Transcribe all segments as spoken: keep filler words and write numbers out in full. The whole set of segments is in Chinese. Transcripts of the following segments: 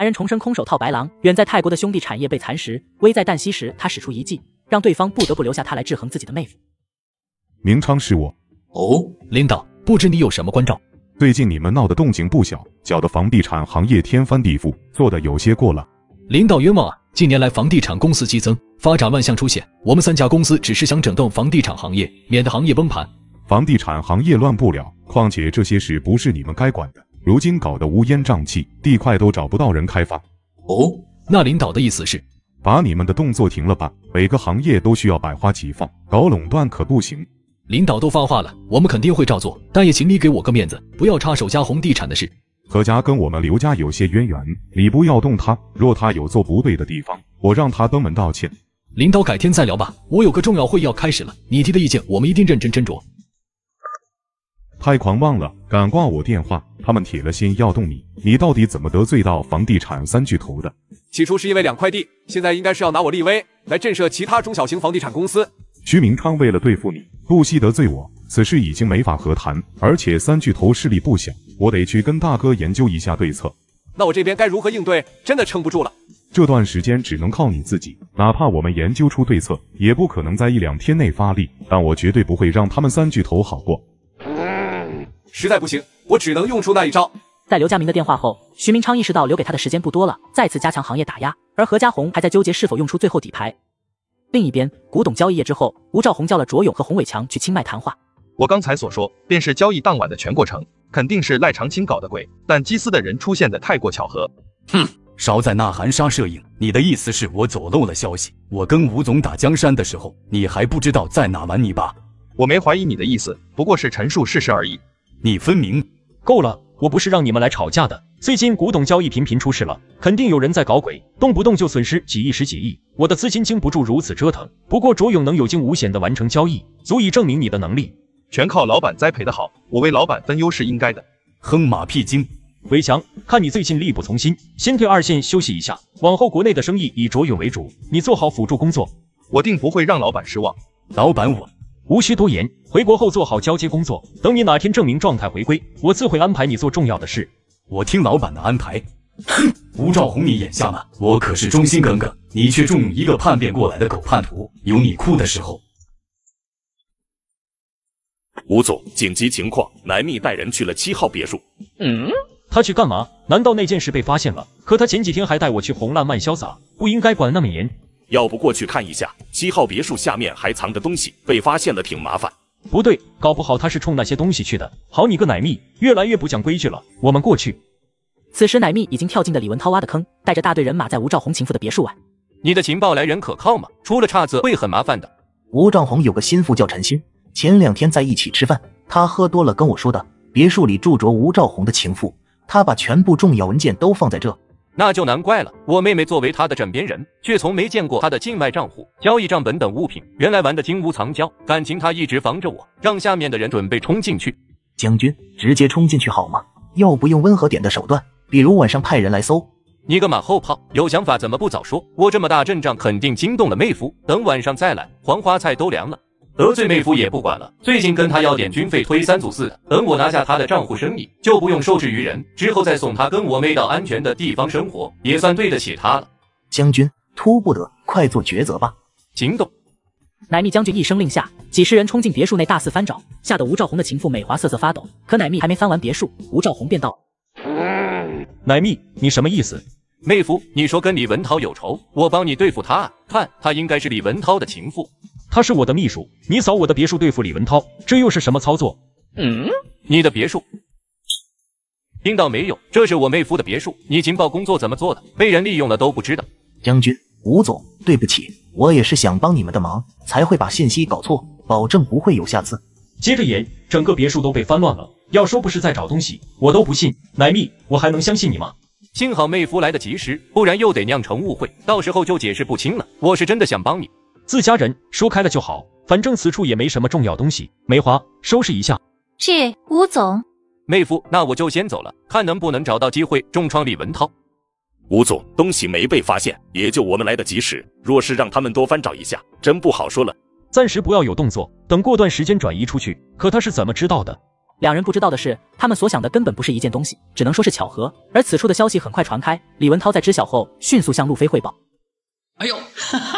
人重生空手套白狼，远在泰国的兄弟产业被蚕食，危在旦夕时，他使出一计，让对方不得不留下他来制衡自己的妹夫。 明昌是我。 哦，领导，不知你有什么关照？ 最近你们闹得动静不小，搅得房地产行业天翻地覆，做得有些过了。 领导冤枉啊！近年来房地产公司激增，发展乱象出现，我们三家公司只是想整顿房地产行业，免得行业崩盘。 房地产行业乱不了，况且这些事不是你们该管的。如今搞得乌烟瘴气，地块都找不到人开发。 哦，那领导的意思是， 把你们的动作停了吧？每个行业都需要百花齐放，搞垄断可不行。 领导都发话了，我们肯定会照做，但也请你给我个面子，不要插手家红地产的事。 何家跟我们刘家有些渊源，你不要动他，若他有做不对的地方，我让他登门道歉。 领导改天再聊吧，我有个重要会议要开始了，你提的意见我们一定认真斟酌。 太狂妄了，敢挂我电话，他们铁了心要动你，你到底怎么得罪到房地产三巨头的？ 起初是因为两块地，现在应该是要拿我立威来震慑其他中小型房地产公司。 徐明昌为了对付你，不惜得罪我，此事已经没法和谈，而且三巨头势力不小，我得去跟大哥研究一下对策。 那我这边该如何应对？真的撑不住了。 这段时间只能靠你自己，哪怕我们研究出对策，也不可能在一两天内发力，但我绝对不会让他们三巨头好过。 实在不行，我只能用出那一招。 在刘家明的电话后，徐明昌意识到留给他的时间不多了，再次加强行业打压，而何家红还在纠结是否用出最后底牌。另一边，古董交易夜之后，吴兆宏叫了卓勇和洪伟强去清迈谈话。 我刚才所说，便是交易当晚的全过程，肯定是赖长青搞的鬼，但祭司的人出现的太过巧合。 哼，少在那含沙射影，你的意思是我走漏了消息？我跟吴总打江山的时候，你还不知道在哪玩泥巴？ 我没怀疑你的意思，不过是陈述事实而已。 你分明…… 够了，我不是让你们来吵架的。最近古董交易频频出事了，肯定有人在搞鬼，动不动就损失几亿十几亿，我的资金经不住如此折腾。不过卓勇能有惊无险地完成交易，足以证明你的能力。 全靠老板栽培的好，我为老板分忧是应该的。 哼马屁精！ 伟强，看你最近力不从心，先退二线休息一下，往后国内的生意以卓勇为主，你做好辅助工作。 我定不会让老板失望。 老板我无需多言，回国后做好交接工作，等你哪天证明状态回归，我自会安排你做重要的事。 我听老板的安排。哼，吴兆宏，你眼下呢？我可是忠心耿耿，你却重用一个叛变过来的狗叛徒，有你哭的时候。 吴总，紧急情况，南密带人去了七号别墅。 嗯，他去干嘛？难道那件事被发现了？可他前几天还带我去红烂漫潇洒，不应该管那么严。 要不过去看一下，七号别墅下面还藏着东西，被发现了挺麻烦。 不对，搞不好他是冲那些东西去的。好你个奶蜜，越来越不讲规矩了，我们过去。 此时奶蜜已经跳进了李文涛挖的坑，带着大队人马在吴兆宏情妇的别墅外。 你的情报来源可靠吗？出了岔子会很麻烦的。 吴兆宏有个心腹叫陈鑫，前两天在一起吃饭，他喝多了跟我说的，别墅里住着吴兆宏的情妇，他把全部重要文件都放在这。 那就难怪了，我妹妹作为她的枕边人，却从没见过她的境外账户、交易账本等物品，原来玩的金屋藏娇，感情她一直防着我，让下面的人准备冲进去。 将军，直接冲进去好吗？要不用温和点的手段，比如晚上派人来搜。 你个马后炮，有想法怎么不早说？我这么大阵仗，肯定惊动了妹夫，等晚上再来，黄花菜都凉了。得罪妹夫也不管了，最近跟他要点军费推三阻四的，等我拿下他的账户生意，就不用受制于人，之后再送他跟我妹到安全的地方生活，也算对得起他了。 将军，突不得，快做抉择吧。 行动！ 乃密将军一声令下，几十人冲进别墅内大肆翻找，吓得吴兆宏的情妇美华瑟瑟发抖。可乃密还没翻完别墅，吴兆宏便到了。 乃密，你什么意思？ 妹夫，你说跟李文涛有仇，我帮你对付他，看他应该是李文涛的情妇。 他是我的秘书，你扫我的别墅对付李文涛，这又是什么操作？ 嗯，你的别墅？听到没有？这是我妹夫的别墅，你情报工作怎么做的？被人利用了都不知道。 将军，吴总，对不起，我也是想帮你们的忙，才会把信息搞错，保证不会有下次。 接着演，整个别墅都被翻乱了，要说不是在找东西，我都不信。乃密，我还能相信你吗？ 幸好妹夫来得及时，不然又得酿成误会，到时候就解释不清了。我是真的想帮你。 自家人说开了就好，反正此处也没什么重要东西。梅花，收拾一下。 是，吴总。 妹夫，那我就先走了，看能不能找到机会重创李文涛。 吴总，东西没被发现，也就我们来得及时。若是让他们多翻找一下，真不好说了。 暂时不要有动作，等过段时间转移出去。可他是怎么知道的？ 两人不知道的是，他们所想的根本不是一件东西，只能说是巧合。而此处的消息很快传开，李文涛在知晓后迅速向路飞汇报。 哎呦，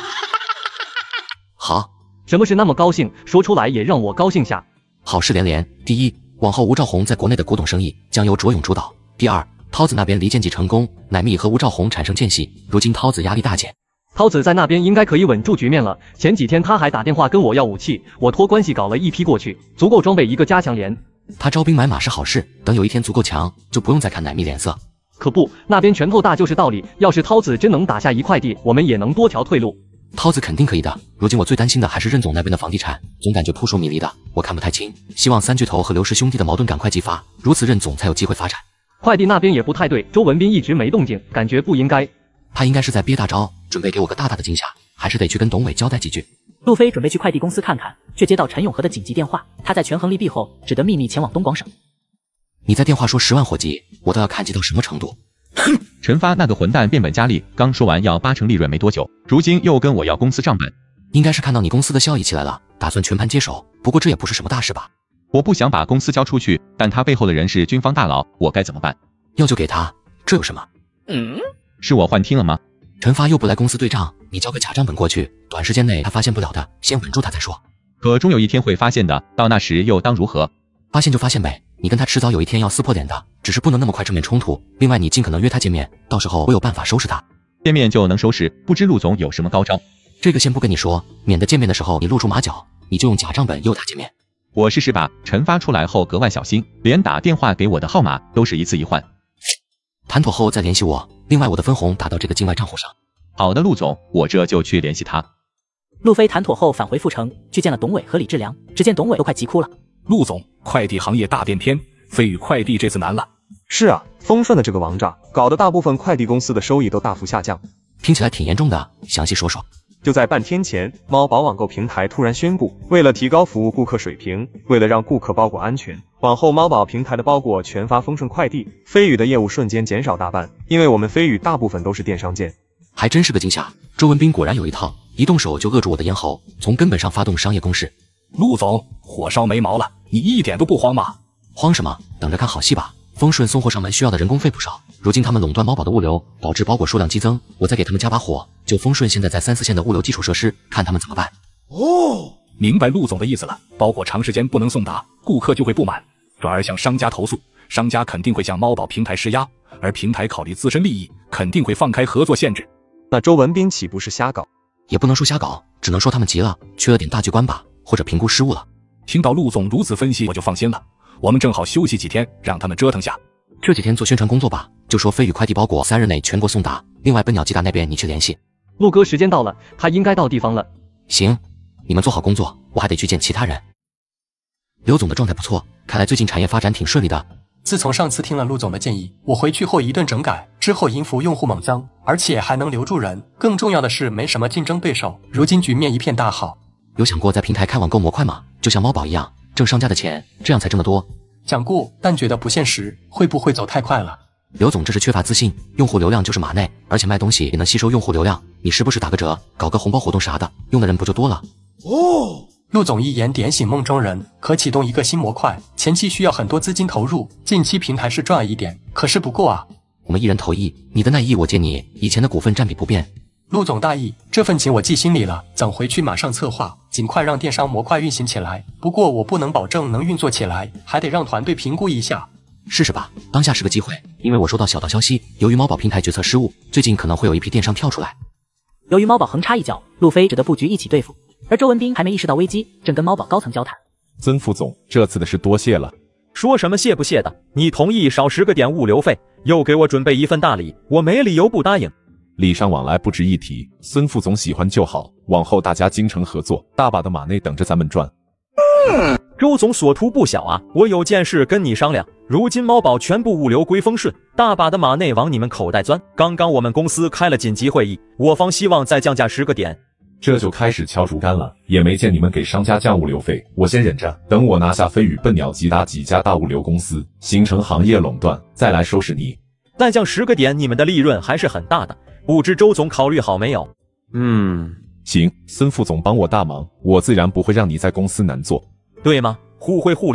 好， 什么事那么高兴？说出来也让我高兴下。 好事连连，第一，往后吴兆宏在国内的古董生意将由卓勇主导；第二，涛子那边离间计成功，乃密和吴兆宏产生间隙，如今涛子压力大减。 涛子在那边应该可以稳住局面了。前几天他还打电话跟我要武器，我托关系搞了一批过去，足够装备一个加强连。 他招兵买马是好事，等有一天足够强，就不用再看乃密脸色。 可不，那边拳头大就是道理。要是涛子真能打下一块地，我们也能多条退路。 涛子肯定可以的。如今我最担心的还是任总那边的房地产，总感觉扑朔迷离的，我看不太清。希望三巨头和刘氏兄弟的矛盾赶快激发，如此任总才有机会发展。 快递那边也不太对，周文斌一直没动静，感觉不应该。 他应该是在憋大招，准备给我个大大的惊吓，还是得去跟董伟交代几句。 路飞准备去快递公司看看，却接到陈永和的紧急电话。他在权衡利弊后，只得秘密前往东广省。 你在电话说十万火急，我都要看急到什么程度？ 哼，陈发那个混蛋变本加厉，刚说完要八成利润没多久，如今又跟我要公司账本。 应该是看到你公司的效益起来了，打算全盘接手。不过这也不是什么大事吧？ 我不想把公司交出去，但他背后的人是军方大佬，我该怎么办？ 要就给他，这有什么？ 嗯，是我幻听了吗？ 陈发又不来公司对账，你交个假账本过去，短时间内他发现不了的，先稳住他再说。 可终有一天会发现的，到那时又当如何？ 发现就发现呗，你跟他迟早有一天要撕破脸的，只是不能那么快正面冲突。另外，你尽可能约他见面，到时候我有办法收拾他。 见面就能收拾？不知陆总有什么高招？ 这个先不跟你说，免得见面的时候你露出马脚。你就用假账本诱他见面。 我试试吧。陈发出来后格外小心，连打电话给我的号码都是一次一换。 谈妥后再联系我。另外，我的分红打到这个境外账户上。 好的，陆总，我这就去联系他。 路飞谈妥后返回阜成，去见了董伟和李志良。只见董伟都快急哭了。 陆总，快递行业大变天，飞宇快递这次难了。 是啊，丰顺的这个王炸，搞得大部分快递公司的收益都大幅下降。 听起来挺严重的，详细说说。 就在半天前，猫宝网购平台突然宣布，为了提高服务顾客水平，为了让顾客包裹安全，往后猫宝平台的包裹全发丰顺快递，飞宇的业务瞬间减少大半。因为我们飞宇大部分都是电商件。 还真是个惊吓，周文斌果然有一套，一动手就扼住我的咽喉，从根本上发动商业攻势。 陆总，火烧眉毛了，你一点都不慌吗？ 慌什么？等着看好戏吧。丰顺送货上门需要的人工费不少，如今他们垄断猫宝的物流，导致包裹数量激增，我再给他们加把火，就丰顺现在在三四线的物流基础设施，看他们怎么办。 哦，明白陆总的意思了，包裹长时间不能送达，顾客就会不满，转而向商家投诉，商家肯定会向猫宝平台施压，而平台考虑自身利益，肯定会放开合作限制。 那周文斌岂不是瞎搞？ 也不能说瞎搞，只能说他们急了，缺了点大局观吧，或者评估失误了。 听到陆总如此分析，我就放心了。我们正好休息几天，让他们折腾下。 这几天做宣传工作吧，就说飞宇快递包裹三日内全国送达。另外，奔鸟吉达那边你去联系。 陆哥，时间到了，他应该到地方了。 行，你们做好工作，我还得去见其他人。刘总的状态不错，看来最近产业发展挺顺利的。 自从上次听了陆总的建议，我回去后一顿整改，之后营服用户猛增，而且还能留住人。更重要的是，没什么竞争对手，如今局面一片大好。 有想过在平台开网购模块吗？就像猫宝一样，挣商家的钱，这样才挣得多。 想过，但觉得不现实，会不会走太快了？ 刘总这是缺乏自信，用户流量就是马内，而且卖东西也能吸收用户流量，你时不时打个折，搞个红包活动啥的，用的人不就多了？ 哦，陆总一言点醒梦中人，可启动一个新模块，前期需要很多资金投入，近期平台是赚一点，可是不够啊。 我们一人投一，你的那一亿我借你，以前的股份占比不变。 陆总大意，这份情我记心里了，等回去马上策划，尽快让电商模块运行起来。不过我不能保证能运作起来，还得让团队评估一下。 试试吧，当下是个机会，因为我收到小道消息，由于猫宝平台决策失误，最近可能会有一批电商跳出来。 由于猫宝横插一脚，路飞只得布局一起对付，而周文斌还没意识到危机，正跟猫宝高层交谈。 曾副总，这次的事多谢了。 说什么谢不谢的？你同意少十个点物流费，又给我准备一份大礼，我没理由不答应。 礼尚往来不值一提，孙副总喜欢就好，往后大家精诚合作，大把的马内等着咱们赚。 嗯、周总所图不小啊，我有件事跟你商量。如今猫宝全部物流归丰顺，大把的马内往你们口袋钻。刚刚我们公司开了紧急会议，我方希望再降价十个点。 这就开始敲竹竿了，也没见你们给商家降物流费，我先忍着，等我拿下飞宇、笨鸟、吉达几家大物流公司，形成行业垄断，再来收拾你。 再降十个点，你们的利润还是很大的。不知周总考虑好没有？ 嗯，行，孙副总帮我大忙，我自然不会让你在公司难做， 对吗？互惠互利，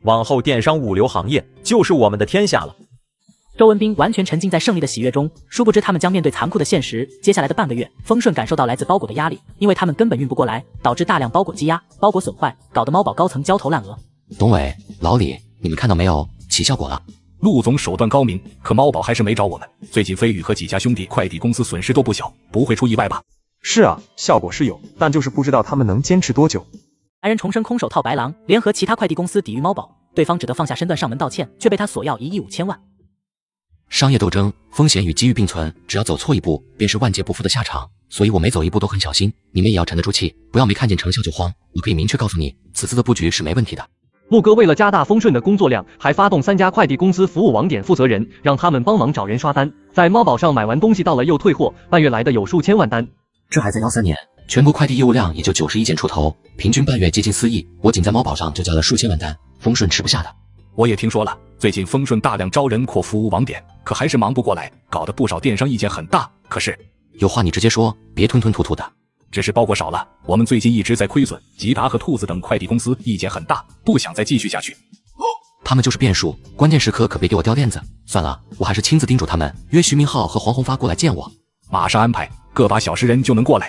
往后电商物流行业就是我们的天下了。 周文斌完全沉浸在胜利的喜悦中，殊不知他们将面对残酷的现实。接下来的半个月，丰顺感受到来自包裹的压力，因为他们根本运不过来，导致大量包裹积压、包裹损坏，搞得猫宝高层焦头烂额。 董伟、老李，你们看到没有？起效果了。 陆总手段高明，可猫宝还是没找我们。最近飞宇和几家兄弟快递公司损失都不小，不会出意外吧？ 是啊，效果是有，但就是不知道他们能坚持多久。 男人重生空手套白狼，联合其他快递公司抵御猫宝，对方只得放下身段上门道歉，却被他索要一亿五千万。 商业斗争，风险与机遇并存，只要走错一步，便是万劫不复的下场。所以我每走一步都很小心，你们也要沉得住气，不要没看见成效就慌。我可以明确告诉你，此次的布局是没问题的。 陆哥为了加大丰顺的工作量，还发动三家快递公司服务网点负责人，让他们帮忙找人刷单，在猫宝上买完东西到了又退货，半月来的有数千万单。 这还在幺三年，全国快递业务量也就九十一件出头，平均半月接近四亿，我仅在猫宝上就交了数千万单，丰顺吃不下的。 我也听说了，最近丰顺大量招人扩服务网点，可还是忙不过来，搞得不少电商意见很大。可是有话你直接说，别吞吞吐吐的。 只是包裹少了，我们最近一直在亏损，吉达和兔子等快递公司意见很大，不想再继续下去。 他们就是变数，关键时刻可别给我掉链子。算了，我还是亲自叮嘱他们，约徐明浩和黄宏发过来见我。 马上安排，个把小时人就能过来。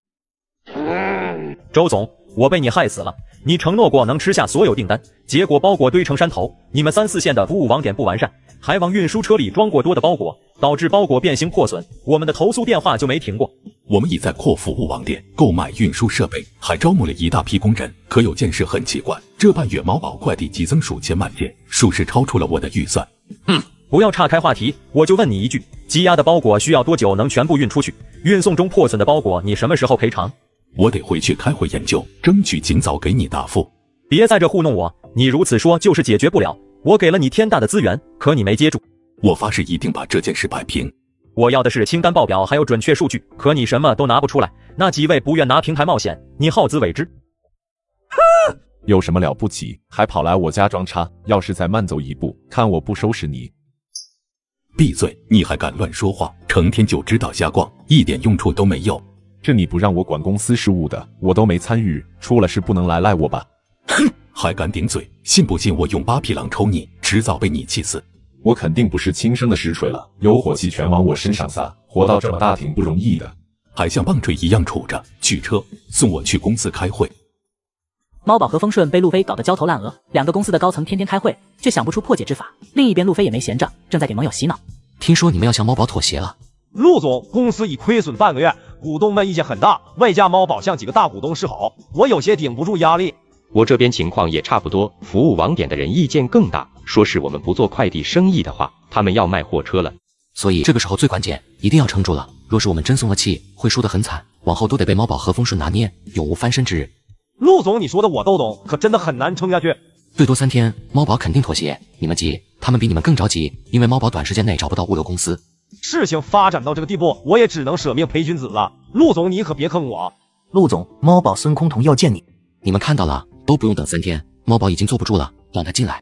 周总，我被你害死了。你承诺过能吃下所有订单，结果包裹堆成山头。你们三四线的服务网点不完善，还往运输车里装过多的包裹，导致包裹变形破损，我们的投诉电话就没停过。 我们已在扩服务网点，购买运输设备，还招募了一大批工人。可有件事很奇怪，这半月猫宝快递激增数千万件，属实超出了我的预算。 哼，不要岔开话题，我就问你一句，积压的包裹需要多久能全部运出去？运送中破损的包裹，你什么时候赔偿？ 我得回去开会研究，争取尽早给你答复。 别在这糊弄我，你如此说就是解决不了。我给了你天大的资源，可你没接住。 我发誓一定把这件事摆平。 我要的是清单报表，还有准确数据，可你什么都拿不出来。那几位不愿拿平台冒险，你好自为之。 有什么了不起？还跑来我家装叉？要是再慢走一步，看我不收拾你！ 闭嘴！你还敢乱说话？成天就知道瞎逛，一点用处都没有。 这你不让我管公司事务的，我都没参与，出了事不能来赖我吧？ 哼，还敢顶嘴？信不信我用八匹狼抽你，迟早被你气死！ 我肯定不是亲生的实锤了，有火气全往我身上撒，活到这么大挺不容易的， 还像棒槌一样杵着。取车，送我去公司开会。 猫宝和丰顺被路飞搞得焦头烂额，两个公司的高层天天开会，却想不出破解之法。另一边，路飞也没闲着，正在给盟友洗脑。 听说你们要向猫宝妥协了？ 陆总，公司已亏损半个月，股东们意见很大，外加猫宝向几个大股东示好，我有些顶不住压力。 我这边情况也差不多，服务网点的人意见更大，说是我们不做快递生意的话，他们要卖货车了。 所以这个时候最关键，一定要撑住了。若是我们真松了气，会输得很惨，往后都得被猫宝和丰顺拿捏，永无翻身之日。 陆总，你说的我都懂，可真的很难撑下去。 最多三天，猫宝肯定妥协。你们急，他们比你们更着急，因为猫宝短时间内找不到物流公司。 事情发展到这个地步，我也只能舍命陪君子了。陆总，你可别坑我。 陆总，猫宝孙空同要见你。 你们看到了，都不用等三天，猫宝已经坐不住了，让他进来。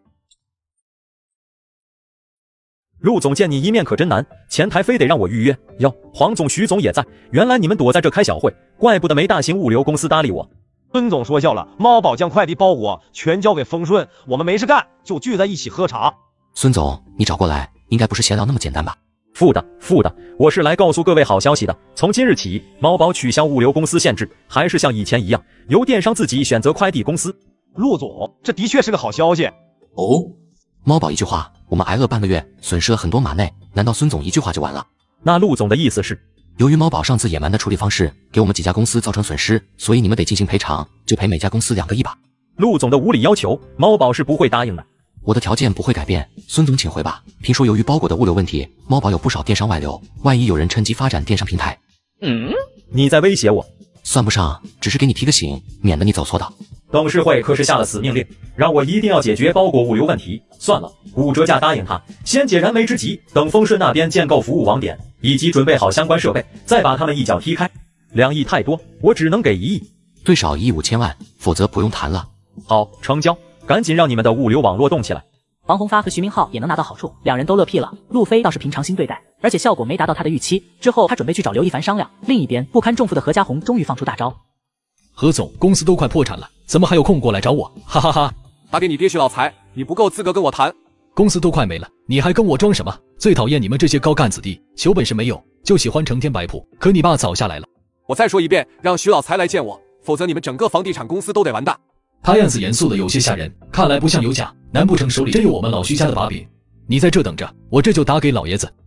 陆总见你一面可真难，前台非得让我预约。哟，黄总、徐总也在，原来你们躲在这开小会，怪不得没大型物流公司搭理我。 孙总说笑了，猫宝将快递包裹全交给丰顺，我们没事干就聚在一起喝茶。 孙总，你找过来，应该不是闲聊那么简单吧？ 副的，副的，我是来告诉各位好消息的。从今日起，猫宝取消物流公司限制，还是像以前一样，由电商自己选择快递公司。 陆总，这的确是个好消息。 哦，猫宝一句话，我们挨饿半个月，损失了很多马内，难道孙总一句话就完了？ 那陆总的意思是， 由于猫宝上次野蛮的处理方式，给我们几家公司造成损失，所以你们得进行赔偿，就赔每家公司两个亿吧。 陆总的无理要求，猫宝是不会答应的。 我的条件不会改变，孙总请回吧。听说由于包裹的物流问题，猫宝有不少电商外流，万一有人趁机发展电商平台， 嗯，你在威胁我？ 算不上，只是给你提个醒，免得你走错道。 董事会可是下了死命令，让我一定要解决包裹物流问题。算了，五折价答应他，先解燃眉之急，等丰顺那边建构服务网点，以及准备好相关设备，再把他们一脚踢开。两亿太多，我只能给一亿， 最少一亿五千万，否则不用谈了。 好，成交。赶紧让你们的物流网络动起来。 黄宏发和徐明浩也能拿到好处，两人都乐屁了。路飞倒是平常心对待，而且效果没达到他的预期。之后他准备去找刘一凡商量。另一边，不堪重负的何家红终于放出大招。 何总，公司都快破产了，怎么还有空过来找我？哈哈哈！ 打给你爹徐老财， 你不够资格跟我谈。 公司都快没了，你还跟我装什么？最讨厌你们这些高干子弟，求本事没有，就喜欢成天摆谱。可你爸早下来了。 我再说一遍，让徐老财来见我，否则你们整个房地产公司都得完蛋。 他样子严肃的有些吓人，看来不像有假，难不成手里真有我们老徐家的把柄？你在这等着，我这就打给老爷子。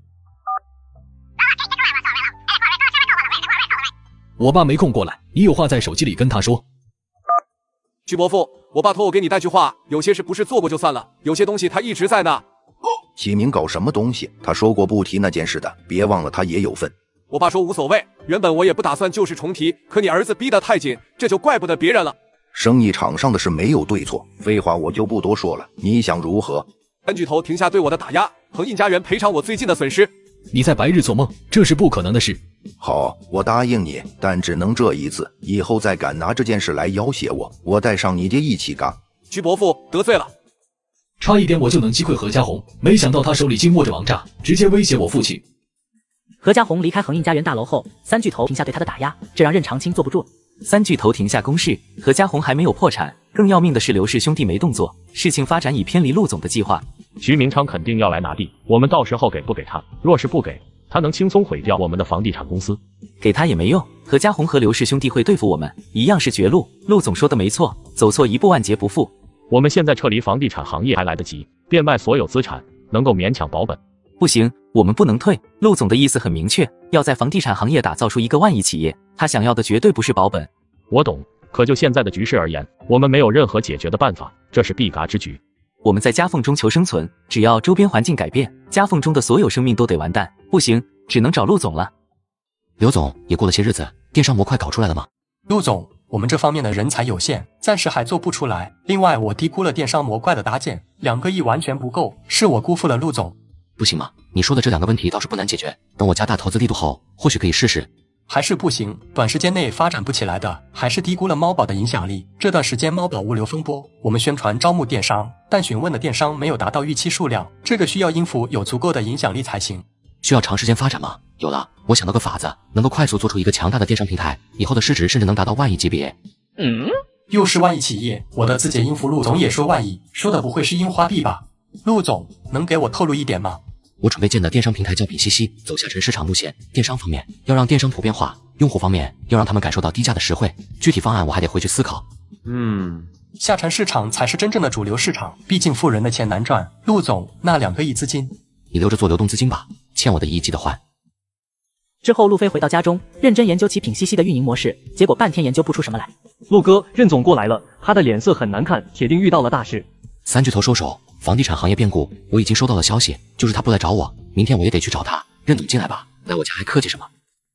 我爸没空过来，你有话在手机里跟他说。 徐伯父，我爸托我给你带句话，有些事不是做过就算了，有些东西他一直在呢。 启明搞什么东西？他说过不提那件事的，别忘了他也有份。 我爸说无所谓，原本我也不打算旧事重提，可你儿子逼得太紧，这就怪不得别人了。 生意场上的事没有对错，废话我就不多说了，你想如何？ 三巨头停下对我的打压，恒印家园赔偿我最近的损失。 你在白日做梦，这是不可能的事。 好，我答应你，但只能这一次，以后再敢拿这件事来要挟我，我带上你爹一起干。 徐伯父得罪了， 差一点我就能击溃何家红，没想到他手里竟握着王炸，直接威胁我父亲。 何家红离开恒印家园大楼后，三巨头停下对他的打压，这让任长青坐不住了。 三巨头停下攻势，何家红还没有破产，更要命的是刘氏兄弟没动作，事情发展已偏离陆总的计划。 徐明昌肯定要来拿地，我们到时候给不给他？若是不给，他能轻松毁掉我们的房地产公司。 给他也没用，何家红和刘氏兄弟会对付我们，一样是绝路。陆总说的没错，走错一步万劫不复。 我们现在撤离房地产行业还来得及，变卖所有资产，能够勉强保本。 不行，我们不能退。陆总的意思很明确，要在房地产行业打造出一个万亿企业，他想要的绝对不是保本。 我懂，可就现在的局势而言，我们没有任何解决的办法，这是必嘎之局。 我们在夹缝中求生存，只要周边环境改变，夹缝中的所有生命都得完蛋。不行，只能找陆总了。 刘总，也过了些日子，电商模块搞出来了吗？ 陆总，我们这方面的人才有限，暂时还做不出来。另外，我低估了电商模块的搭建，两个亿完全不够，是我辜负了陆总。 不行吗？你说的这两个问题倒是不难解决，等我加大投资力度后，或许可以试试。 还是不行，短时间内发展不起来的，还是低估了猫宝的影响力。这段时间猫宝物流风波，我们宣传招募电商，但询问的电商没有达到预期数量，这个需要应付有足够的影响力才行。 需要长时间发展吗？有了，我想到个法子，能够快速做出一个强大的电商平台，以后的市值甚至能达到万亿级别。 嗯，又是万亿企业，我的字节音符陆总也说万亿，说的不会是樱花币吧？陆总，能给我透露一点吗？ 我准备建的电商平台叫品西西，走下沉市场路线。电商方面要让电商普遍化，用户方面要让他们感受到低价的实惠。具体方案我还得回去思考。 嗯，下沉市场才是真正的主流市场，毕竟富人的钱难赚。陆总，那两个亿资金， 你留着做流动资金吧，欠我的一亿记得还。 之后，路飞回到家中，认真研究起品西西的运营模式，结果半天研究不出什么来。 陆哥，任总过来了，他的脸色很难看，铁定遇到了大事。 三巨头收手，房地产行业变故，我已经收到了消息，就是他不来找我，明天我也得去找他。任总进来吧，来我家还客气什么？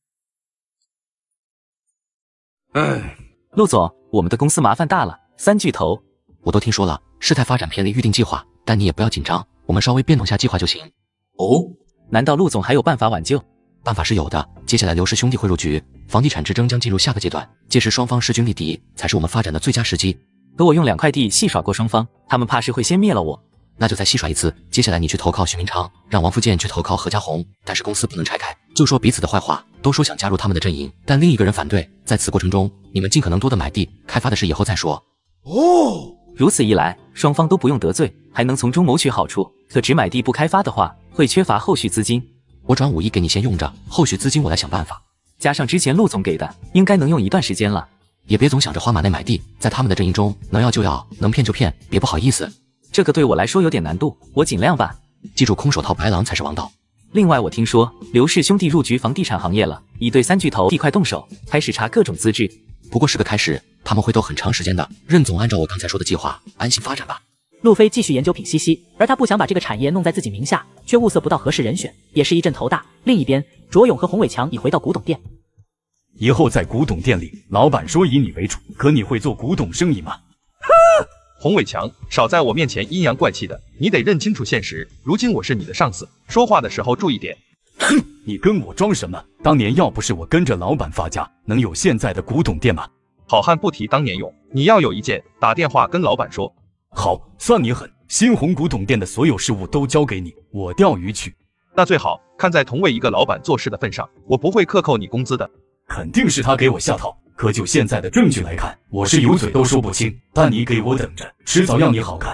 哎，陆总，我们的公司麻烦大了。三巨头， 我都听说了，事态发展偏离预定计划，但你也不要紧张，我们稍微变动下计划就行。 哦，难道陆总还有办法挽救？ 办法是有的，接下来刘氏兄弟会入局，房地产之争将进入下个阶段，届时双方势均力敌，才是我们发展的最佳时机。 可我用两块地戏耍过双方，他们怕是会先灭了我。 那就再戏耍一次，接下来你去投靠徐明昌，让王福建去投靠何家红，但是公司不能拆开，就说彼此的坏话，都说想加入他们的阵营，但另一个人反对。在此过程中，你们尽可能多的买地，开发的事以后再说。 哦，如此一来，双方都不用得罪，还能从中谋取好处。可只买地不开发的话，会缺乏后续资金。 我转五亿给你先用着，后续资金我来想办法。 加上之前陆总给的，应该能用一段时间了。 也别总想着花马内买地，在他们的阵营中，能要就要，能骗就骗，别不好意思。 这个对我来说有点难度，我尽量吧。 记住，空手套白狼才是王道。 另外，我听说刘氏兄弟入局房地产行业了，已对三巨头地块动手，开始查各种资质。 不过是个开始，他们会斗很长时间的。任总，按照我刚才说的计划，安心发展吧。 路飞继续研究品西西，而他不想把这个产业弄在自己名下，却物色不到合适人选，也是一阵头大。另一边，卓勇和洪伟强已回到古董店。 以后在古董店里，老板说以你为主，可你会做古董生意吗？ 洪伟强，少在我面前阴阳怪气的，你得认清楚现实。如今我是你的上司，说话的时候注意点。 哼，你跟我装什么？当年要不是我跟着老板发家，能有现在的古董店吗？ 好汉不提当年勇，你要有意见，打电话跟老板说。 好，算你狠。新鸿古董店的所有事务都交给你，我钓鱼去。 那最好，看在同为一个老板做事的份上，我不会克扣你工资的。 肯定是他给我下套，可就现在的证据来看，我是有嘴都说不清。但你给我等着，迟早要你好看。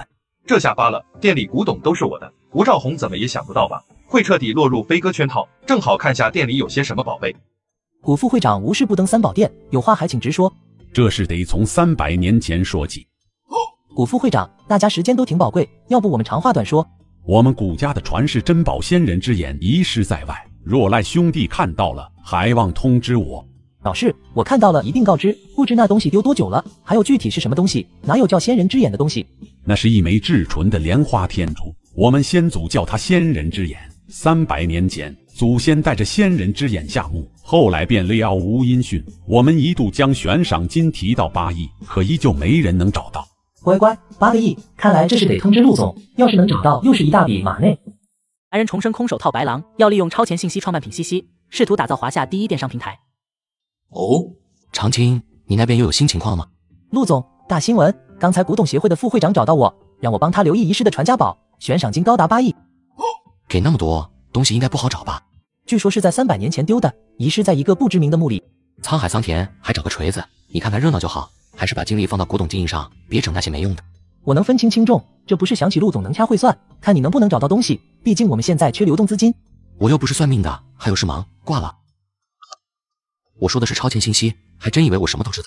这下发了，店里古董都是我的。吴兆宏怎么也想不到吧，会彻底落入飞哥圈套。正好看下店里有些什么宝贝。 古副会长无事不登三宝殿，有话还请直说。 这事得从三百年前说起。 古副会长，大家时间都挺宝贵，要不我们长话短说。 我们古家的传世珍宝仙人之眼遗失在外，若赖兄弟看到了，还望通知我。 老是，我看到了一定告知。不知那东西丢多久了，还有具体是什么东西？哪有叫仙人之眼的东西？ 那是一枚至纯的莲花天珠，我们先祖叫它仙人之眼。三百年前，祖先带着仙人之眼下墓，后来便了无音讯。我们一度将悬赏金提到八亿，可依旧没人能找到。 乖乖，八个亿，看来这是得通知陆总，要是能找到，又是一大笔马内。来人重生空手套白狼，要利用超前信息创办品西西，试图打造华夏第一电商平台。 哦，长青，你那边又有新情况吗？ 陆总，大新闻！刚才古董协会的副会长找到我，让我帮他留意遗失的传家宝，悬赏金高达八亿。 给那么多东西应该不好找吧？ 据说是在三百年前丢的，遗失在一个不知名的墓里。 沧海桑田，还找个锤子，你看看热闹就好，还是把精力放到古董经营上，别整那些没用的。 我能分清轻重，这不是想起陆总能掐会算，看你能不能找到东西。毕竟我们现在缺流动资金。 我又不是算命的，还有事忙，挂了。我说的是超前信息，还真以为我什么都知道。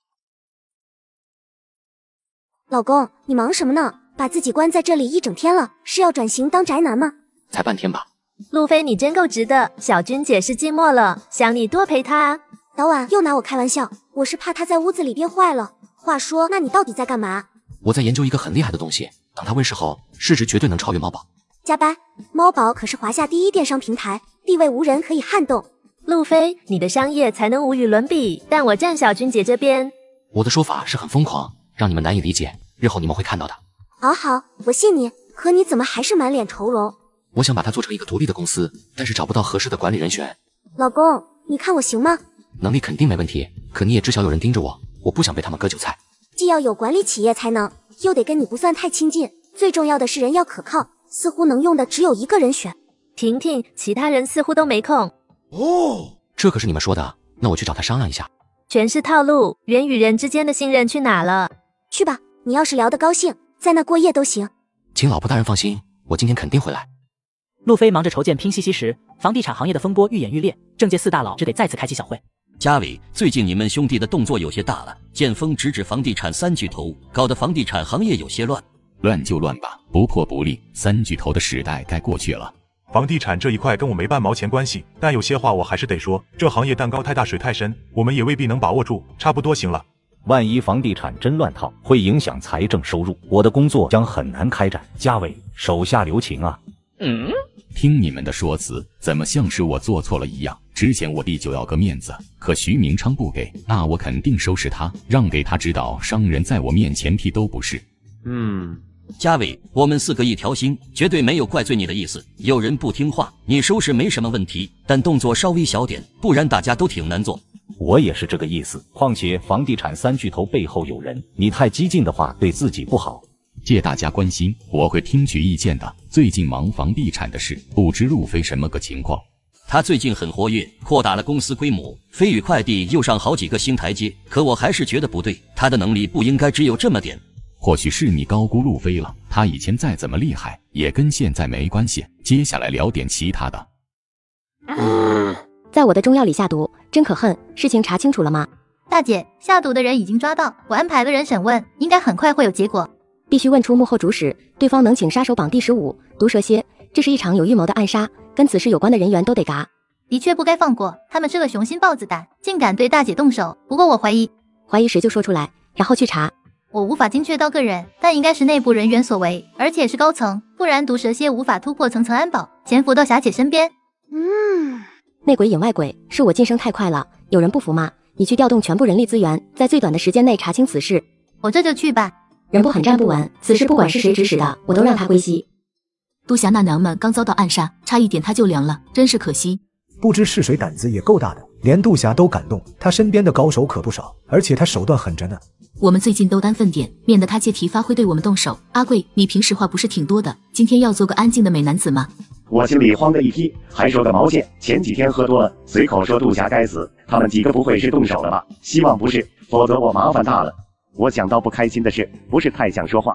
老公，你忙什么呢？把自己关在这里一整天了，是要转型当宅男吗？ 才半天吧。 路飞，你真够直的，小君姐是寂寞了，想你多陪她啊。 早晚又拿我开玩笑，我是怕她在屋子里憋坏了。话说，那你到底在干嘛？ 我在研究一个很厉害的东西，等它问世后，市值绝对能超越猫宝。 加班，猫宝可是华夏第一电商平台，地位无人可以撼动。 路飞，你的商业才能无与伦比，但我站小君姐这边。 我的说法是很疯狂，让你们难以理解，日后你们会看到的。 好好，我信你。可你怎么还是满脸愁容？ 我想把它做成一个独立的公司，但是找不到合适的管理人选。 老公，你看我行吗？ 能力肯定没问题，可你也知晓有人盯着我，我不想被他们割韭菜。 既要有管理企业才能，又得跟你不算太亲近，最重要的是人要可靠，似乎能用的只有一个人选。 婷婷，其他人似乎都没空。 哦，这可是你们说的，那我去找他商量一下。 全是套路，人与人之间的信任去哪了？ 去吧，你要是聊得高兴，在那过夜都行。 请老婆大人放心，我今天肯定回来。 路飞忙着筹建拼夕夕时，房地产行业的风波愈演愈烈，政界四大佬只得再次开启小会。 嘉伟，最近你们兄弟的动作有些大了，见风直指房地产三巨头，搞得房地产行业有些乱。 乱就乱吧，不破不立，三巨头的时代该过去了。 房地产这一块跟我没半毛钱关系，但有些话我还是得说，这行业蛋糕太大水太深，我们也未必能把握住，差不多行了。 万一房地产真乱套，会影响财政收入，我的工作将很难开展。嘉伟，手下留情啊！ 嗯，听你们的说辞，怎么像是我做错了一样？之前我弟就要个面子，可徐明昌不给，那我肯定收拾他，让给他知道商人在我面前屁都不是。 嗯。嘉伟，我们四个一条心，绝对没有怪罪你的意思。有人不听话，你收拾没什么问题，但动作稍微小点，不然大家都挺难做。 我也是这个意思。况且房地产三巨头背后有人，你太激进的话对自己不好。 借大家关心，我会听取意见的。最近忙房地产的事，不知路飞什么个情况？ 他最近很活跃，扩大了公司规模，飞宇快递又上好几个新台阶。可我还是觉得不对，他的能力不应该只有这么点。 或许是你高估路飞了，他以前再怎么厉害，也跟现在没关系。接下来聊点其他的。 嗯，在我的中药里下毒，真可恨。事情查清楚了吗？ 大姐，下毒的人已经抓到，我安排了人审问，应该很快会有结果。 必须问出幕后主使，对方能请杀手榜第十五，毒蛇蝎。这是一场有预谋的暗杀，跟此事有关的人员都得嘎。 的确不该放过，他们是个雄心豹子胆，竟敢对大姐动手。不过我怀疑， 怀疑时就说出来，然后去查。 我无法精确到个人，但应该是内部人员所为，而且是高层，不然毒蛇蝎无法突破层层安保，潜伏到霞姐身边。 嗯，内鬼引外鬼，是我晋升太快了，有人不服吗？你去调动全部人力资源，在最短的时间内查清此事。 我这就去吧。 人不狠站不稳，此事不管是谁指使的，我都让他归西。 都辖那娘们刚遭到暗杀，差一点他就凉了，真是可惜。 不知是谁胆子也够大的，连杜霞都敢动，他身边的高手可不少，而且他手段狠着呢。 我们最近都担分点，免得他借题发挥对我们动手。阿贵，你平时话不是挺多的，今天要做个安静的美男子吗？ 我心里慌的一批，还说个毛线！前几天喝多了，随口说杜霞该死，他们几个不会是动手了吧？希望不是，否则我麻烦大了。我想到不开心的事，不是太想说话。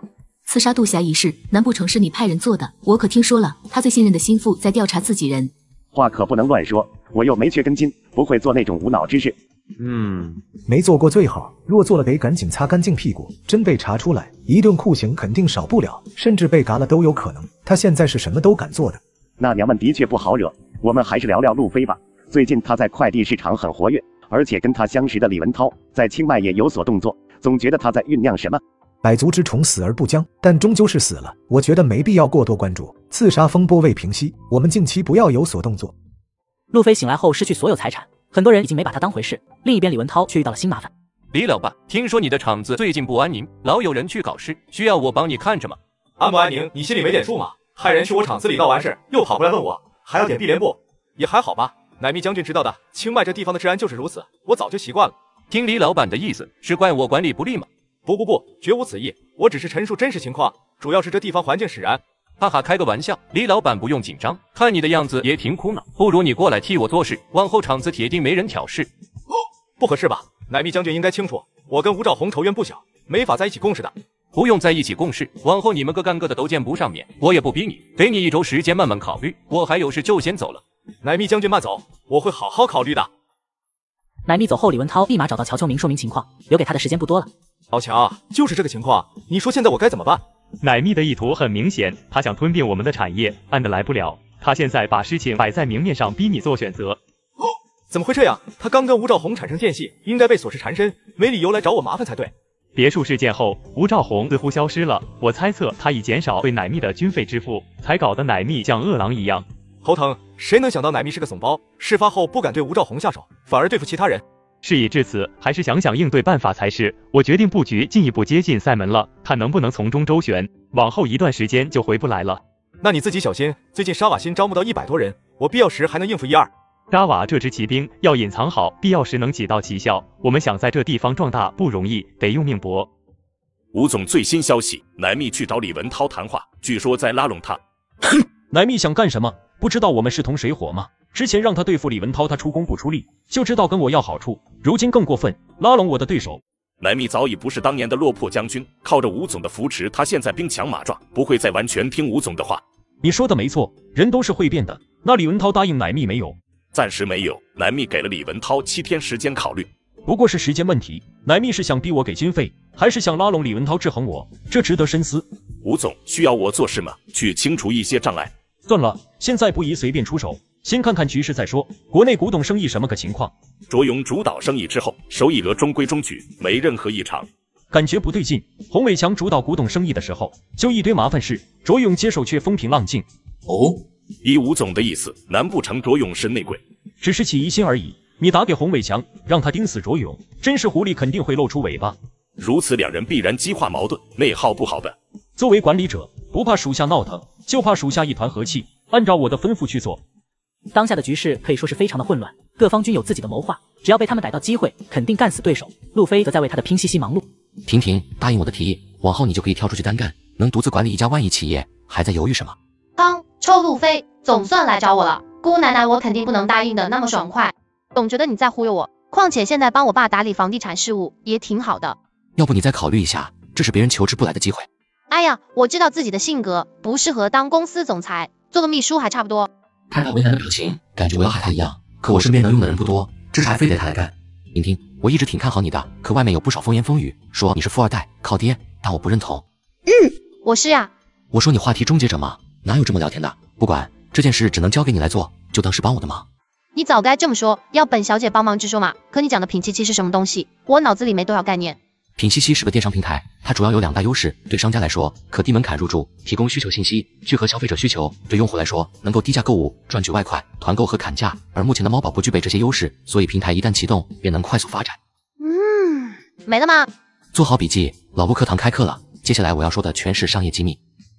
刺杀杜侠一事，难不成是你派人做的？我可听说了，他最信任的心腹在调查自己人。 话可不能乱说，我又没缺根筋，不会做那种无脑之事。 嗯，没做过最好，若做了得赶紧擦干净屁股，真被查出来，一顿酷刑肯定少不了，甚至被嘎了都有可能。他现在是什么都敢做的。 那娘们的确不好惹，我们还是聊聊路飞吧。最近他在快递市场很活跃，而且跟他相识的李文涛在清迈也有所动作，总觉得他在酝酿什么。 百足之虫死而不僵，但终究是死了。我觉得没必要过多关注。刺杀风波未平息，我们近期不要有所动作。 路飞醒来后失去所有财产，很多人已经没把他当回事。另一边，李文涛却遇到了新麻烦。 李老爸，听说你的厂子最近不安宁，老有人去搞事，需要我帮你看着吗？ 安不安宁，你心里没点数吗？害人去我厂子里闹完事，又跑过来问我，还要点碧莲布，也还好吧。乃密将军知道的，清迈这地方的治安就是如此，我早就习惯了。 听李老板的意思，是怪我管理不力吗？ 不不不，绝无此意，我只是陈述真实情况，主要是这地方环境使然。 哈哈，开个玩笑，李老板不用紧张，看你的样子也挺苦恼，不如你过来替我做事，往后厂子铁定没人挑事。 哦，不合适吧？乃密将军应该清楚，我跟吴兆宏仇怨不小，没法在一起共事的。 不用在一起共事，往后你们各干各的都见不上面，我也不逼你，给你一周时间慢慢考虑，我还有事就先走了。 乃密将军慢走，我会好好考虑的。 乃密走后，李文涛立马找到乔秋明说明情况，留给他的时间不多了。 老乔，就是这个情况，你说现在我该怎么办？ 乃密的意图很明显，他想吞并我们的产业，暗的来不了。他现在把事情摆在明面上，逼你做选择。 哦，怎么会这样？他刚跟吴兆宏产生间隙，应该被琐事缠身，没理由来找我麻烦才对。 别墅事件后，吴兆宏似乎消失了，我猜测他已减少对乃密的军费支付，才搞得乃密像饿狼一样。 头疼，谁能想到乃密是个怂包？事发后不敢对吴兆宏下手，反而对付其他人。 事已至此，还是想想应对办法才是。我决定布局进一步接近塞门了，看能不能从中周旋。往后一段时间就回不来了。 那你自己小心，最近沙瓦新招募到一百多人，我必要时还能应付一二。 沙瓦这支骑兵要隐藏好，必要时能起到奇效。我们想在这地方壮大不容易，得用命搏。 吴总最新消息，乃密去找李文涛谈话，据说在拉拢他。 哼，乃密想干什么？不知道我们是同水火吗？之前让他对付李文涛，他出工不出力，就知道跟我要好处。如今更过分，拉拢我的对手。 乃密早已不是当年的落魄将军，靠着吴总的扶持，他现在兵强马壮，不会再完全听吴总的话。 你说的没错，人都是会变的。那李文涛答应乃密没有？ 暂时没有，乃密给了李文涛七天时间考虑。 不过是时间问题。乃密是想逼我给军费，还是想拉拢李文涛制衡我？这值得深思。 吴总需要我做事吗？去清除一些障碍。 算了，现在不宜随便出手。先看看局势再说。国内古董生意什么个情况？ 卓勇主导生意之后，收益额中规中矩，没任何异常。 感觉不对劲。洪伟强主导古董生意的时候，就一堆麻烦事，卓勇接手却风平浪静。 哦，依吴总的意思，难不成卓勇是内鬼？ 只是起疑心而已。你打给洪伟强，让他盯死卓勇，真是狐狸肯定会露出尾巴。 如此两人必然激化矛盾，内耗不好的。 作为管理者，不怕属下闹腾，就怕属下一团和气，按照我的吩咐去做。 当下的局势可以说是非常的混乱，各方均有自己的谋划，只要被他们逮到机会，肯定干死对手。路飞则在为他的拼夕夕忙碌。 婷婷，答应我的提议，往后你就可以跳出去单干，能独自管理一家万亿企业，还在犹豫什么？ 当臭路飞，总算来找我了，姑奶奶，我肯定不能答应的那么爽快。总觉得你在忽悠我，况且现在帮我爸打理房地产事务也挺好的。 要不你再考虑一下，这是别人求之不来的机会。 哎呀，我知道自己的性格不适合当公司总裁，做个秘书还差不多。 看他为难的表情，感觉我要害他一样。可我身边能用的人不多，这事还非得他来干。婷婷，我一直挺看好你的，可外面有不少风言风语，说你是富二代，靠爹，但我不认同。 嗯，我是呀。 我说你话题终结者吗？哪有这么聊天的？不管，这件事只能交给你来做，就当是帮我的忙。 你早该这么说，要本小姐帮忙之说嘛。可你讲的品七七是什么东西？我脑子里没多少概念。 品七七是个电商平台，它主要有两大优势，对商家来说可低门槛入驻，提供需求信息，聚合消费者需求；对用户来说能够低价购物，赚取外快、团购和砍价。而目前的猫宝不具备这些优势，所以平台一旦启动便能快速发展。 嗯，没了吗？ 做好笔记，老布课堂开课了。接下来我要说的全是商业机密。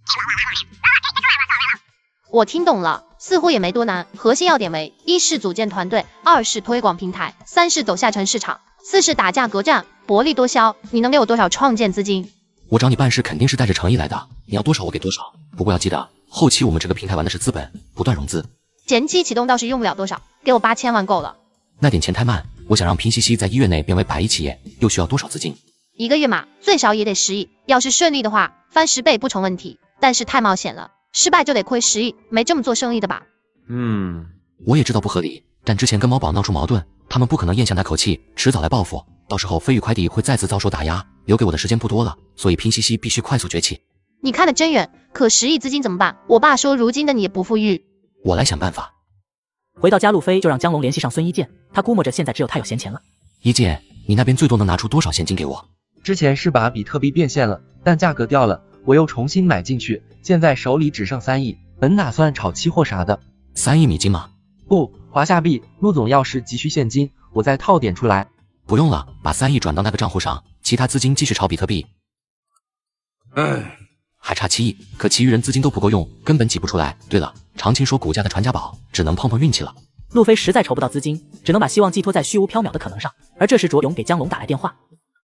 我听懂了，似乎也没多难。核心要点为：一是组建团队，二是推广平台，三是走下沉市场，四是打价格战，薄利多销。你能给我多少创建资金？ 我找你办事肯定是带着诚意来的，你要多少我给多少。不过要记得，后期我们这个平台玩的是资本，不断融资。 前期启动倒是用不了多少，给我八千万够了。 那点钱太慢，我想让拼夕夕在一月内变为百亿企业，又需要多少资金？ 一个月嘛，最少也得十亿。要是顺利的话，翻十倍不成问题。但是太冒险了，失败就得亏十亿，没这么做生意的吧？ 嗯，我也知道不合理，但之前跟猫宝闹出矛盾，他们不可能咽下那口气，迟早来报复。到时候飞宇快递会再次遭受打压，留给我的时间不多了，所以拼夕夕必须快速崛起。 你看得真远，可十亿资金怎么办？我爸说如今的你也不富裕。 我来想办法。 回到家，路飞就让江龙联系上孙一剑，他估摸着现在只有他有闲钱了。 一剑，你那边最多能拿出多少现金给我？ 之前是把比特币变现了，但价格掉了，我又重新买进去，现在手里只剩三亿，本打算炒期货啥的。 三亿美金吗？ 不，华夏币。陆总要是急需现金，我再套点出来。 不用了，把三亿转到那个账户上，其他资金继续炒比特币。唉，还差七亿，可其余人资金都不够用，根本挤不出来。对了，常青说股价的传家宝，只能碰碰运气了。 路飞实在筹不到资金，只能把希望寄托在虚无缥缈的可能上。而这时卓勇给江龙打来电话。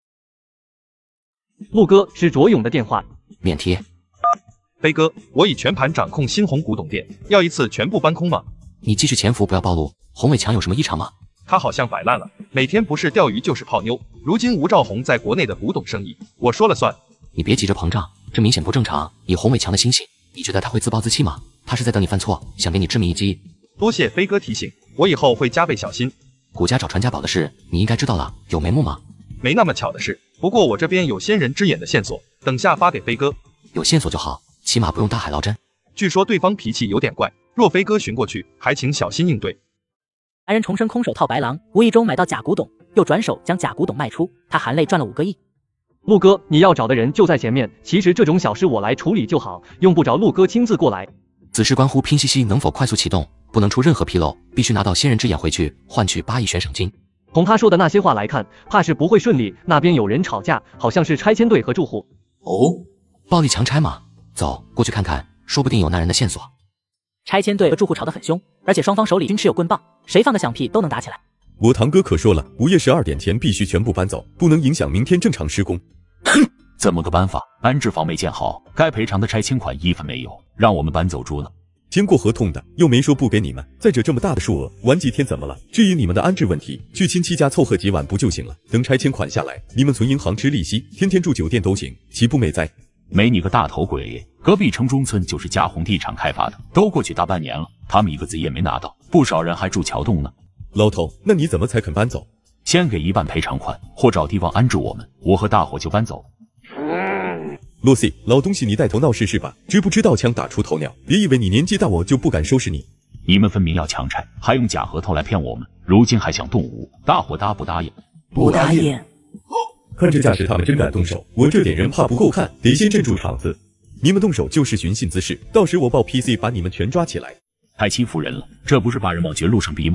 陆哥，是卓勇的电话。 免提。 飞哥，我已全盘掌控新鸿古董店，要一次全部搬空吗？ 你继续潜伏，不要暴露。洪伟强有什么异常吗？ 他好像摆烂了，每天不是钓鱼就是泡妞。如今吴兆宏在国内的古董生意，我说了算。 你别急着膨胀，这明显不正常。以洪伟强的心性，你觉得他会自暴自弃吗？他是在等你犯错，想给你致命一击。 多谢飞哥提醒，我以后会加倍小心。 古家找传家宝的事，你应该知道了，有眉目吗？ 没那么巧的事，不过我这边有仙人之眼的线索，等下发给飞哥。 有线索就好，起码不用大海捞针。 据说对方脾气有点怪，若飞哥寻过去，还请小心应对。 来人重生空手套白狼，无意中买到假古董，又转手将假古董卖出，他含泪赚了五个亿。 陆哥，你要找的人就在前面，其实这种小事我来处理就好，用不着陆哥亲自过来。 此事关乎拼夕夕能否快速启动，不能出任何纰漏，必须拿到仙人之眼回去，换取八亿悬赏金。 从他说的那些话来看，怕是不会顺利。那边有人吵架，好像是拆迁队和住户。 哦，暴力强拆吗？走，过去看看，说不定有那人的线索。 拆迁队和住户吵得很凶，而且双方手里均持有棍棒，谁放个响屁都能打起来。 我堂哥可说了，午夜十二点前必须全部搬走，不能影响明天正常施工。 哼，怎么个搬法？安置房没建好，该赔偿的拆迁款一分没有，让我们搬走猪呢？ 签过合同的，又没说不给你们。再者这么大的数额，玩几天怎么了？至于你们的安置问题，去亲戚家凑合几晚不就行了？等拆迁款下来，你们存银行吃利息，天天住酒店都行，岂不美哉？ 没你个大头鬼！隔壁城中村就是嘉宏地产开发的，都过去大半年了，他们一个子也没拿到，不少人还住桥洞呢。 老头，那你怎么才肯搬走？ 先给一半赔偿款，或找地方安置我们，我和大伙就搬走。 洛西，老东西，你带头闹事是吧？知不知道枪打出头鸟？别以为你年纪大我就不敢收拾你。 你们分明要强拆，还用假合同来骗我们，如今还想动武，大伙答不答应？ 不答应。 看这架势，他们真敢动手，我这点人怕不够看，得先镇住场子。你们动手就是寻衅滋事，到时我报 P C 把你们全抓起来。 太欺负人了，这不是把人往绝路上逼吗？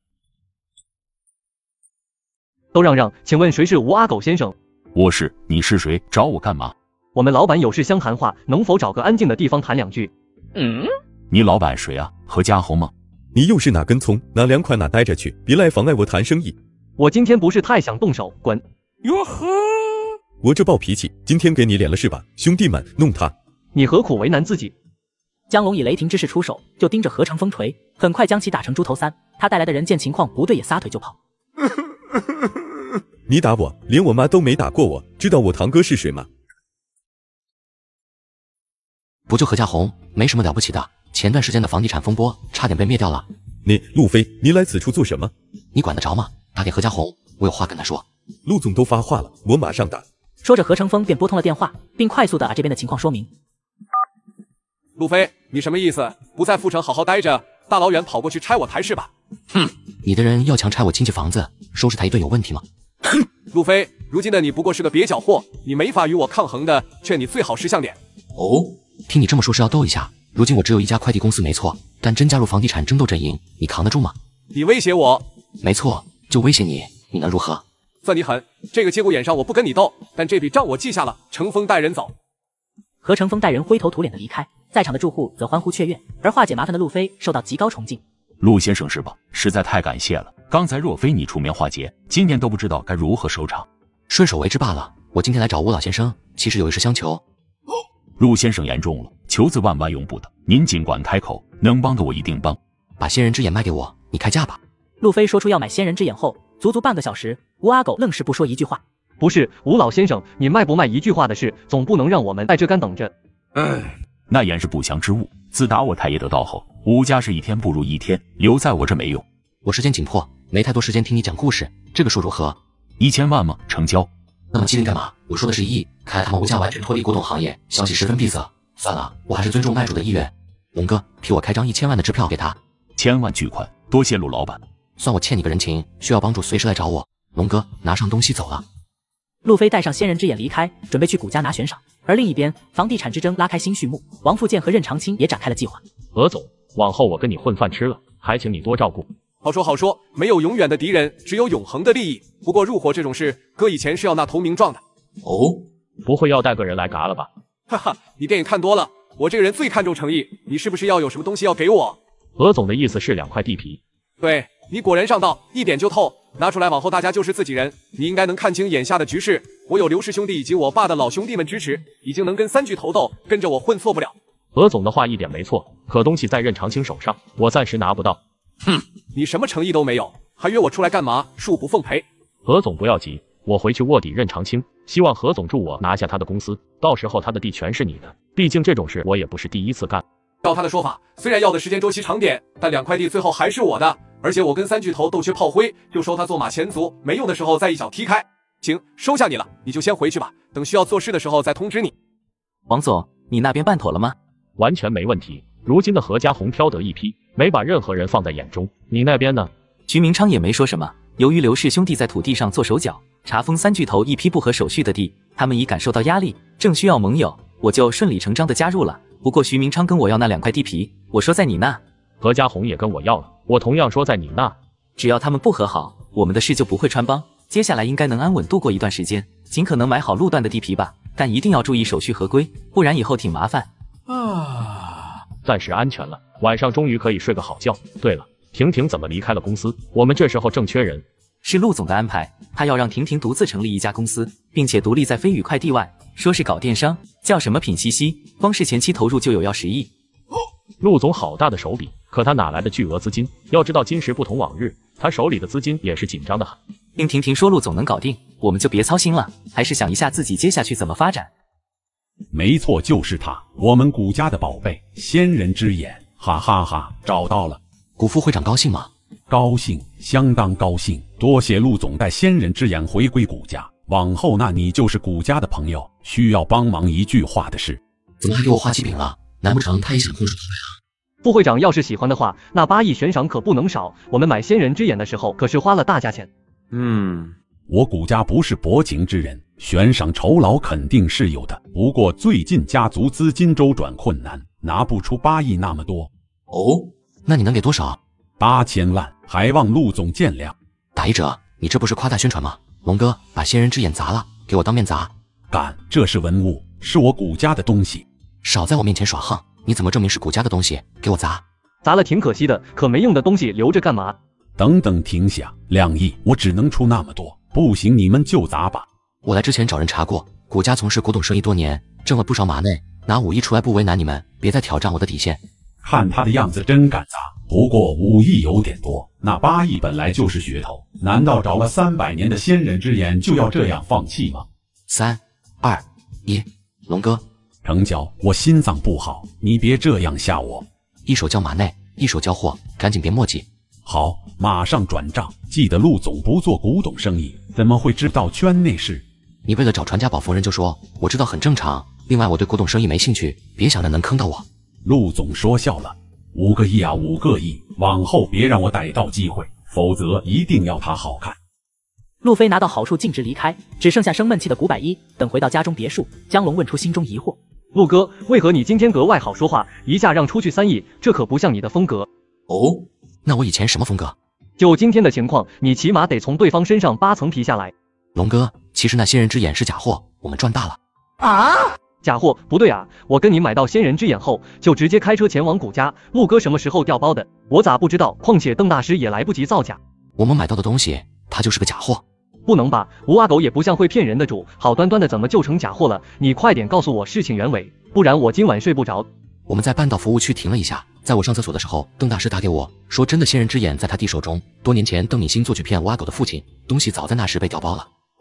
都让让，请问谁是吴阿狗先生？ 我是，你是谁？找我干嘛？ 我们老板有事相谈话，能否找个安静的地方谈两句？ 嗯，你老板谁啊？何家宏吗？ 你又是哪根葱？哪凉快哪待着去，别来妨碍我谈生意。 我今天不是太想动手，滚！ 哟呵，我这暴脾气，今天给你脸了是吧？兄弟们，弄他！ 你何苦为难自己？ 江龙以雷霆之势出手，就盯着何成风锤，很快将其打成猪头三。他带来的人见情况不对，也撒腿就跑。 你打我，连我妈都没打过我，知道我堂哥是谁吗？ 不就何家宏，没什么了不起的。前段时间的房地产风波，差点被灭掉了。 你路飞，你来此处做什么？ 你管得着吗？打给何家宏，我有话跟他说。 陆总都发话了，我马上打。 说着，何成风便拨通了电话，并快速的把这边的情况说明。 路飞，你什么意思？不在富城好好待着，大老远跑过去拆我台是吧？ 哼，你的人要强拆我亲戚房子，收拾他一顿有问题吗？ 哼，路飞，如今的你不过是个蹩脚货，你没法与我抗衡的，劝你最好识相点。 哦，听你这么说是要斗一下。如今我只有一家快递公司没错，但真加入房地产争斗阵营，你扛得住吗？ 你威胁我？ 没错，就威胁你，你能如何？ 算你狠，这个节骨眼上我不跟你斗，但这笔账我记下了。乘风带人走。 何成风带人灰头土脸的离开，在场的住户则欢呼雀跃，而化解麻烦的路飞受到极高崇敬。 陆先生是吧？实在太感谢了。刚才若非你出面化解，今天都不知道该如何收场。 顺手为之罢了。我今天来找吴老先生，其实有一事相求。 陆先生言重了，求字万万用不得，您尽管开口，能帮的我一定帮。 把仙人之眼卖给我，你开价吧。 路飞说出要买仙人之眼后，足足半个小时，吴阿狗愣是不说一句话。 不是，吴老先生，你卖不卖一句话的事，总不能让我们在这干等着。 唉，那言是不祥之物。自打我太爷得道后，吴家是一天不如一天，留在我这没用。 我时间紧迫，没太多时间听你讲故事。这个数如何？ 一千万吗？成交。 那么机灵干嘛？我说的是一亿。看来他们吴家完全脱离古董行业，消息十分闭塞。算了，我还是尊重卖主的意愿。龙哥，替我开张一千万的支票给他。 千万巨款，多谢陆老板。 算我欠你个人情，需要帮助随时来找我。龙哥，拿上东西走了。 路飞带上仙人之眼离开，准备去古家拿悬赏。而另一边，房地产之争拉开新序幕，王富建和任长青也展开了计划。 何总，往后我跟你混饭吃了，还请你多照顾。 好说好说，没有永远的敌人，只有永恒的利益。不过入伙这种事，哥以前是要那投名状的。 哦，不会要带个人来嘎了吧？ 哈哈，你电影看多了，我这个人最看重诚意。你是不是要有什么东西要给我？ 何总的意思是两块地皮。 对，你果然上道，一点就透。拿出来，往后大家就是自己人。你应该能看清眼下的局势。我有刘氏兄弟以及我爸的老兄弟们支持，已经能跟三巨头斗，跟着我混错不了。 何总的话一点没错，可东西在任长青手上，我暂时拿不到。 哼，你什么诚意都没有，还约我出来干嘛？恕不奉陪。 何总不要急，我回去卧底任长青，希望何总助我拿下他的公司，到时候他的地全是你的。毕竟这种事我也不是第一次干。 照他的说法，虽然要的时间周期长点，但两块地最后还是我的。而且我跟三巨头斗缺炮灰，就收他做马前卒，没用的时候再一脚踢开。行，收下你了，你就先回去吧，等需要做事的时候再通知你。 王总，你那边办妥了吗？ 完全没问题。如今的何家红飘得一批，没把任何人放在眼中。你那边呢？ 徐明昌也没说什么。由于刘氏兄弟在土地上做手脚，查封三巨头一批不合手续的地，他们已感受到压力，正需要盟友，我就顺理成章的加入了。不过徐明昌跟我要那两块地皮，我说在你那。 何家红也跟我要了，我同样说在你那。 只要他们不和好，我们的事就不会穿帮。接下来应该能安稳度过一段时间，尽可能买好路段的地皮吧，但一定要注意手续合规，不然以后挺麻烦。 啊，暂时安全了，晚上终于可以睡个好觉。对了，婷婷怎么离开了公司？我们这时候正缺人。 是陆总的安排，他要让婷婷独自成立一家公司，并且独立在飞宇快递外，说是搞电商，叫什么品西西，光是前期投入就有要十亿。 陆总好大的手笔，可他哪来的巨额资金？要知道今时不同往日，他手里的资金也是紧张的很。 听婷婷说陆总能搞定，我们就别操心了，还是想一下自己接下去怎么发展。 没错，就是他，我们古家的宝贝，仙人之眼，哈哈哈，找到了。 古副会长高兴吗？ 高兴，相当高兴。多谢陆总带仙人之眼回归古家，往后那你就是古家的朋友，需要帮忙一句话的事。 怎么还给我画鸡饼了？难不成他也想控制团队啊？ 副会长要是喜欢的话，那八亿悬赏可不能少。我们买仙人之眼的时候可是花了大价钱。 嗯，我古家不是薄情之人，悬赏酬劳肯定是有的。不过最近家族资金周转困难，拿不出八亿那么多。 哦，那你能给多少？ 八千万，还望陆总见谅。 打一折，你这不是夸大宣传吗？龙哥，把仙人之眼砸了，给我当面砸。 干，这是文物，是我古家的东西。 少在我面前耍横！你怎么证明是古家的东西？给我砸！ 砸了挺可惜的，可没用的东西留着干嘛？ 等等，停下！两亿，我只能出那么多，不行，你们就砸吧。 我来之前找人查过，古家从事古董生意多年，挣了不少马内，拿五亿出来不为难你们，别再挑战我的底线。 看他的样子真敢砸，不过五亿有点多，那八亿本来就是噱头，难道找了三百年的仙人之眼就要这样放弃吗？ 三、二、一，龙哥。 成交，我心脏不好，你别这样吓我。 一手交马内，一手交货，赶紧别墨迹。 好，马上转账。记得陆总不做古董生意，怎么会知道圈内事？ 你为了找传家宝逢人就说，我知道很正常。另外，我对古董生意没兴趣，别想着能坑到我。 陆总说笑了，五个亿啊，五个亿，往后别让我逮到机会，否则一定要他好看。 路飞拿到好处径直离开，只剩下生闷气的古百一。等回到家中别墅，江龙问出心中疑惑。 陆哥，为何你今天格外好说话，一下让出去三亿，这可不像你的风格。 哦，那我以前什么风格？ 就今天的情况，你起码得从对方身上扒层皮下来。 龙哥，其实那仙人之眼是假货，我们赚大了。 啊？假货？不对啊，我跟你买到仙人之眼后，就直接开车前往古家。陆哥什么时候调包的？我咋不知道？况且邓大师也来不及造假。 我们买到的东西，它就是个假货。 不能吧，吴阿狗也不像会骗人的主，好端端的怎么就成假货了？你快点告诉我事情原委，不然我今晚睡不着。 我们在半岛服务区停了一下，在我上厕所的时候，邓大师打给我说，真的仙人之眼在他弟手中。多年前邓敏星做去骗吴阿狗的父亲，东西早在那时被调包了。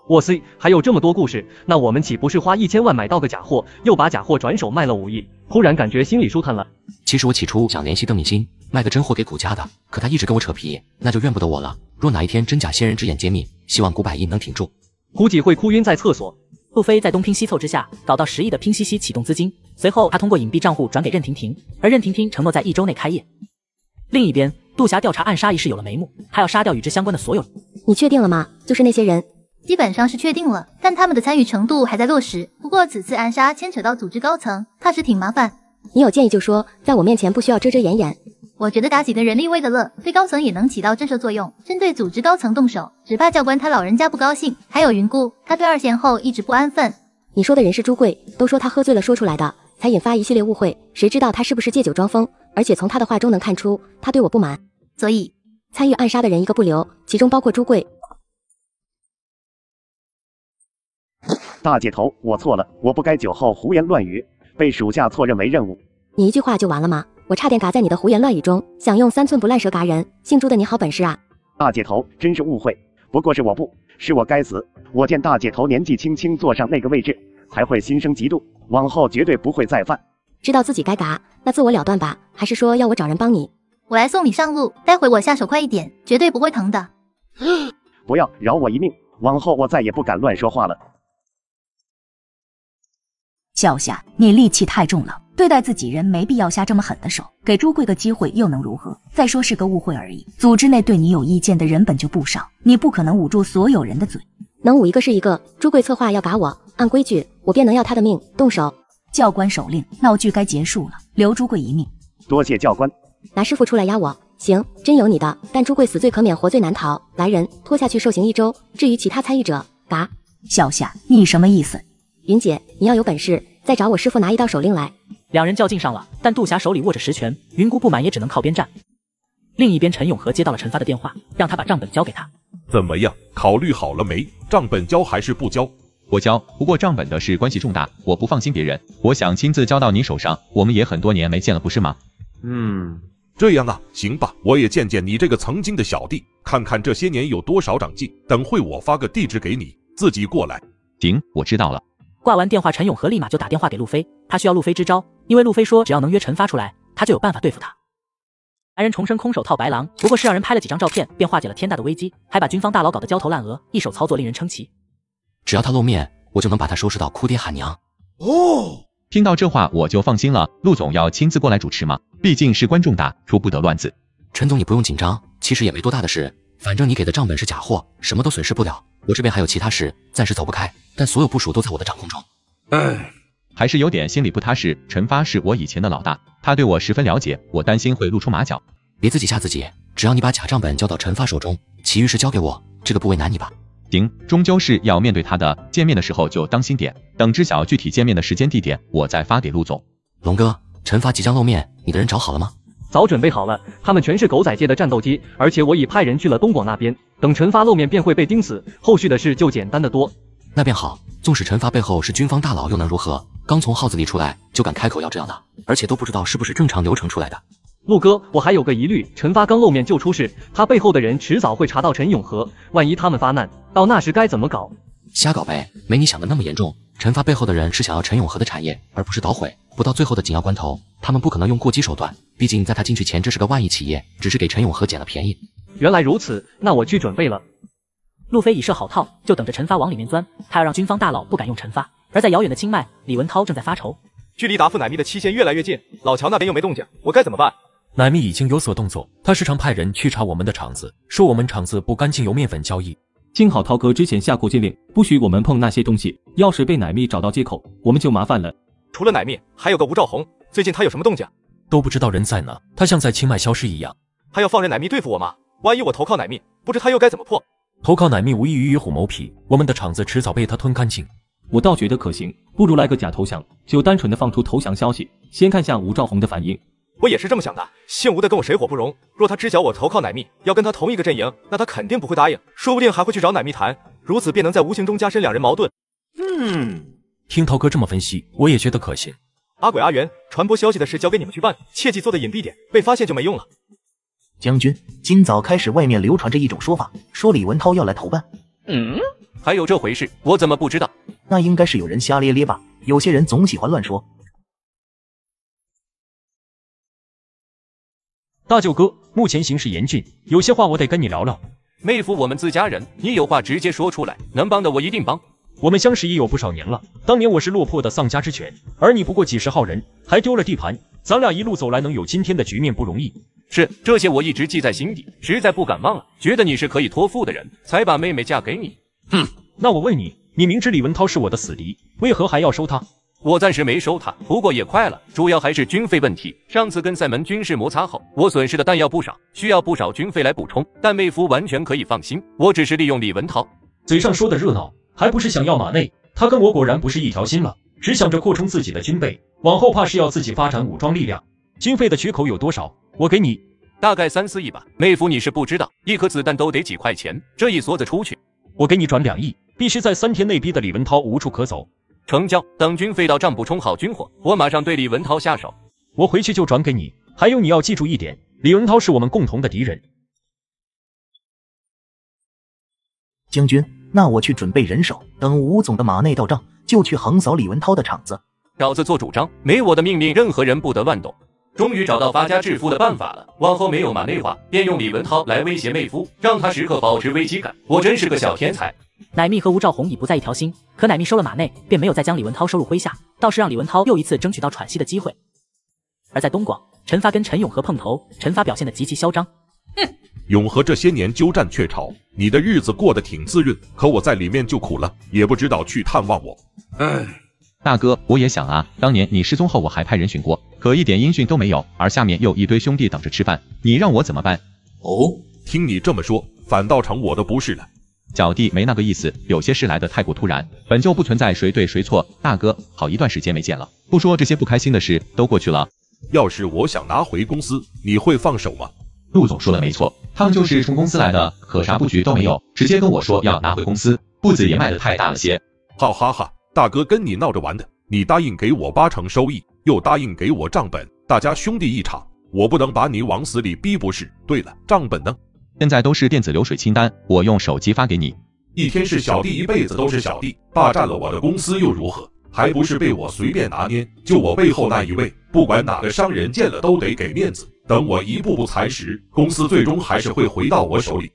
哇塞，还有这么多故事，那我们岂不是花一千万买到个假货，又把假货转手卖了五亿？忽然感觉心里舒坦了。 其实我起初想联系邓敏欣，卖个真货给古家的，可他一直跟我扯皮，那就怨不得我了。若哪一天真假仙人之眼揭秘，希望古百亿能挺住。 估计会哭晕在厕所。 路飞在东拼西凑之下，搞到十亿的拼夕夕启动资金，随后他通过隐蔽账户转给任婷婷，而任婷婷承诺在一周内开业。另一边，杜霞调查暗杀一事有了眉目，还要杀掉与之相关的所有人。 你确定了吗？就是那些人？ 基本上是确定了，但他们的参与程度还在落实。不过此次暗杀牵扯到组织高层，怕是挺麻烦。 你有建议就说，在我面前不需要遮遮掩掩。 我觉得打几个人力为了乐，对高层也能起到震慑作用。针对组织高层动手，只怕教官他老人家不高兴。还有云姑，他对二贤后一直不安分。 你说的人是朱贵，都说他喝醉了说出来的，才引发一系列误会。谁知道他是不是借酒装疯？而且从他的话中能看出，他对我不满。 所以参与暗杀的人一个不留，其中包括朱贵。 大姐头，我错了，我不该酒后胡言乱语，被属下错认为任务。 你一句话就完了吗？我差点嘎在你的胡言乱语中，想用三寸不烂舌嘎人，姓朱的你好本事啊！ 大姐头，真是误会，不过是我不，是我该死。我见大姐头年纪轻轻坐上那个位置，才会心生嫉妒，往后绝对不会再犯。 知道自己该嘎，那自我了断吧，还是说要我找人帮你？ 我来送你上路，待会我下手快一点，绝对不会疼的。 不要，饶我一命，往后我再也不敢乱说话了。 小夏，你戾气太重了，对待自己人没必要下这么狠的手，给朱贵个机会又能如何？再说是个误会而已，组织内对你有意见的人本就不少，你不可能捂住所有人的嘴。 能捂一个是一个，朱贵策划要嘎我，按规矩我便能要他的命，动手。 教官手令，闹剧该结束了，留朱贵一命。 多谢教官。 拿师傅出来压我，行，真有你的，但朱贵死罪可免，活罪难逃。来人，拖下去受刑一周。至于其他参与者，嘎。 小夏，你什么意思？ 云姐，你要有本事，再找我师傅拿一道手令来。 两人较劲上了，但杜霞手里握着实权，云姑不满也只能靠边站。另一边，陈永和接到了陈发的电话，让他把账本交给他。 怎么样？考虑好了没？账本交还是不交？ 我交，不过账本的事关系重大，我不放心别人，我想亲自交到你手上。我们也很多年没见了，不是吗？ 嗯，这样啊，行吧，我也见见你这个曾经的小弟，看看这些年有多少长进。等会我发个地址给你，自己过来。 行，我知道了。 挂完电话，陈永和立马就打电话给路飞，他需要路飞支招，因为路飞说只要能约陈发出来，他就有办法对付他。男人重生空手套白狼，不过是让人拍了几张照片，便化解了天大的危机，还把军方大佬搞得焦头烂额，一手操作令人称奇。 只要他露面，我就能把他收拾到哭爹喊娘。 哦，听到这话我就放心了。陆总要亲自过来主持吗？毕竟事关重大，出不得乱子。 陈总，你不用紧张，其实也没多大的事，反正你给的账本是假货，什么都损失不了。我这边还有其他事，暂时走不开，但所有部署都在我的掌控中。 唉，还是有点心里不踏实。陈发是我以前的老大，他对我十分了解，我担心会露出马脚。 别自己吓自己，只要你把假账本交到陈发手中，其余事交给我，这个不为难你吧？ 行，终究是要面对他的，见面的时候就当心点，等知晓具体见面的时间地点，我再发给陆总。 龙哥，陈发即将露面，你的人找好了吗？ 早准备好了，他们全是狗仔界的战斗机，而且我已派人去了东广那边，等陈发露面便会被钉死，后续的事就简单得多。 那便好，纵使陈发背后是军方大佬又能如何？刚从号子里出来就敢开口要这样的，而且都不知道是不是正常流程出来的。 陆哥，我还有个疑虑，陈发刚露面就出事，他背后的人迟早会查到陈永和，万一他们发难，到那时该怎么搞？ 瞎搞呗，没你想的那么严重。陈发背后的人是想要陈永和的产业，而不是捣毁。不到最后的紧要关头，他们不可能用过激手段，毕竟在他进去前这是个万亿企业，只是给陈永和捡了便宜。 原来如此，那我去准备了。 路飞已设好套，就等着陈发往里面钻，他要让军方大佬不敢用陈发。而在遥远的清迈，李文涛正在发愁， 距离答复乃密的期限越来越近，老乔那边又没动静，我该怎么办？ 乃密已经有所动作，他时常派人去查我们的厂子，说我们厂子不干净，有面粉交易。 幸好涛哥之前下过禁令，不许我们碰那些东西，要是被乃密找到接口，我们就麻烦了。 除了乃密，还有个吴兆宏，最近他有什么动静？ 都不知道人在哪，他像在清迈消失一样。 他要放任乃密对付我吗？万一我投靠乃密，不知他又该怎么破？ 投靠乃密无异于与虎谋皮，我们的厂子迟早被他吞干净。 我倒觉得可行，不如来个假投降，就单纯的放出投降消息，先看下吴兆宏的反应。 我也是这么想的，姓吴的跟我水火不容，若他知晓我投靠乃密，要跟他同一个阵营，那他肯定不会答应，说不定还会去找乃密谈，如此便能在无形中加深两人矛盾。 嗯，听涛哥这么分析，我也觉得可行。 阿鬼阿元，传播消息的事交给你们去办，切记做的隐蔽点，被发现就没用了。 将军，今早开始外面流传着一种说法，说李文涛要来投办。 嗯， 还有这回事，我怎么不知道？ 那应该是有人瞎咧咧吧？有些人总喜欢乱说。 大舅哥，目前形势严峻，有些话我得跟你聊聊。 妹夫，我们自家人，你有话直接说出来，能帮的我一定帮。 我们相识已有不少年了，当年我是落魄的丧家之犬，而你不过几十号人，还丢了地盘，咱俩一路走来能有今天的局面不容易。 是，这些我一直记在心底，实在不敢忘了，觉得你是可以托付的人，才把妹妹嫁给你。 哼，那我问你，你明知李文涛是我的死敌，为何还要收他？ 我暂时没收他，不过也快了，主要还是军费问题。上次跟塞门军事摩擦后，我损失的弹药不少，需要不少军费来补充。但妹夫完全可以放心，我只是利用李文涛。 嘴上说的热闹，还不是想要马内？他跟我果然不是一条心了，只想着扩充自己的军备，往后怕是要自己发展武装力量。军费的缺口有多少？我给你。 大概三四亿吧。妹夫，你是不知道，一颗子弹都得几块钱，这一梭子出去， 我给你转两亿，必须在三天内逼得李文涛无处可走。 成交，等军费到账补充好军火，我马上对李文涛下手。 我回去就转给你。还有你要记住一点，李文涛是我们共同的敌人。 将军，那我去准备人手，等吴总的马内到账，就去横扫李文涛的场子。 小子做主张，没我的命令，任何人不得乱动。终于找到发家致富的办法了，往后没有马内话，便用李文涛来威胁妹夫，让他时刻保持危机感。我真是个小天才。 乃密和吴兆宏已不在一条心，可乃密收了马内，便没有再将李文涛收入麾下，倒是让李文涛又一次争取到喘息的机会。而在东广，陈发跟陈永和碰头，陈发表现得极其嚣张。 哼，永和这些年鸠占鹊巢，你的日子过得挺滋润，可我在里面就苦了，也不知道去探望我。 唉，大哥，我也想啊，当年你失踪后我还派人寻过，可一点音讯都没有，而下面又一堆兄弟等着吃饭，你让我怎么办？ 哦，听你这么说，反倒成我的不是了。 小弟没那个意思，有些事来得太过突然，本就不存在谁对谁错。大哥，好一段时间没见了，不说这些不开心的事都过去了。 要是我想拿回公司，你会放手吗？ 陆总说的没错，他们就是冲公司来的，可啥布局都没有，直接跟我说要拿回公司，步子也迈得太大了些。 哈哈哈，大哥跟你闹着玩的，你答应给我八成收益，又答应给我账本，大家兄弟一场，我不能把你往死里逼不是。对了，账本呢？ 现在都是电子流水清单，我用手机发给你。 一天是小弟，一辈子都是小弟，霸占了我的公司又如何？还不是被我随便拿捏？就我背后那一位，不管哪个商人见了都得给面子。等我一步步蚕食，公司最终还是会回到我手里。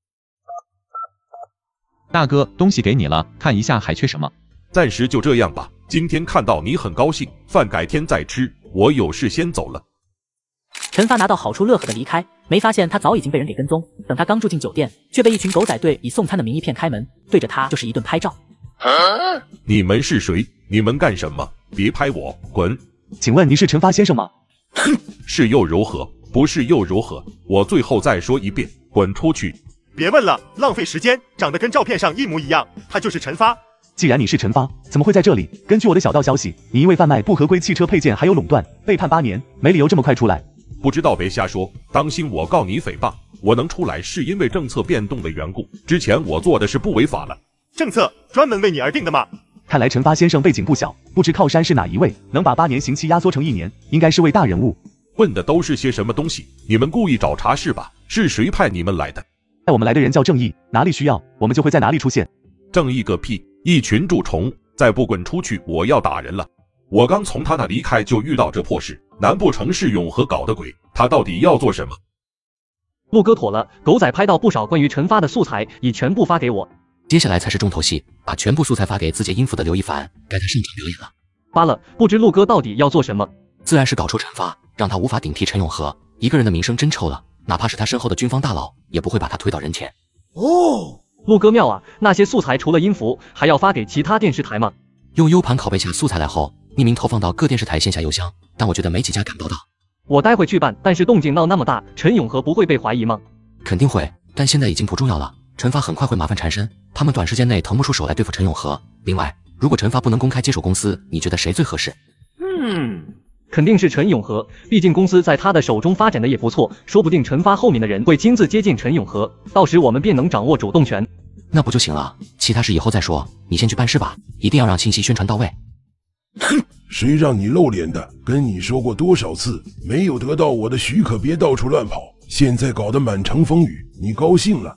大哥，东西给你了，看一下还缺什么？ 暂时就这样吧。今天看到你很高兴，饭改天再吃，我有事先走了。 陈发拿到好处乐呵的离开，没发现他早已经被人给跟踪。等他刚住进酒店，却被一群狗仔队以送餐的名义骗开门，对着他就是一顿拍照。 你们是谁？你们干什么？别拍我，滚！ 请问你是陈发先生吗？ 哼，是又如何？不是又如何？我最后再说一遍，滚出去！ 别问了，浪费时间，长得跟照片上一模一样，他就是陈发。 既然你是陈发，怎么会在这里？根据我的小道消息，你因为贩卖不合规汽车配件还有垄断，被判八年，没理由这么快出来。 不知道别瞎说，当心我告你诽谤。我能出来是因为政策变动的缘故，之前我做的是不违法了。 政策专门为你而定的吗？ 看来陈发先生背景不小，不知靠山是哪一位，能把八年刑期压缩成一年，应该是位大人物。 问的都是些什么东西？你们故意找茬是吧？是谁派你们来的？ 带我们来的人叫正义，哪里需要，我们就会在哪里出现。 正义个屁！一群蛀虫，再不滚出去，我要打人了。我刚从他那离开就遇到这破事，难不成是永和搞的鬼？他到底要做什么？ 陆哥妥了，狗仔拍到不少关于陈发的素材，已全部发给我。 接下来才是重头戏，把全部素材发给自己音符的刘一凡，该他上场表演了。 发了，不知陆哥到底要做什么？ 自然是搞出陈发，让他无法顶替陈永和。一个人的名声真臭了，哪怕是他身后的军方大佬，也不会把他推到人前。 哦，陆哥妙啊！那些素材除了音符，还要发给其他电视台吗？ 用 U 盘拷贝下素材来后，匿名投放到各电视台线下邮箱，但我觉得没几家敢报道。 我待会去办，但是动静闹那么大，陈永和不会被怀疑吗？ 肯定会，但现在已经不重要了。陈发很快会麻烦缠身，他们短时间内腾不出手来对付陈永和。另外，如果陈发不能公开接手公司，你觉得谁最合适？ 嗯，肯定是陈永和，毕竟公司在他的手中发展的也不错，说不定陈发后面的人会亲自接近陈永和，到时我们便能掌握主动权。 那不就行了？其他事以后再说，你先去办事吧，一定要让信息宣传到位。 哼，谁让你露脸的？跟你说过多少次，没有得到我的许可别到处乱跑，现在搞得满城风雨，你高兴了？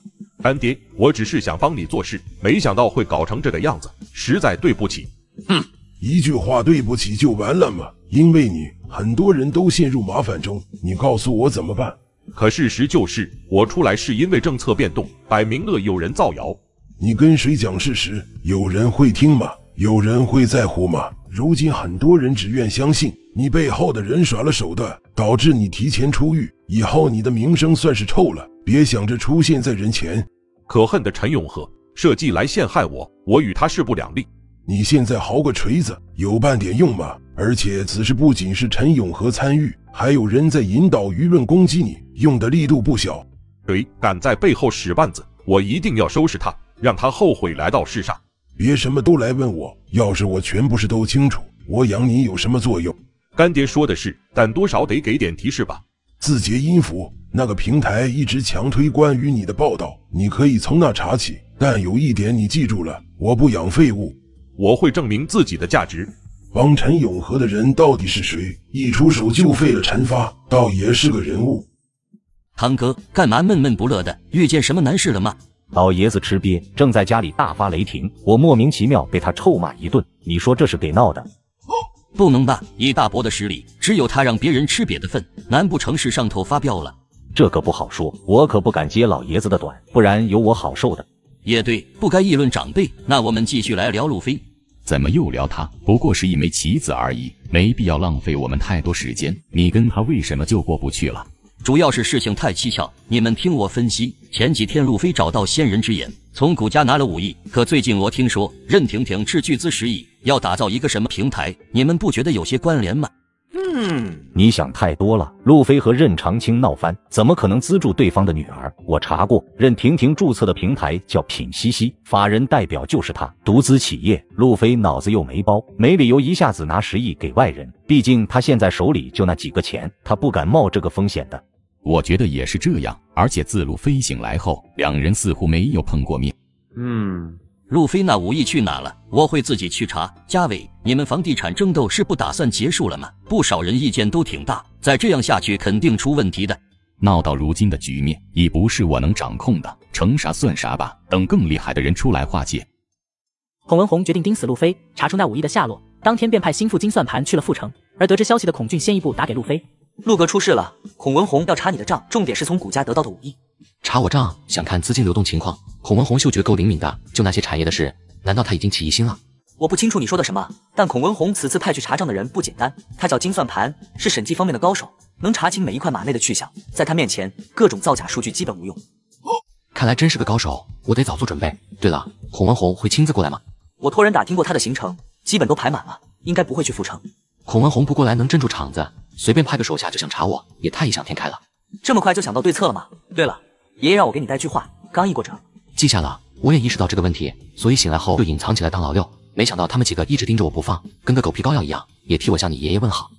干爹，我只是想帮你做事，没想到会搞成这个样子，实在对不起。 哼，一句话对不起就完了吗？因为你，很多人都陷入麻烦中，你告诉我怎么办？ 可事实就是，我出来是因为政策变动，摆明了有人造谣。 你跟谁讲事实？有人会听吗？有人会在乎吗？如今很多人只愿相信你背后的人耍了手段，导致你提前出狱，以后你的名声算是臭了，别想着出现在人前。 可恨的陈永和设计来陷害我，我与他势不两立。 你现在嚎个锤子，有半点用吗？而且此事不仅是陈永和参与，还有人在引导舆论攻击你，用的力度不小。 谁敢在背后使绊子，我一定要收拾他，让他后悔来到世上。 别什么都来问我，要是我全部事都清楚，我养你有什么作用？ 干爹说的是，但多少得给点提示吧。 字节音符那个平台一直强推关于你的报道，你可以从那查起，但有一点你记住了，我不养废物。 我会证明自己的价值。 帮陈永和的人到底是谁？一出手就废了陈发，倒也是个人物。 堂哥，干嘛闷闷不乐的？遇见什么难事了吗？ 老爷子吃瘪，正在家里大发雷霆，我莫名其妙被他臭骂一顿，你说这是给闹的？ 不能吧？以大伯的实力，只有他让别人吃瘪的份，难不成是上头发飙了？ 这个不好说，我可不敢接老爷子的短，不然有我好受的。 也对，不该议论长辈。那我们继续来聊路飞。 怎么又聊他？不过是一枚棋子而已，没必要浪费我们太多时间。你跟他为什么就过不去了？ 主要是事情太蹊跷，你们听我分析。前几天路飞找到仙人之眼，从谷家拿了五亿，可最近我听说任婷婷斥巨资十亿，要打造一个什么平台，你们不觉得有些关联吗？ 嗯，你想太多了。路飞和任长青闹翻，怎么可能资助对方的女儿？我查过，任婷婷注册的平台叫品西西，法人代表就是他，独资企业。路飞脑子又没包，没理由一下子拿十亿给外人，毕竟他现在手里就那几个钱，他不敢冒这个风险的。 我觉得也是这样，而且自路飞醒来后，两人似乎没有碰过面。 嗯。路飞那五亿去哪了？我会自己去查。嘉伟，你们房地产争斗是不打算结束了吗？不少人意见都挺大，再这样下去肯定出问题的。 闹到如今的局面，已不是我能掌控的，成啥算啥吧，等更厉害的人出来化解。 孔文宏决定盯死路飞，查出那五亿的下落，当天便派心腹金算盘去了阜成。而得知消息的孔俊先一步打给路飞。 陆哥出事了，孔文宏要查你的账，重点是从谷家得到的五亿。 查我账，想看资金流动情况。孔文宏嗅觉够灵敏的，就那些产业的事，难道他已经起疑心了？ 我不清楚你说的什么，但孔文宏此次派去查账的人不简单，他叫金算盘，是审计方面的高手，能查清每一块码内的去向。在他面前，各种造假数据基本无用。 看来真是个高手，我得早做准备。对了，孔文宏会亲自过来吗？ 我托人打听过他的行程，基本都排满了，应该不会去阜成。 孔文宏不过来能镇住场子，随便派个手下就想查我，也太异想天开了。 这么快就想到对策了吗？对了，爷爷让我给你带句话，刚一过者。 记下了，我也意识到这个问题，所以醒来后就隐藏起来当老六。没想到他们几个一直盯着我不放，跟个狗皮膏药一样，也替我向你爷爷问好。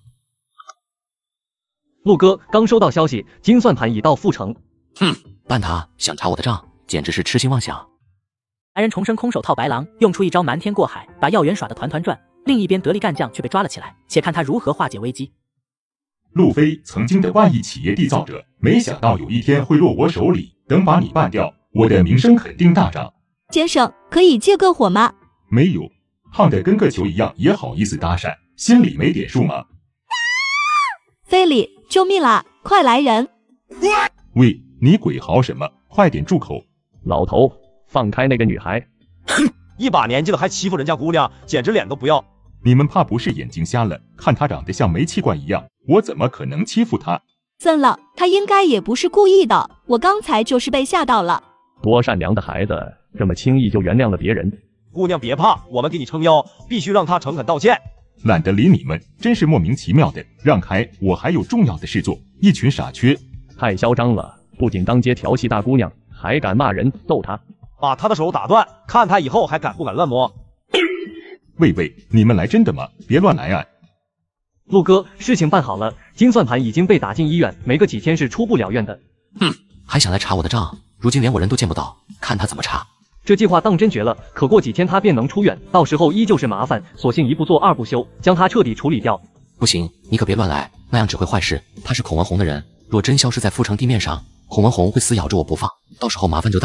陆哥刚收到消息，金算盘已到阜成。 哼，办他想查我的账，简直是痴心妄想。 男人重生空手套白狼，用出一招瞒天过海，把要员耍得团团转。另一边得力干将却被抓了起来，且看他如何化解危机。 路飞曾经的万亿企业缔造者，没想到有一天会落我手里。等把你办掉，我的名声肯定大涨。 先生，可以借个火吗？ 没有，胖得跟个球一样，也好意思搭讪，心里没点数吗？ 非礼，救命啦！快来人！ 喂，你鬼嚎什么？快点住口！ 老头，放开那个女孩！ 哼，一把年纪了还欺负人家姑娘，简直脸都不要！ 你们怕不是眼睛瞎了？看她长得像煤气罐一样，我怎么可能欺负她？ 算了，他应该也不是故意的，我刚才就是被吓到了。 多善良的孩子，这么轻易就原谅了别人。 姑娘别怕，我们给你撑腰，必须让他诚恳道歉。 懒得理你们，真是莫名其妙的。让开，我还有重要的事做。一群傻缺， 太嚣张了！不仅当街调戏大姑娘，还敢骂人揍她， 把他的手打断，看他以后还敢不敢乱摸。 喂喂，你们来真的吗？别乱来啊！ 陆哥，事情办好了，金算盘已经被打进医院，没个几天是出不了院的。 哼，还想来查我的账，如今连我人都见不到，看他怎么查。 这计划当真绝了，可过几天他便能出院，到时候依旧是麻烦，索性一不做二不休，将他彻底处理掉。 不行，你可别乱来，那样只会坏事。他是孔文宏的人，若真消失在阜成地面上，孔文宏会死咬着我不放，到时候麻烦就大了。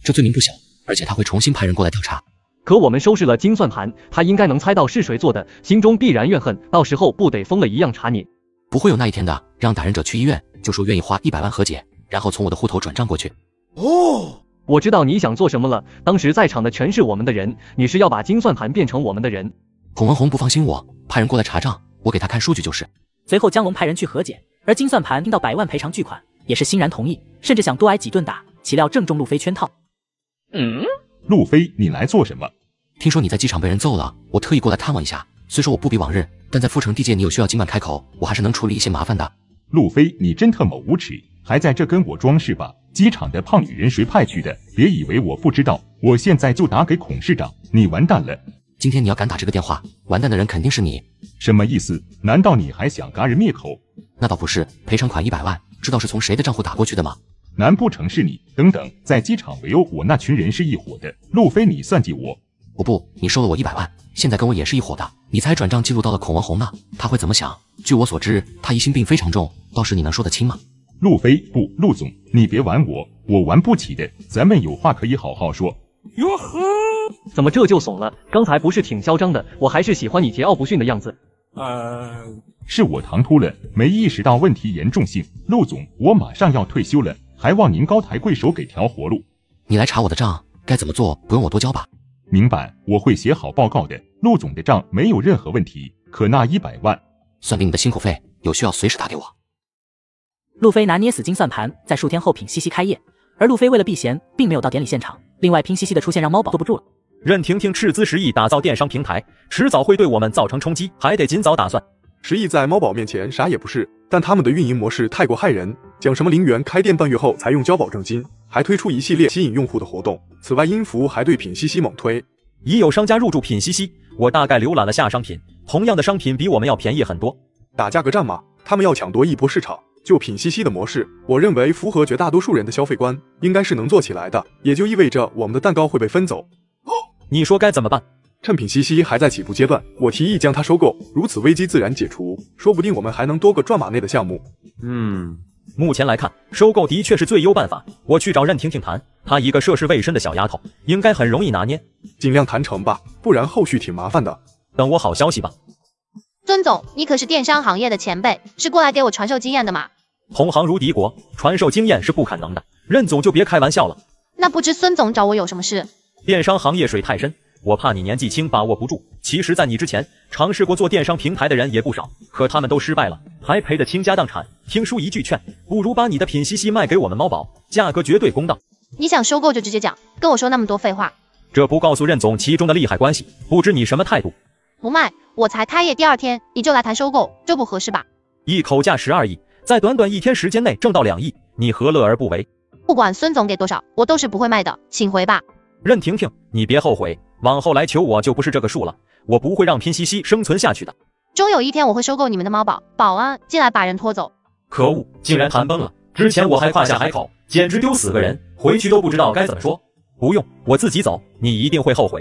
这罪名不小，而且他会重新派人过来调查。 可我们收拾了金算盘，他应该能猜到是谁做的，心中必然怨恨，到时候不得疯了一样查你。 不会有那一天的，让打人者去医院，就说愿意花一百万和解，然后从我的户头转账过去。 哦，我知道你想做什么了，当时在场的全是我们的人，你是要把金算盘变成我们的人。 孔文宏不放心我，派人过来查账，我给他看数据就是。 随后江龙派人去和解，而金算盘听到百万赔偿巨款，也是欣然同意，甚至想多挨几顿打，岂料正中路飞圈套。 嗯，路飞，你来做什么？ 听说你在机场被人揍了，我特意过来探望一下。虽说我不比往日，但在富城地界你有需要尽管开口，我还是能处理一些麻烦的。 路飞，你真特么无耻，还在这跟我装是吧？机场的胖女人谁派去的？别以为我不知道，我现在就打给孔市长，你完蛋了。 今天你要敢打这个电话，完蛋的人肯定是你。 什么意思？难道你还想嘎人灭口？ 那倒不是，赔偿款一百万，知道是从谁的账户打过去的吗？ 难不成是你？等等，在机场围殴我那群人是一伙的，路飞你算计我？ 我不，你收了我一百万，现在跟我也是一伙的。你猜转账记录到了孔文宏呢，他会怎么想？据我所知，他疑心病非常重，到时你能说得清吗？ 路飞，不，陆总，你别玩我，我玩不起的，咱们有话可以好好说。 哟呵，怎么这就怂了？刚才不是挺嚣张的？我还是喜欢你桀骜不驯的样子。 呃，是我唐突了，没意识到问题严重性。陆总，我马上要退休了，还望您高抬贵手给条活路。 你来查我的账，该怎么做不用我多教吧？ 明白，我会写好报告的。陆总的账没有任何问题，可那一百万算给你的辛苦费，有需要随时打给我。 路飞拿捏死金算盘，在数天后品西西开业，而路飞为了避嫌，并没有到典礼现场。另外，拼西西的出现让猫宝坐不住了。 任婷婷斥资十亿打造电商平台，迟早会对我们造成冲击，还得尽早打算。 十亿在猫宝面前啥也不是，但他们的运营模式太过害人，讲什么零元开店半月后才用交保证金，还推出一系列吸引用户的活动。此外，音符还对品西西猛推。 已有商家入驻品西西，我大概浏览了下商品，同样的商品比我们要便宜很多。 打价格战嘛，他们要抢夺一波市场。就品西西的模式，我认为符合绝大多数人的消费观，应该是能做起来的，也就意味着我们的蛋糕会被分走。 你说该怎么办？ 趁品西西还在起步阶段，我提议将它收购，如此危机自然解除，说不定我们还能多个赚马内的项目。 嗯，目前来看，收购的确是最优办法。我去找任婷婷谈，她一个涉世未深的小丫头，应该很容易拿捏。 尽量谈成吧，不然后续挺麻烦的。 等我好消息吧。 孙总，你可是电商行业的前辈，是过来给我传授经验的吗？ 同行如敌国，传授经验是不可能的。任总就别开玩笑了。 那不知孙总找我有什么事？ 电商行业水太深，我怕你年纪轻把握不住。其实在你之前，尝试过做电商平台的人也不少，可他们都失败了，还赔得倾家荡产。听叔一句劝，不如把你的品西西卖给我们猫宝，价格绝对公道。 你想收购就直接讲，跟我说那么多废话。 这不告诉任总其中的利害关系，不知你什么态度？ 不卖，我才开业第二天你就来谈收购，这不合适吧？ 一口价十二亿。在短短一天时间内挣到两亿，你何乐而不为？ 不管孙总给多少，我都是不会卖的，请回吧。 任婷婷，你别后悔，往后来求我就不是这个数了，我不会让拼西西生存下去的。 终有一天我会收购你们的猫宝，保安进来把人拖走。 可恶，竟然谈崩了！之前我还夸下海口，简直丢死个人，回去都不知道该怎么说。不用，我自己走，你一定会后悔。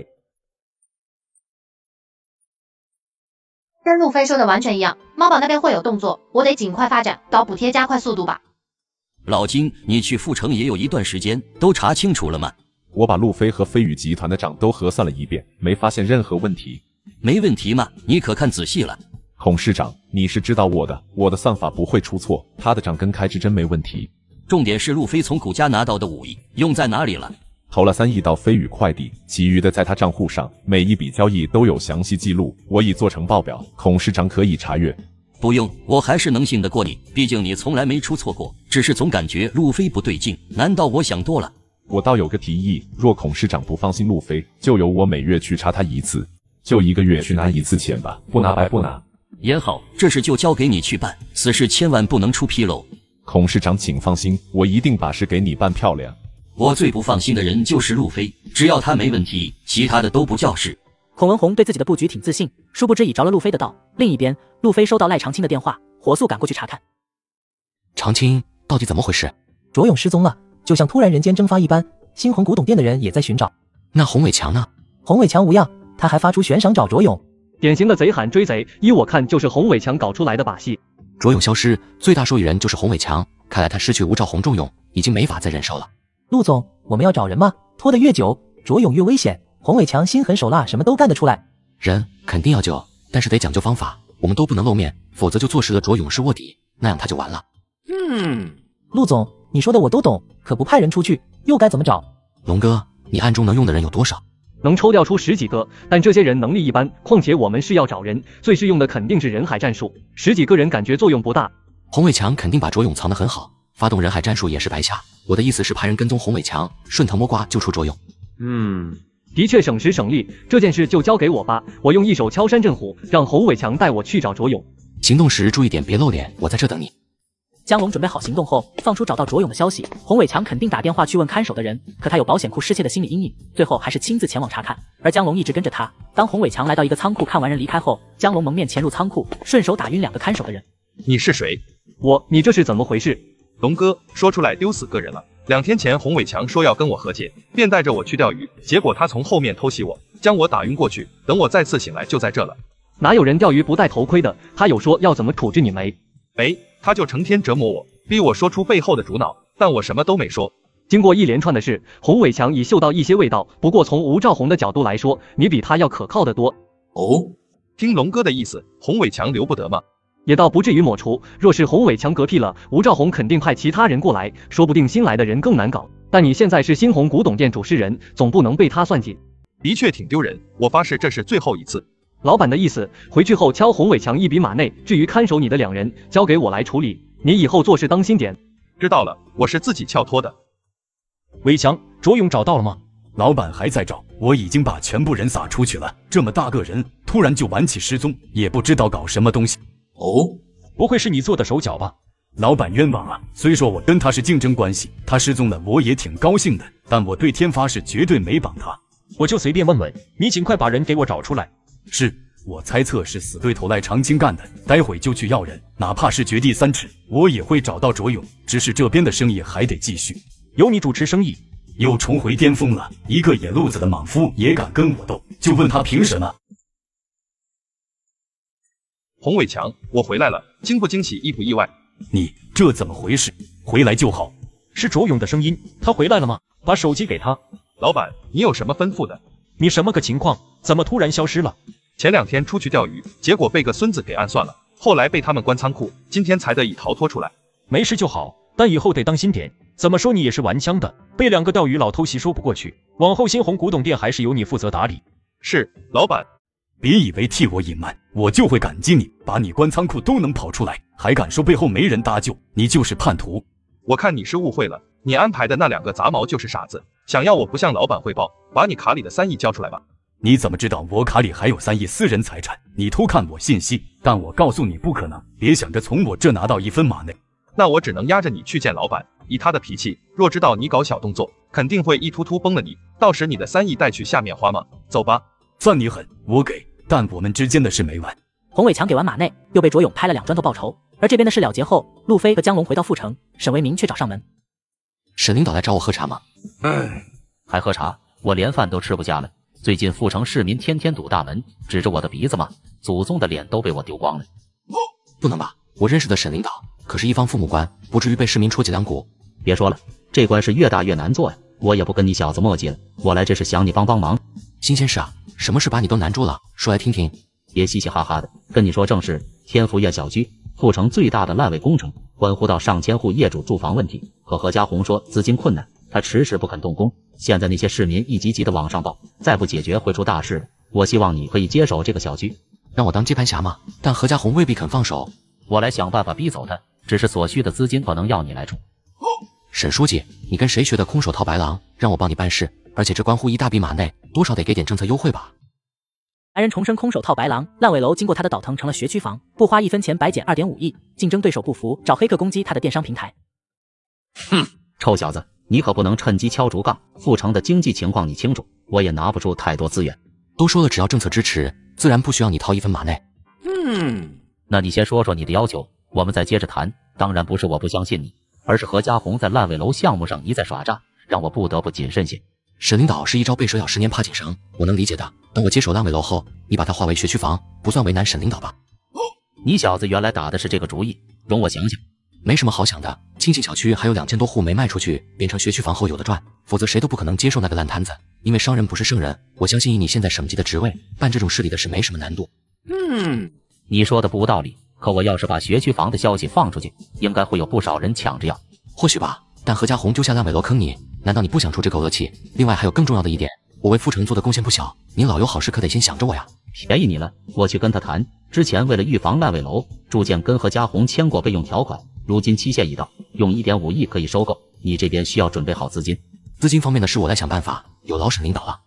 跟路飞说的完全一样，猫宝那边会有动作，我得尽快发展，搞补贴加快速度吧。 老金，你去富城也有一段时间，都查清楚了吗？ 我把路飞和飞宇集团的账都核算了一遍，没发现任何问题。 没问题吗？你可看仔细了。 孔市长，你是知道我的，我的算法不会出错，他的账跟开支真没问题。 重点是路飞从谷家拿到的五亿用在哪里了？ 投了三亿到飞宇快递，其余的在他账户上，每一笔交易都有详细记录，我已做成报表，孔市长可以查阅。 不用，我还是能信得过你，毕竟你从来没出错过，只是总感觉路飞不对劲，难道我想多了？ 我倒有个提议，若孔市长不放心路飞，就由我每月去查他一次，就一个月去拿一次钱吧，不拿白不拿。 言好，这事就交给你去办，此事千万不能出纰漏。 孔市长请放心，我一定把事给你办漂亮。 我最不放心的人就是路飞，只要他没问题，其他的都不叫事。 孔文宏对自己的布局挺自信，殊不知已着了路飞的道。另一边，路飞收到赖长青的电话，火速赶过去查看。 长青到底怎么回事？ 卓勇失踪了，就像突然人间蒸发一般。新鸿古董店的人也在寻找。 那洪伟强呢？ 洪伟强无恙，他还发出悬赏找卓勇。 典型的贼喊追贼，依我看就是洪伟强搞出来的把戏。 卓勇消失，最大受益人就是洪伟强，看来他失去吴兆宏重用，已经没法再忍受了。 陆总，我们要找人吗？拖得越久，卓勇越危险。洪伟强心狠手辣，什么都干得出来。 人肯定要救，但是得讲究方法，我们都不能露面，否则就坐实了卓勇是卧底，那样他就完了。 嗯，陆总，你说的我都懂，可不派人出去，又该怎么找？ 龙哥，你暗中能用的人有多少？ 能抽调出十几个，但这些人能力一般，况且我们是要找人，最适用的肯定是人海战术，十几个人感觉作用不大。 洪伟强肯定把卓勇藏得很好，发动人海战术也是白瞎。我的意思是派人跟踪洪伟强，顺藤摸瓜救出卓勇。 嗯，的确省时省力，这件事就交给我吧，我用一手敲山震虎，让洪伟强带我去找卓勇。 行动时注意点别露脸，我在这等你。 江龙准备好行动后，放出找到卓勇的消息。洪伟强肯定打电话去问看守的人，可他有保险库失窃的心理阴影，最后还是亲自前往查看。而江龙一直跟着他。当洪伟强来到一个仓库，看完人离开后，江龙蒙面潜入仓库，顺手打晕两个看守的人。 你是谁？ 我，你这是怎么回事？ 龙哥，说出来丢死个人了。两天前洪伟强说要跟我和解，便带着我去钓鱼，结果他从后面偷袭我，将我打晕过去。等我再次醒来就在这了。 哪有人钓鱼不戴头盔的？他有说要怎么处置你没？ 没，他就成天折磨我，逼我说出背后的主脑，但我什么都没说。 经过一连串的事，洪伟强已嗅到一些味道，不过从吴兆宏的角度来说，你比他要可靠得多。 哦，听龙哥的意思，洪伟强留不得吗？ 也倒不至于抹除，若是洪伟强嗝屁了，吴兆宏肯定派其他人过来，说不定新来的人更难搞。但你现在是新鸿古董店主事人，总不能被他算计。 的确挺丢人，我发誓这是最后一次。 老板的意思，回去后敲洪伟强一笔马内，至于看守你的两人，交给我来处理。你以后做事当心点。 知道了，我是自己撬脱的。 伟强，卓勇找到了吗？ 老板还在找，我已经把全部人撒出去了。这么大个人，突然就晚起失踪，也不知道搞什么东西。 哦，不会是你做的手脚吧？ 老板冤枉啊！虽说我跟他是竞争关系，他失踪了我也挺高兴的，但我对天发誓绝对没绑他。 我就随便问问，你尽快把人给我找出来。 是，我猜测是死对头赖长青干的，待会就去要人，哪怕是掘地三尺，我也会找到卓勇。只是这边的生意还得继续。 由你主持生意， 又重回巅峰了。一个野路子的莽夫也敢跟我斗，就问他凭什么？ 洪伟强，我回来了，惊不惊喜，意不意外？ 你这怎么回事？回来就好。 是卓勇的声音，他回来了吗？把手机给他。 老板，你有什么吩咐的？ 你什么个情况？怎么突然消失了？ 前两天出去钓鱼，结果被个孙子给暗算了，后来被他们关仓库，今天才得以逃脱出来。 没事就好，但以后得当心点。怎么说你也是玩枪的，被两个钓鱼佬偷袭说不过去，往后新鸿古董店还是由你负责打理。 是，老板。 别以为替我隐瞒，我就会感激你，把你关仓库都能跑出来，还敢说背后没人搭救，你就是叛徒。 我看你是误会了，你安排的那两个杂毛就是傻子，想要我不向老板汇报，把你卡里的三亿交出来吧。 你怎么知道我卡里还有三亿私人财产？你偷看我信息，但我告诉你不可能，别想着从我这拿到一分马内。 那我只能压着你去见老板，以他的脾气，若知道你搞小动作，肯定会一突突崩了你，到时你的三亿带去下面花吗？走吧。 算你狠，我给，但我们之间的事没完。 洪伟强给完马内，又被卓勇拍了两砖头报仇。而这边的事了结后，路飞和江龙回到阜城，沈维明却找上门。 沈领导来找我喝茶吗？ 唉，还喝茶？我连饭都吃不下了。最近阜城市民天天堵大门，指着我的鼻子骂，祖宗的脸都被我丢光了。 不能吧？我认识的沈领导可是一方父母官，不至于被市民戳脊梁骨。 别说了，这官是越大越难做呀！我也不跟你小子磨叽了，我来这是想你帮帮忙。 新鲜事啊？什么事把你都难住了？说来听听。 别嘻嘻哈哈的，跟你说正事。天福苑小区，阜城最大的烂尾工程，关乎到上千户业主住房问题。可何家红说资金困难，他迟迟不肯动工。现在那些市民一级级的往上报，再不解决会出大事的。我希望你可以接手这个小区， 让我当接盘侠吗？但何家红未必肯放手， 我来想办法逼走他。只是所需的资金可能要你来出。 沈书记，你跟谁学的空手套白狼？让我帮你办事，而且这关乎一大笔马内，多少得给点政策优惠吧。 男人重申空手套白狼，烂尾楼经过他的倒腾成了学区房，不花一分钱白捡 二点五亿，竞争对手不服，找黑客攻击他的电商平台。 哼，臭小子，你可不能趁机敲竹杠。阜城的经济情况你清楚，我也拿不出太多资源。 都说了，只要政策支持，自然不需要你掏一分马内。 嗯，那你先说说你的要求，我们再接着谈。当然不是我不相信你，而是何家红在烂尾楼项目上一再耍诈，让我不得不谨慎些。 沈领导是一招被蛇咬十年怕井绳，我能理解的。等我接手烂尾楼后，你把它划为学区房，不算为难沈领导吧？ 你小子原来打的是这个主意，容我想想。 没什么好想的。庆幸小区还有两千多户没卖出去，变成学区房后有的赚，否则谁都不可能接受那个烂摊子。因为商人不是圣人，我相信以你现在省级的职位，办这种事理的事没什么难度。 嗯，你说的不无道理，可我要是把学区房的消息放出去，应该会有不少人抢着要。 或许吧，但何家红丢下烂尾楼坑你，难道你不想出这口恶气？另外还有更重要的一点，我为富城做的贡献不小，你老有好事可得先想着我呀。 便宜你了，我去跟他谈。之前为了预防烂尾楼，铸建跟何家红签过备用条款，如今期限已到，用 一点五亿可以收购，你这边需要准备好资金。 资金方面的事我来想办法，有劳沈领导了。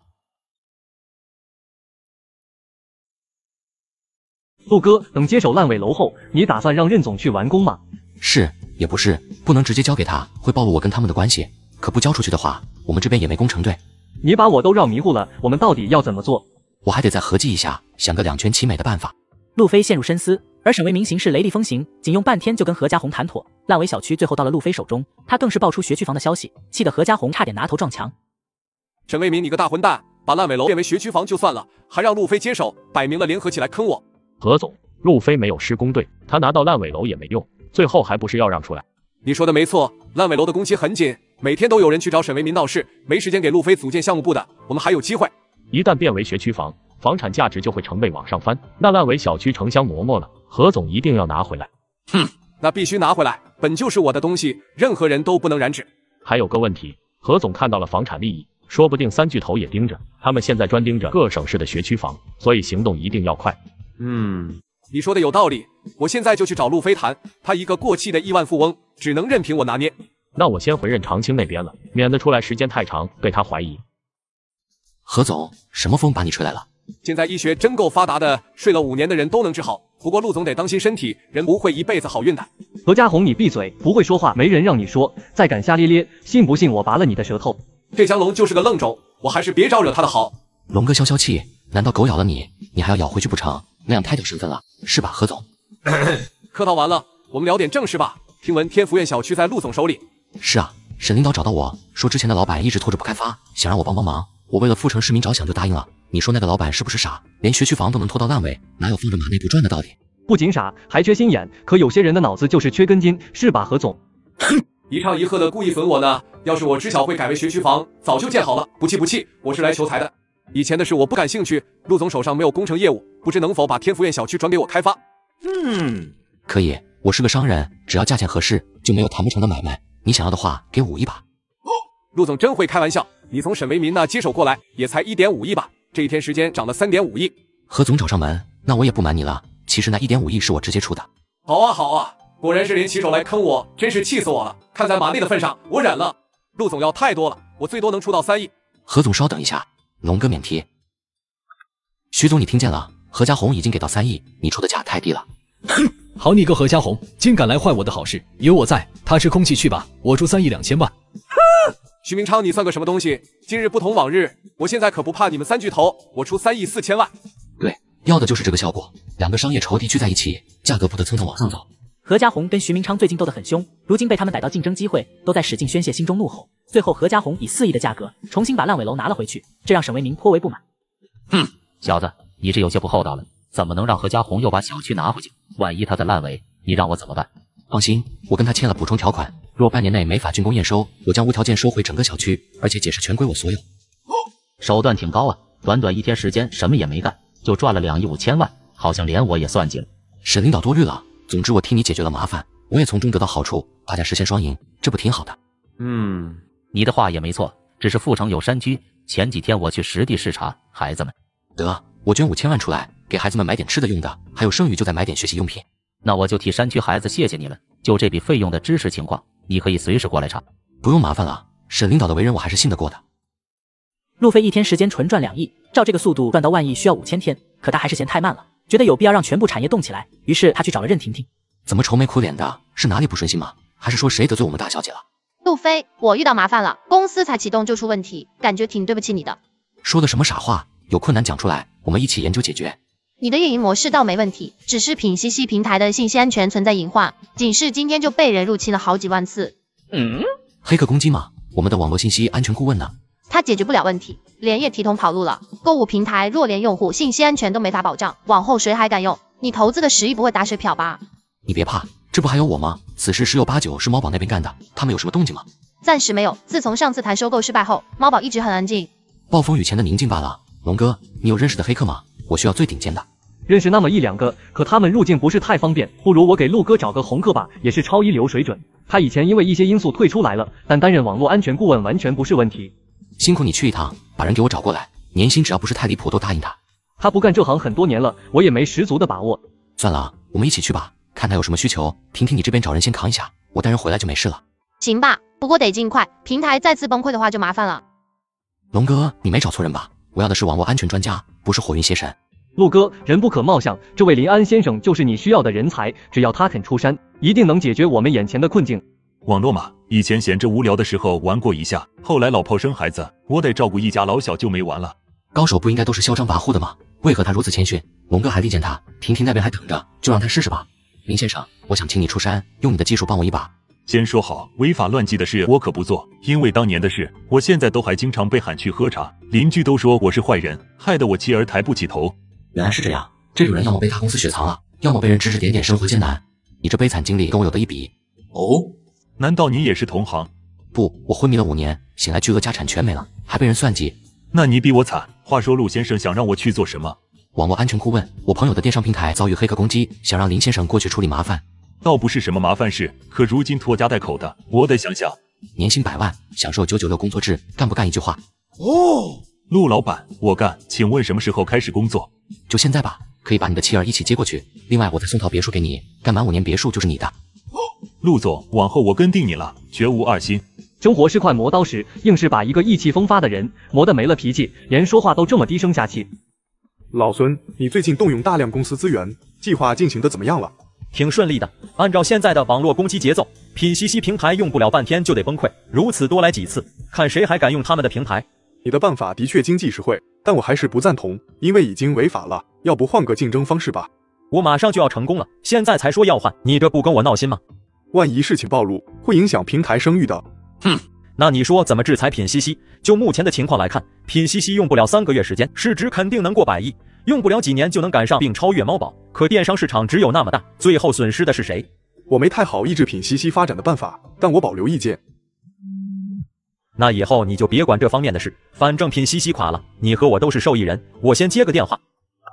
陆哥，等接手烂尾楼后，你打算让任总去完工吗？ 是，也不是，不能直接交给他，会暴露我跟他们的关系。可不交出去的话，我们这边也没工程队。 你把我都绕迷糊了，我们到底要怎么做？ 我还得再合计一下，想个两全其美的办法。 路飞陷入深思，而沈为民行事雷厉风行，仅用半天就跟何家红谈妥，烂尾小区最后到了路飞手中，他更是爆出学区房的消息，气得何家红差点拿头撞墙。 沈为民，你个大混蛋，把烂尾楼变为学区房就算了，还让路飞接手，摆明了联合起来坑我。 何总，路飞没有施工队，他拿到烂尾楼也没用，最后还不是要让出来。 你说的没错，烂尾楼的工期很紧，每天都有人去找沈为民闹事，没时间给路飞组建项目部的，我们还有机会。 一旦变为学区房，房产价值就会成倍往上翻，那烂尾小区成箱挪磨了，何总一定要拿回来。 哼，那必须拿回来，本就是我的东西，任何人都不能染指。 还有个问题，何总看到了房产利益，说不定三巨头也盯着，他们现在专盯着各省市的学区房，所以行动一定要快。 嗯，你说的有道理，我现在就去找路飞谈，他一个过气的亿万富翁，只能任凭我拿捏。 那我先回任长青那边了，免得出来时间太长被他怀疑。 何总，什么风把你吹来了？ 现在医学真够发达的，睡了五年的人都能治好。不过陆总得当心身体，人不会一辈子好运的。 何家红，你闭嘴，不会说话，没人让你说，再敢瞎咧咧，信不信我拔了你的舌头？ 这江龙就是个愣种，我还是别招惹他的好。 龙哥消消气，难道狗咬了你，你还要咬回去不成？那样太掉身份了，是吧，何总？ 客套完了，我们聊点正事吧。听闻天福苑小区在陆总手里。 是啊，沈领导找到我说，之前的老板一直拖着不开发，想让我帮帮忙。我为了富城市民着想就答应了。你说那个老板是不是傻？连学区房都能拖到烂尾，哪有放着马内不转的道理？ 不仅傻，还缺心眼。可有些人的脑子就是缺根筋，是吧，何总？ 哼，一唱一和的故意损我呢。要是我知晓会改为学区房，早就建好了。不气不气，我是来求财的。以前的事我不感兴趣。陆总手上没有工程业务，不知能否把天福苑小区转给我开发？ 嗯，可以。我是个商人，只要价钱合适，就没有谈不成的买卖。你想要的话，给五亿吧。 哦，陆总真会开玩笑。你从沈为民那接手过来，也才 一点五亿吧？这一天时间涨了 三点五亿。 何总找上门，那我也不瞒你了，其实那 一点五亿是我直接出的。 好啊好啊，果然是人起手来坑我，真是气死我了。看在马内的份上，我忍了。陆总要太多了，我最多能出到三亿。 何总稍等一下，龙哥免提。徐总你听见了，何家红已经给到三亿，你出的价太低了。 哼，好你个何家红，竟敢来坏我的好事！有我在，他吃空气去吧，我出三亿两千万。 徐明昌，你算个什么东西？今日不同往日，我现在可不怕你们三巨头，我出三亿四千万。 对，要的就是这个效果。两个商业仇敌聚在一起，价格不得蹭蹭往上走。 何家红跟徐明昌最近斗得很凶，如今被他们逮到竞争机会，都在使劲宣泄心中怒吼。最后何家红以四亿的价格重新把烂尾楼拿了回去，这让沈为民颇为不满。 哼，小子，你这有些不厚道了，怎么能让何家红又把小区拿回去？万一他在烂尾，你让我怎么办？ 放心，我跟他签了补充条款，若半年内没法竣工验收，我将无条件收回整个小区，而且解释全归我所有。 手段挺高啊，短短一天时间什么也没干，就赚了两亿五千万，好像连我也算计了。 沈领导多虑了，总之我替你解决了麻烦，我也从中得到好处，大家实现双赢，这不挺好的？ 嗯，你的话也没错，只是富城有山区，前几天我去实地视察，孩子们， 得，我捐五千万出来，给孩子们买点吃的用的，还有剩余就再买点学习用品。 那我就替山区孩子谢谢你了，就这笔费用的支持情况，你可以随时过来查。 不用麻烦了，沈领导的为人我还是信得过的。 路飞一天时间纯赚两亿，照这个速度赚到万亿需要五千天，可他还是嫌太慢了，觉得有必要让全部产业动起来，于是他去找了任婷婷。 怎么愁眉苦脸的？是哪里不顺心吗？还是说谁得罪我们大小姐了？ 路飞，我遇到麻烦了，公司才启动就出问题，感觉挺对不起你的。 说的什么傻话？有困难讲出来，我们一起研究解决。 你的运营模式倒没问题，只是品西西平台的信息安全存在隐患，仅是今天就被人入侵了好几万次。 嗯，黑客攻击吗？我们的网络信息安全顾问呢？ 他解决不了问题，连夜提桶跑路了。购物平台若连用户信息安全都没法保障，往后谁还敢用？你投资的十亿不会打水漂吧？ 你别怕，这这不还有我吗？此事十有八九是猫宝那边干的，他们有什么动静吗？ 暂时没有，自从上次谈收购失败后，猫宝一直很安静。 暴风雨前的宁静罢了。龙哥，你有认识的黑客吗？我需要最顶尖的。 认识那么一两个，可他们入境不是太方便，不如我给陆哥找个红客吧，也是超一流水准。他以前因为一些因素退出来了，但担任网络安全顾问完全不是问题。 辛苦你去一趟，把人给我找过来，年薪只要不是太离谱都答应他。 他不干这行很多年了，我也没十足的把握。 算了，我们一起去吧，看他有什么需求，听听你这边找人先扛一下，我带人回来就没事了。 行吧，不过得尽快，平台再次崩溃的话就麻烦了。 龙哥，你没找错人吧？我要的是网络安全专家，不是火云邪神。 陆哥，人不可貌相，这位林安先生就是你需要的人才，只要他肯出山，一定能解决我们眼前的困境。 网络嘛，以前闲着无聊的时候玩过一下，后来老婆生孩子，我得照顾一家老小就没玩了。 高手不应该都是嚣张跋扈的吗？为何他如此谦逊？龙哥还力荐他，婷婷那边还等着，就让他试试吧。林先生，我想请你出山，用你的技术帮我一把。 先说好，违法乱纪的事我可不做，因为当年的事，我现在都还经常被喊去喝茶，邻居都说我是坏人，害得我妻儿抬不起头。 原来是这样，这种人要么被大公司雪藏了，要么被人指指点点，生活艰难。你这悲惨经历跟我有的一比。 哦，难道你也是同行？ 不，我昏迷了五年，醒来巨额家产全没了，还被人算计。 那你比我惨。话说陆先生想让我去做什么？ 网络安全顾问，我朋友的电商平台遭遇黑客攻击，想让林先生过去处理麻烦。 倒不是什么麻烦事，可如今拖家带口的，我得想想。 年薪百万，享受九九六工作制，干不干一句话？ 哦，陆老板，我干，请问什么时候开始工作？ 就现在吧，可以把你的妻儿一起接过去。另外，我再送套别墅给你，干满五年别墅就是你的。 陆总，往后我跟定你了，绝无二心。 生活是块磨刀石，硬是把一个意气风发的人磨得没了脾气，连说话都这么低声下气。 老孙，你最近动用大量公司资源，计划进行的怎么样了？ 挺顺利的，按照现在的网络攻击节奏，品西西平台用不了半天就得崩溃，如此多来几次，看谁还敢用他们的平台。 你的办法的确经济实惠，但我还是不赞同，因为已经违法了，要不换个竞争方式吧？ 我马上就要成功了，现在才说要换，你这不跟我闹心吗？ 万一事情暴露，会影响平台声誉的。 哼，那你说怎么制裁品西西？就目前的情况来看，品西西用不了三个月时间，市值肯定能过百亿。用不了几年就能赶上并超越猫宝，可电商市场只有那么大，最后损失的是谁？ 我没太好抑制品西西发展的办法，但我保留意见。 那以后你就别管这方面的事，反正品西西垮了，你和我都是受益人。我先接个电话。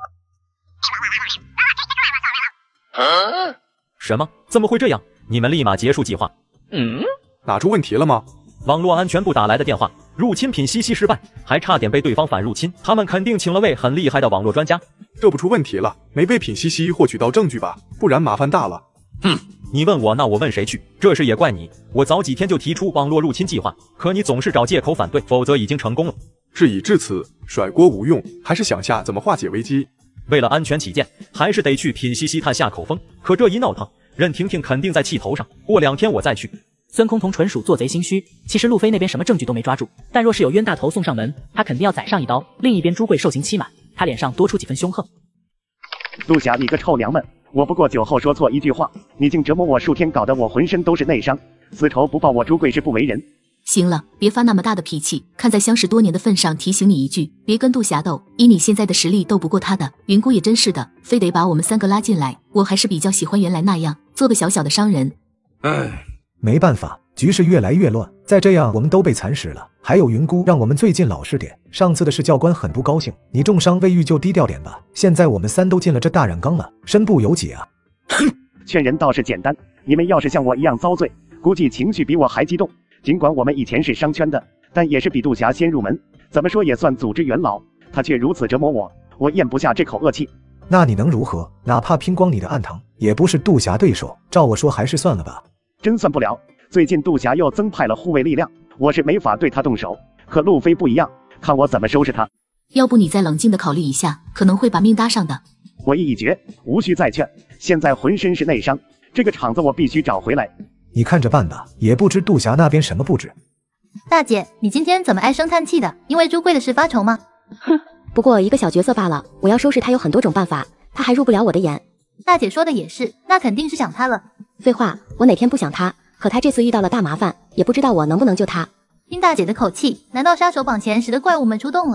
什么？怎么会这样？你们立马结束计划。 嗯，哪出问题了吗？ 网络安全部打来的电话，入侵品西西失败，还差点被对方反入侵，他们肯定请了位很厉害的网络专家。 这不出问题了，没被品西西获取到证据吧？不然麻烦大了。 哼，你问我，那我问谁去？这事也怪你，我早几天就提出网络入侵计划，可你总是找借口反对，否则已经成功了。 事已至此，甩锅无用，还是想下怎么化解危机。 为了安全起见，还是得去品西西探下口风。可这一闹腾，任婷婷肯定在气头上，过两天我再去。 孙空同纯属做贼心虚，其实路飞那边什么证据都没抓住，但若是有冤大头送上门，他肯定要宰上一刀。另一边朱贵受刑期满，他脸上多出几分凶横。 陆侠，你个臭娘们！我不过酒后说错一句话，你竟折磨我数天，搞得我浑身都是内伤。此仇不报，我朱贵是不为人。 行了，别发那么大的脾气，看在相识多年的份上，提醒你一句，别跟杜侠斗，以你现在的实力斗不过他的。云姑也真是的，非得把我们三个拉进来，我还是比较喜欢原来那样，做个小小的商人。 唉。没办法，局势越来越乱，再这样我们都被蚕食了。还有云姑让我们最近老实点，上次的事教官很不高兴，你重伤未愈就低调点吧。现在我们三都进了这大染缸了，身不由己啊。 哼，劝人倒是简单，你们要是像我一样遭罪，估计情绪比我还激动。尽管我们以前是商圈的，但也是比杜侠先入门，怎么说也算组织元老，他却如此折磨我，我咽不下这口恶气。 那你能如何？哪怕拼光你的暗堂，也不是杜侠对手。照我说，还是算了吧。 真算不了，最近杜侠又增派了护卫力量，我是没法对他动手。可路飞不一样，看我怎么收拾他。 要不你再冷静的考虑一下，可能会把命搭上的。 我意已决，无需再劝。现在浑身是内伤，这个场子我必须找回来。 你看着办吧，也不知杜侠那边什么布置。 大姐，你今天怎么唉声叹气的？因为朱贵的事发愁吗？ 哼，不过一个小角色罢了，我要收拾他有很多种办法，他还入不了我的眼。 大姐说的也是，那肯定是想他了。 废话，我哪天不想他？可他这次遇到了大麻烦，也不知道我能不能救他。 听大姐的口气，难道杀手榜前十的怪物们出动了？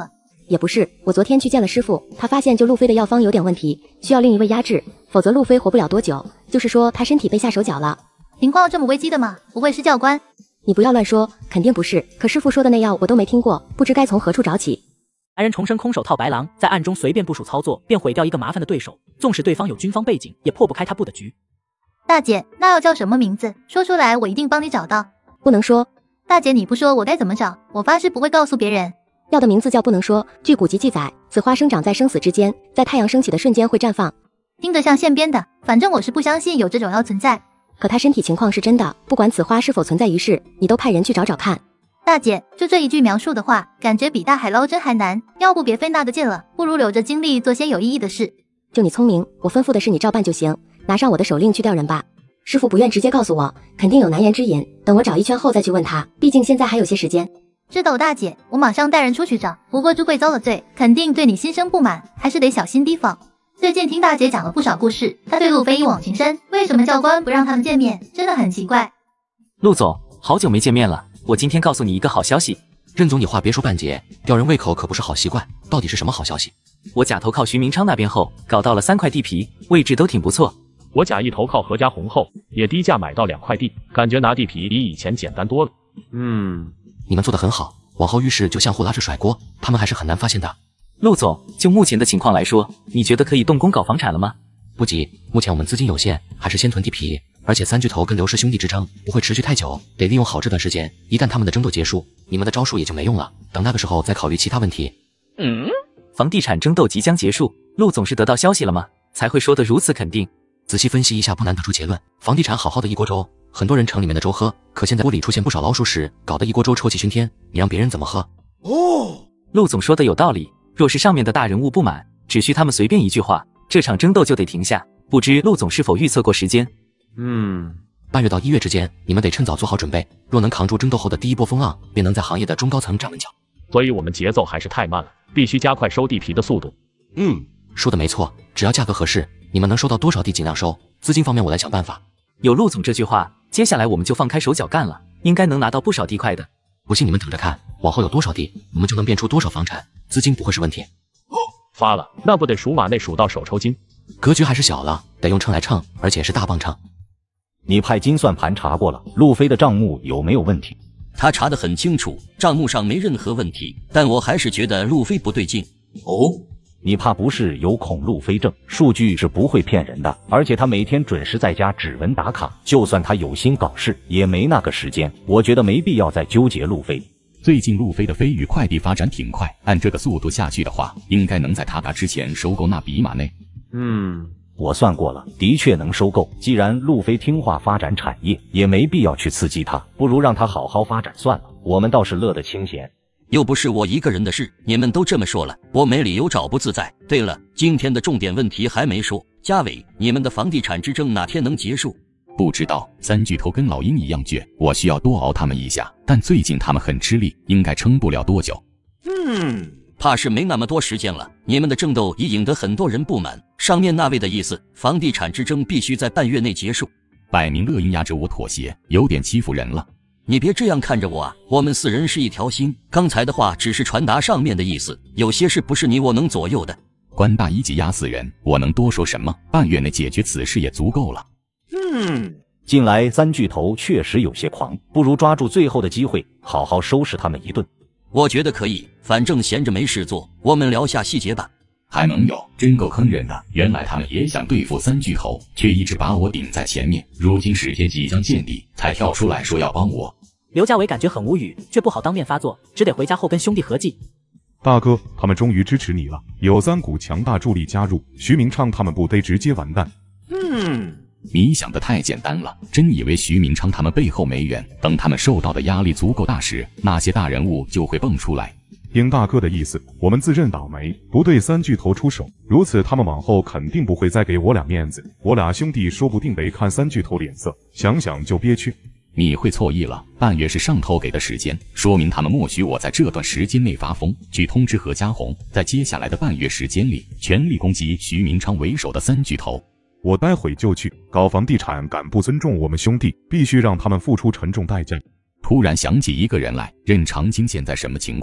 也不是，我昨天去见了师傅，他发现救路飞的药方有点问题，需要另一位压制，否则路飞活不了多久。就是说他身体被下手脚了。 情况这么危机的吗？不会是教官？ 你不要乱说，肯定不是。可师傅说的那药我都没听过，不知该从何处找起。 来人重生空手套白狼，在暗中随便部署操作，便毁掉一个麻烦的对手。纵使对方有军方背景，也破不开他布的局。 大姐，那药叫什么名字？说出来，我一定帮你找到。 不能说。 大姐，你不说我该怎么找？我发誓不会告诉别人。 药的名字叫不能说。据古籍记载，此花生长在生死之间，在太阳升起的瞬间会绽放。 听着像现编的，反正我是不相信有这种药存在。 可他身体情况是真的，不管此花是否存在于世，你都派人去找找看。 大姐，就这一句描述的话，感觉比大海捞针还难。要不别费那个劲了，不如留着精力做些有意义的事。 就你聪明，我吩咐的事你照办就行。拿上我的手令去调人吧。师傅不愿直接告诉我，肯定有难言之隐，等我找一圈后再去问他，毕竟现在还有些时间。 知道大姐，我马上带人出去找。不过朱贵遭了罪，肯定对你心生不满，还是得小心提防。最近听大姐讲了不少故事，她对路飞一往情深，为什么教官不让他们见面？真的很奇怪。 陆总，好久没见面了，我今天告诉你一个好消息。任总，你话别说半截，吊人胃口可不是好习惯。到底是什么好消息？我假投靠徐明昌那边后，搞到了三块地皮，位置都挺不错。 我假意投靠何家红后，也低价买到两块地，感觉拿地皮比以前简单多了。 嗯，你们做得很好，往后遇事就相互拉着甩锅，他们还是很难发现的。陆总，就目前的情况来说，你觉得可以动工搞房产了吗？不急，目前我们资金有限，还是先囤地皮。而且三巨头跟刘氏兄弟之争不会持续太久，得利用好这段时间。一旦他们的争斗结束，你们的招数也就没用了。等那个时候再考虑其他问题。嗯，房地产争斗即将结束，陆总是得到消息了吗？才会说得如此肯定。仔细分析一下，不难得出结论。房地产好好的一锅粥，很多人城里面的粥喝，可现在锅里出现不少老鼠屎，搞得一锅粥臭气熏天，你让别人怎么喝？哦，陆总说的有道理。若是上面的大人物不满，只需他们随便一句话，这场争斗就得停下。不知陆总是否预测过时间？嗯，半月到一月之间，你们得趁早做好准备。若能扛住争斗后的第一波风浪，便能在行业的中高层站稳脚。 所以我们节奏还是太慢了，必须加快收地皮的速度。 嗯，说的没错，只要价格合适，你们能收到多少地尽量收，资金方面我来想办法。有陆总这句话，接下来我们就放开手脚干了，应该能拿到不少地块的。不信你们等着看，往后有多少地，我们就能变出多少房产，资金不会是问题。 发了，那不得数码内数到手抽筋？ 格局还是小了，得用秤来称，而且是大磅秤。 你派金算盘查过了，路飞的账目有没有问题？ 他查得很清楚，账目上没任何问题，但我还是觉得路飞不对劲。 哦，你怕不是有恐路飞症？数据是不会骗人的，而且他每天准时在家指纹打卡，就算他有心搞事，也没那个时间。我觉得没必要再纠结路飞。 最近路飞的飞宇快递发展挺快，按这个速度下去的话，应该能在他达之前收购那比马内。 嗯，我算过了，的确能收购。既然路飞听话发展产业，也没必要去刺激他，不如让他好好发展算了。我们倒是乐得清闲。 又不是我一个人的事，你们都这么说了，我没理由找不自在。对了，今天的重点问题还没说，嘉伟，你们的房地产之争哪天能结束？ 不知道，三巨头跟老鹰一样倔，我需要多熬他们一下。但最近他们很吃力，应该撑不了多久。 嗯，怕是没那么多时间了。你们的争斗已引得很多人不满，上面那位的意思，房地产之争必须在半月内结束。 摆明乐鹰压着我妥协，有点欺负人了。 你别这样看着我啊，我们四人是一条心。刚才的话只是传达上面的意思，有些事不是你我能左右的。 官大一级压死人，我能多说什么？半月内解决此事也足够了。 嗯，近来三巨头确实有些狂，不如抓住最后的机会，好好收拾他们一顿。 我觉得可以，反正闲着没事做，我们聊下细节吧。 还能有，真够坑人的。原来他们也想对付三巨头，却一直把我顶在前面。如今世界即将见底，才跳出来说要帮我。 刘家伟感觉很无语，却不好当面发作，只得回家后跟兄弟合计。 大哥，他们终于支持你了，有三股强大助力加入，徐明昌他们不得直接完蛋。 嗯，你想的太简单了，真以为徐明昌他们背后没人？等他们受到的压力足够大时，那些大人物就会蹦出来。 听大哥的意思，我们自认倒霉，不对三巨头出手，如此他们往后肯定不会再给我俩面子，我俩兄弟说不定得看三巨头脸色，想想就憋屈。 你会错意了，半月是上头给的时间，说明他们默许我在这段时间内发疯，去通知何家红，在接下来的半月时间里，全力攻击徐明昌为首的三巨头。 我待会就去。搞房地产敢不尊重我们兄弟，必须让他们付出沉重代价。 突然想起一个人来，任长青现在什么情况？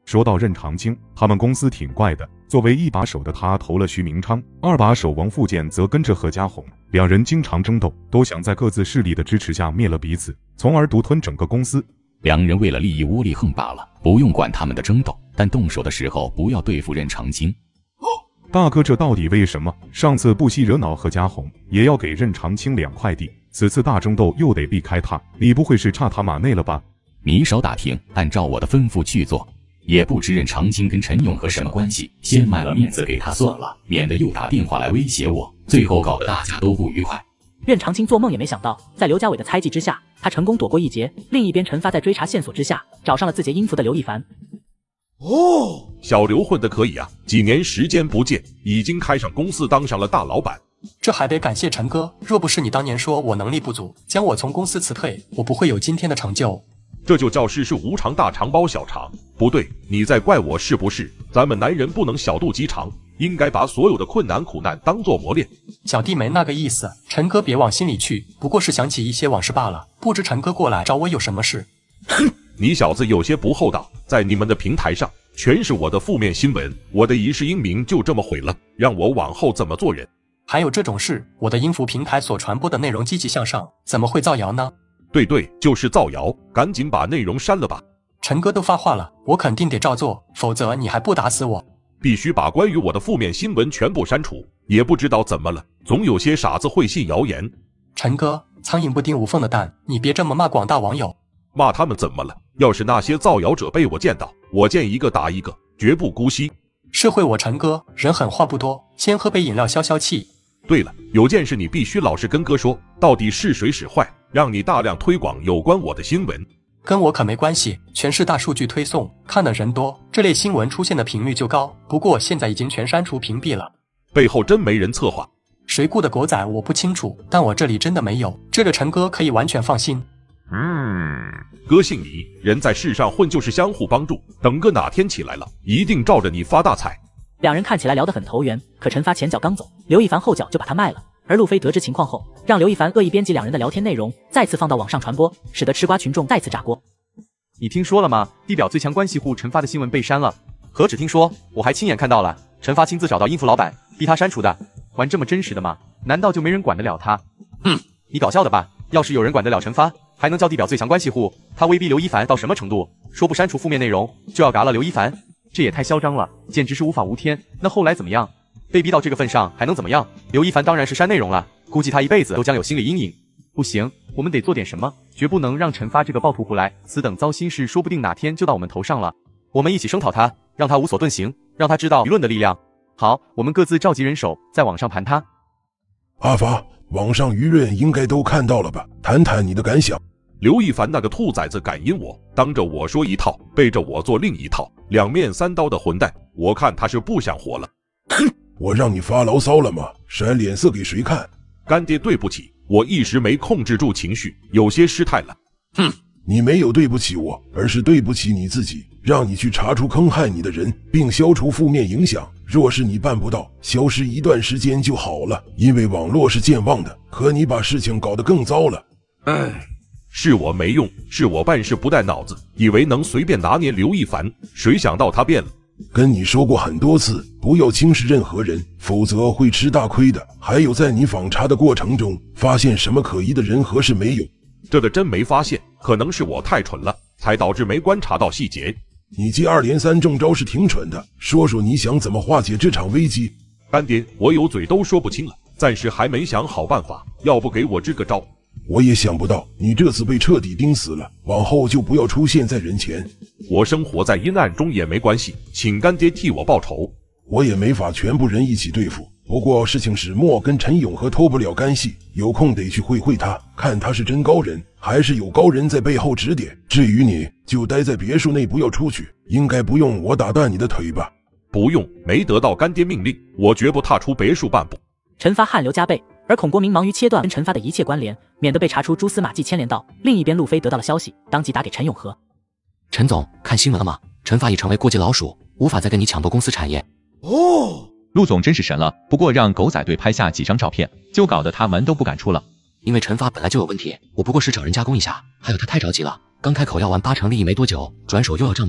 说到任长青，他们公司挺怪的。作为一把手的他投了徐明昌，二把手王富建则跟着何家红，两人经常争斗，都想在各自势力的支持下灭了彼此，从而独吞整个公司。 两人为了利益窝里横罢了，不用管他们的争斗，但动手的时候不要对付任长青。 大哥，这到底为什么？上次不惜惹恼何家红，也要给任长青两块地，此次大争斗又得避开他，你不会是差他马内了吧？ 你少打听，按照我的吩咐去做。也不知任长青跟陈永和什么关系，先卖了面子给他算了，免得又打电话来威胁我，最后搞得大家都不愉快。 任长青做梦也没想到，在刘家伟的猜忌之下，他成功躲过一劫。另一边，陈发在追查线索之下，找上了自结音符的刘一凡。 哦，小刘混得可以啊，几年时间不见，已经开上公司当上了大老板。 这还得感谢陈哥，若不是你当年说我能力不足，将我从公司辞退，我不会有今天的成就。 这就叫世事无常，大肠包小肠。不对，你在怪我是不是？咱们男人不能小肚鸡肠，应该把所有的困难苦难当作磨练。 小弟没那个意思，陈哥别往心里去，不过是想起一些往事罢了。不知陈哥过来找我有什么事？ 哼，你小子有些不厚道，在你们的平台上全是我的负面新闻，我的一世英名就这么毁了，让我往后怎么做人？ 还有这种事？我的音符平台所传播的内容积极向上，怎么会造谣呢？ 对对，就是造谣，赶紧把内容删了吧。 陈哥都发话了，我肯定得照做，否则你还不打死我？ 必须把关于我的负面新闻全部删除。也不知道怎么了，总有些傻子会信谣言。 陈哥，苍蝇不叮无缝的蛋，你别这么骂广大网友。 骂他们怎么了？要是那些造谣者被我见到，我见一个打一个，绝不姑息。 是会我陈哥，人狠话不多，先喝杯饮料消消气。 对了，有件事你必须老实跟哥说，到底是谁使坏，让你大量推广有关我的新闻？ 跟我可没关系，全是大数据推送，看的人多，这类新闻出现的频率就高。不过现在已经全删除屏蔽了。 背后真没人策划， 谁雇的狗仔我不清楚，但我这里真的没有，这个陈哥可以完全放心。 嗯，哥信你，人在世上混就是相互帮助，等个哪天起来了，一定照着你发大财。 两人看起来聊得很投缘，可陈发前脚刚走，刘一凡后脚就把他卖了。而路飞得知情况后，让刘一凡恶意编辑两人的聊天内容，再次放到网上传播，使得吃瓜群众再次炸锅。 你听说了吗？地表最强关系户陈发的新闻被删了。何止听说，我还亲眼看到了，陈发亲自找到音符老板，逼他删除的。玩这么真实的吗？难道就没人管得了他？哼，你搞笑的吧？要是有人管得了陈发，还能叫地表最强关系户？他威逼刘一凡到什么程度？说不删除负面内容，就要嘎了刘一凡。这也太嚣张了，简直是无法无天。那后来怎么样？被逼到这个份上，还能怎么样？刘一凡当然是删内容了，估计他一辈子都将有心理阴影。不行，我们得做点什么，绝不能让陈发这个暴徒胡来。此等糟心事，说不定哪天就到我们头上了。我们一起声讨他，让他无所遁形，让他知道舆论的力量。好，我们各自召集人手，在网上盘他。 阿发，网上舆论应该都看到了吧？谈谈你的感想。 刘一凡那个兔崽子敢阴我，当着我说一套，背着我做另一套，两面三刀的混蛋，我看他是不想活了。 哼，我让你发牢骚了吗？甩脸色给谁看？ 干爹对不起，我一时没控制住情绪，有些失态了。 哼，你没有对不起我，而是对不起你自己，让你去查出坑害你的人，并消除负面影响。若是你办不到，消失一段时间就好了，因为网络是健忘的，可你把事情搞得更糟了。 唉。是我没用，是我办事不带脑子，以为能随便拿捏刘一凡，谁想到他变了。 跟你说过很多次，不要轻视任何人，否则会吃大亏的。还有，在你访查的过程中，发现什么可疑的人和事没有？ 这个真没发现，可能是我太蠢了，才导致没观察到细节。 你接二连三中招是挺蠢的，说说你想怎么化解这场危机？ 干爹，我有嘴都说不清了，暂时还没想好办法，要不给我支个招？ 我也想不到，你这次被彻底盯死了，往后就不要出现在人前。 我生活在阴暗中也没关系，请干爹替我报仇。 我也没法全部人一起对付，不过事情始末跟陈永和脱不了干系，有空得去会会他，看他是真高人，还是有高人在背后指点。至于你，就待在别墅内，不要出去，应该不用我打断你的腿吧？ 不用，没得到干爹命令，我绝不踏出别墅半步。 陈发汗流浃背。而孔国明忙于切断跟陈发的一切关联，免得被查出蛛丝马迹牵连到。另一边，路飞得到了消息，当即打给陈永和。 陈总，看新闻了吗？陈发已成为过街老鼠，无法再跟你抢夺公司产业。 哦，陆总真是神了。不过让狗仔队拍下几张照片，就搞得他门都不敢出了。 因为陈发本来就有问题，我不过是找人加工一下。还有他太着急了，刚开口要完八成利益没多久，转手又要账本，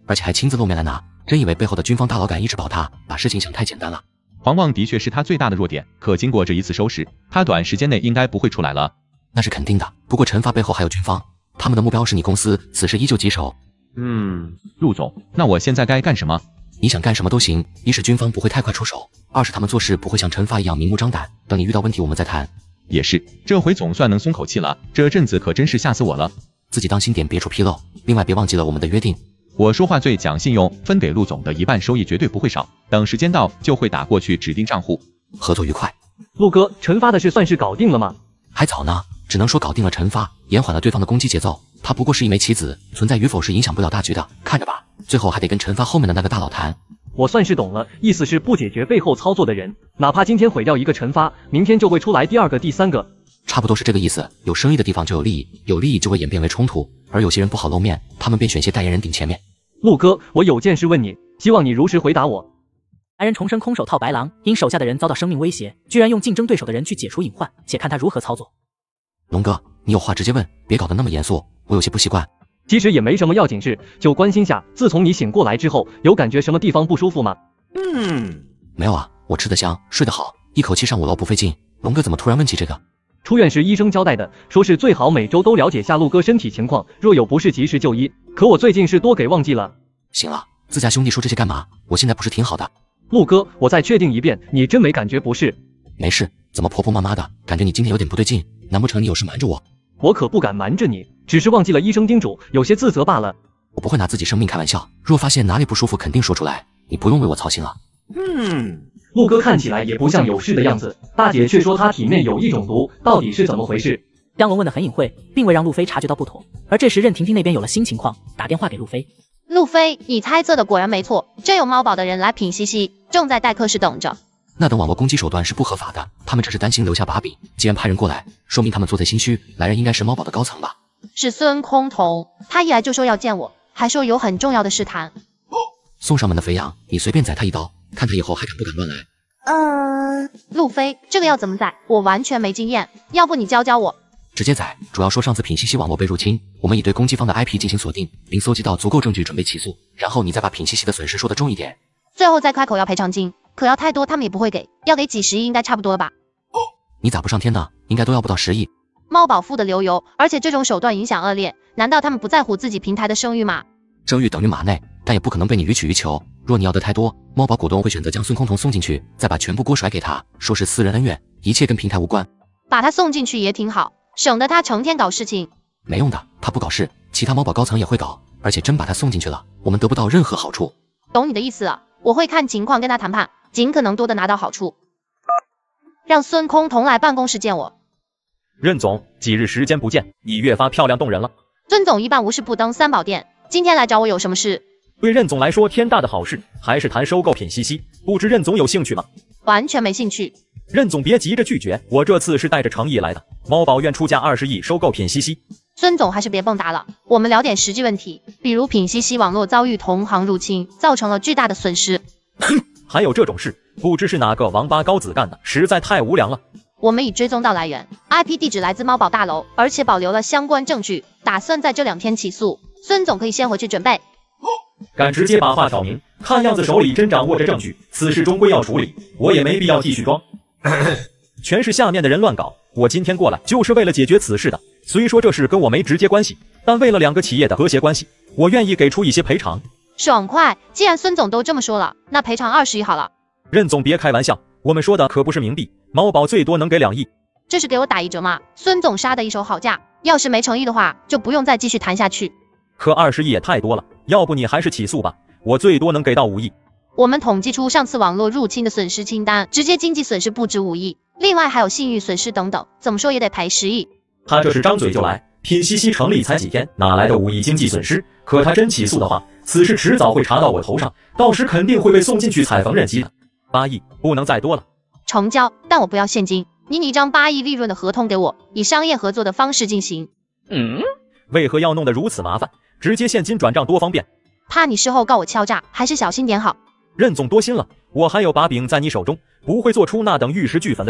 而且还亲自露面来拿，真以为背后的军方大佬敢一直保他，把事情想太简单了。 黄旺的确是他最大的弱点，可经过这一次收拾，他短时间内应该不会出来了。 那是肯定的，不过陈发背后还有军方，他们的目标是你公司，此事依旧棘手。 嗯，陆总，那我现在该干什么？ 你想干什么都行，一是军方不会太快出手，二是他们做事不会像陈发一样明目张胆，等你遇到问题我们再谈。 也是，这回总算能松口气了，这阵子可真是吓死我了。 自己当心点，别出纰漏。另外别忘记了我们的约定。 我说话最讲信用，分给陆总的一半收益绝对不会少，等时间到就会打过去指定账户。 合作愉快。 陆哥，陈发的事算是搞定了吗？ 还早呢，只能说搞定了陈发，延缓了对方的攻击节奏。他不过是一枚棋子，存在与否是影响不了大局的，看着吧。最后还得跟陈发后面的那个大佬谈。 我算是懂了，意思是不解决背后操作的人，哪怕今天毁掉一个陈发，明天就会出来第二个、第三个。 差不多是这个意思。有生意的地方就有利益，有利益就会演变为冲突，而有些人不好露面，他们便选些代言人顶前面。 陆哥，我有件事问你，希望你如实回答我。 白人重生空手套白狼，因手下的人遭到生命威胁，居然用竞争对手的人去解除隐患，且看他如何操作。 龙哥，你有话直接问，别搞得那么严肃，我有些不习惯。 其实也没什么要紧事，就关心下，自从你醒过来之后，有感觉什么地方不舒服吗？ 嗯，没有啊，我吃得香，睡得好，一口气上五楼不费劲。龙哥怎么突然问起这个？ 出院时医生交代的，说是最好每周都了解下陆哥身体情况，若有不适及时就医。可我最近是多给忘记了。 行了，自家兄弟说这些干嘛？我现在不是挺好的？ 陆哥，我再确定一遍，你真没感觉不适？ 没事，怎么婆婆妈妈的，感觉你今天有点不对劲，难不成你有事瞒着我？ 我可不敢瞒着你，只是忘记了医生叮嘱，有些自责罢了。 我不会拿自己生命开玩笑，若发现哪里不舒服肯定说出来，你不用为我操心了。 嗯，陆哥看起来也不像有事的样子，大姐却说他体内有一种毒，到底是怎么回事？ 姜文问得很隐晦，并未让路飞察觉到不妥。而这时任婷婷那边有了新情况，打电话给路飞。 路飞，你猜测的果然没错，真有猫宝的人来品西西，正在待客室等着。 那等网络攻击手段是不合法的，他们这是担心留下把柄，既然派人过来，说明他们做贼心虚，来人应该是猫宝的高层吧？ 是孙空桐，他一来就说要见我，还说有很重要的事谈。 送上门的肥羊，你随便宰他一刀，看他以后还敢不敢乱来？ 嗯、呃，路飞，这个要怎么宰？我完全没经验，要不你教教我？ 直接宰。主要说上次品西西网络被入侵，我们已对攻击方的 I P 进行锁定，并搜集到足够证据准备起诉，然后你再把品西西的损失说得重一点。 最后再开口要赔偿金，可要太多他们也不会给，要给几十亿应该差不多了吧？ 你咋不上天呢？应该都要不到十亿。 猫宝富的流油，而且这种手段影响恶劣，难道他们不在乎自己平台的声誉吗？ 声誉等于马内，但也不可能被你予取予求。若你要的太多，猫宝股东会选择将孙空桐送进去，再把全部锅甩给他，说是私人恩怨，一切跟平台无关。 把他送进去也挺好，省得他成天搞事情。 没用的，他不搞事，其他猫宝高层也会搞，而且真把他送进去了，我们得不到任何好处。 懂你的意思了，我会看情况跟他谈判，尽可能多的拿到好处。让孙空桐来办公室见我。 任总，几日时间不见，你越发漂亮动人了。 孙总一般无事不登三宝殿，今天来找我有什么事？ 对任总来说，天大的好事，还是谈收购品西西，不知任总有兴趣吗？ 完全没兴趣。 任总别急着拒绝，我这次是带着诚意来的。猫宝愿出价二十亿收购品西西。 孙总还是别蹦跶了，我们聊点实际问题，比如品西西网络遭遇同行入侵，造成了巨大的损失。 还有这种事，不知是哪个王八羔子干的，实在太无良了。 我们已追踪到来源 ，I P 地址来自猫宝大楼，而且保留了相关证据，打算在这两天起诉。孙总可以先回去准备。 敢直接把话挑明，看样子手里真掌握着证据，此事终归要处理，我也没必要继续装。全是下面的人乱搞，我今天过来就是为了解决此事的。虽说这事跟我没直接关系，但为了两个企业的和谐关系，我愿意给出一些赔偿。 爽快，既然孙总都这么说了，那赔偿二十亿好了。 任总别开玩笑，我们说的可不是冥币，猫宝最多能给两亿。 这是给我打一折吗？孙总杀的一手好价，要是没诚意的话，就不用再继续谈下去。 可二十亿也太多了，要不你还是起诉吧，我最多能给到五亿。 我们统计出上次网络入侵的损失清单，直接经济损失不止五亿，另外还有信誉损失等等，怎么说也得赔十亿。 他这是张嘴就来，品西西成立才几天，哪来的五亿经济损失？可他真起诉的话，此事迟早会查到我头上，到时肯定会被送进去踩缝纫机的。八亿不能再多了。 成交，但我不要现金，你拟一张八亿利润的合同给我，以商业合作的方式进行。 嗯，为何要弄得如此麻烦？直接现金转账多方便。 怕你事后告我敲诈，还是小心点好。 任总多心了，我还有把柄在你手中，不会做出那等玉石俱焚的事。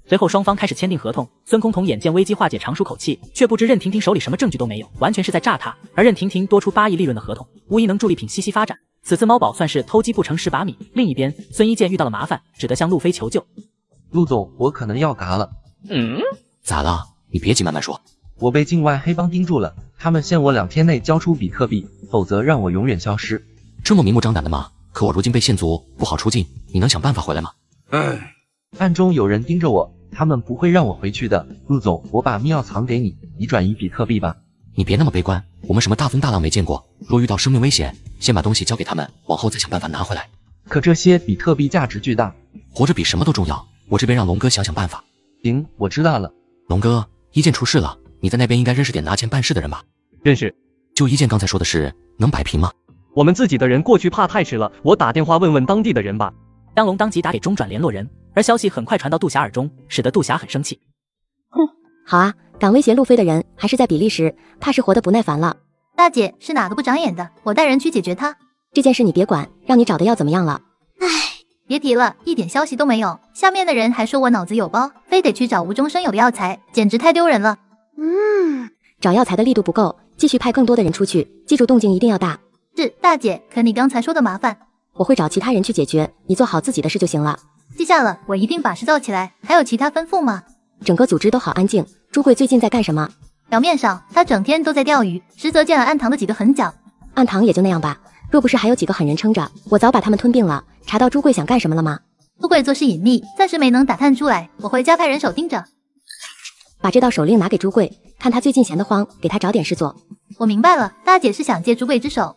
随后双方开始签订合同。孙空同眼见危机化解，长舒口气，却不知任婷婷手里什么证据都没有，完全是在诈他。而任婷婷多出八亿利润的合同，无疑能助力品西西发展。此次猫宝算是偷鸡不成蚀把米。另一边，孙一剑遇到了麻烦，只得向路飞求救。 陆总，我可能要嘎了。 嗯，咋了？你别急，慢慢说。 我被境外黑帮盯住了，他们限我两天内交出比特币，否则让我永远消失。 这么明目张胆的吗？可我如今被限足，不好出境，你能想办法回来吗？ 唉，暗中有人盯着我，他们不会让我回去的。陆总，我把密钥藏给你，你转移比特币吧。 你别那么悲观，我们什么大风大浪没见过，若遇到生命危险，先把东西交给他们，往后再想办法拿回来。 可这些比特币价值巨大， 活着比什么都重要。我这边让龙哥想想办法。 行，我知道了。 龙哥，一剑出事了，你在那边应该认识点拿钱办事的人吧？ 认识。 就一剑刚才说的是能摆平吗？ 我们自己的人过去怕太迟了，我打电话问问当地的人吧。 江龙当即打给中转联络人，而消息很快传到杜霞耳中，使得杜霞很生气。 哼，好啊，敢威胁路飞的人还是在比利时，怕是活得不耐烦了。 大姐是哪个不长眼的？我带人去解决他。 这件事你别管，让你找的要怎么样了？ 唉，别提了，一点消息都没有。下面的人还说我脑子有包，非得去找无中生有的药材，简直太丢人了。 嗯，找药材的力度不够，继续派更多的人出去，记住动静一定要大。 是，大姐，可你刚才说的麻烦， 我会找其他人去解决，你做好自己的事就行了。 记下了，我一定把事做起来。还有其他吩咐吗？ 整个组织都好安静。朱贵最近在干什么？ 表面上他整天都在钓鱼，实则见了暗堂的几个狠角。 暗堂也就那样吧，若不是还有几个狠人撑着，我早把他们吞并了。查到朱贵想干什么了吗？ 朱贵做事隐秘，暂时没能打探出来，我会加派人手盯着。 把这道手令拿给朱贵，看他最近闲得慌，给他找点事做。 我明白了，大姐是想借朱贵之手。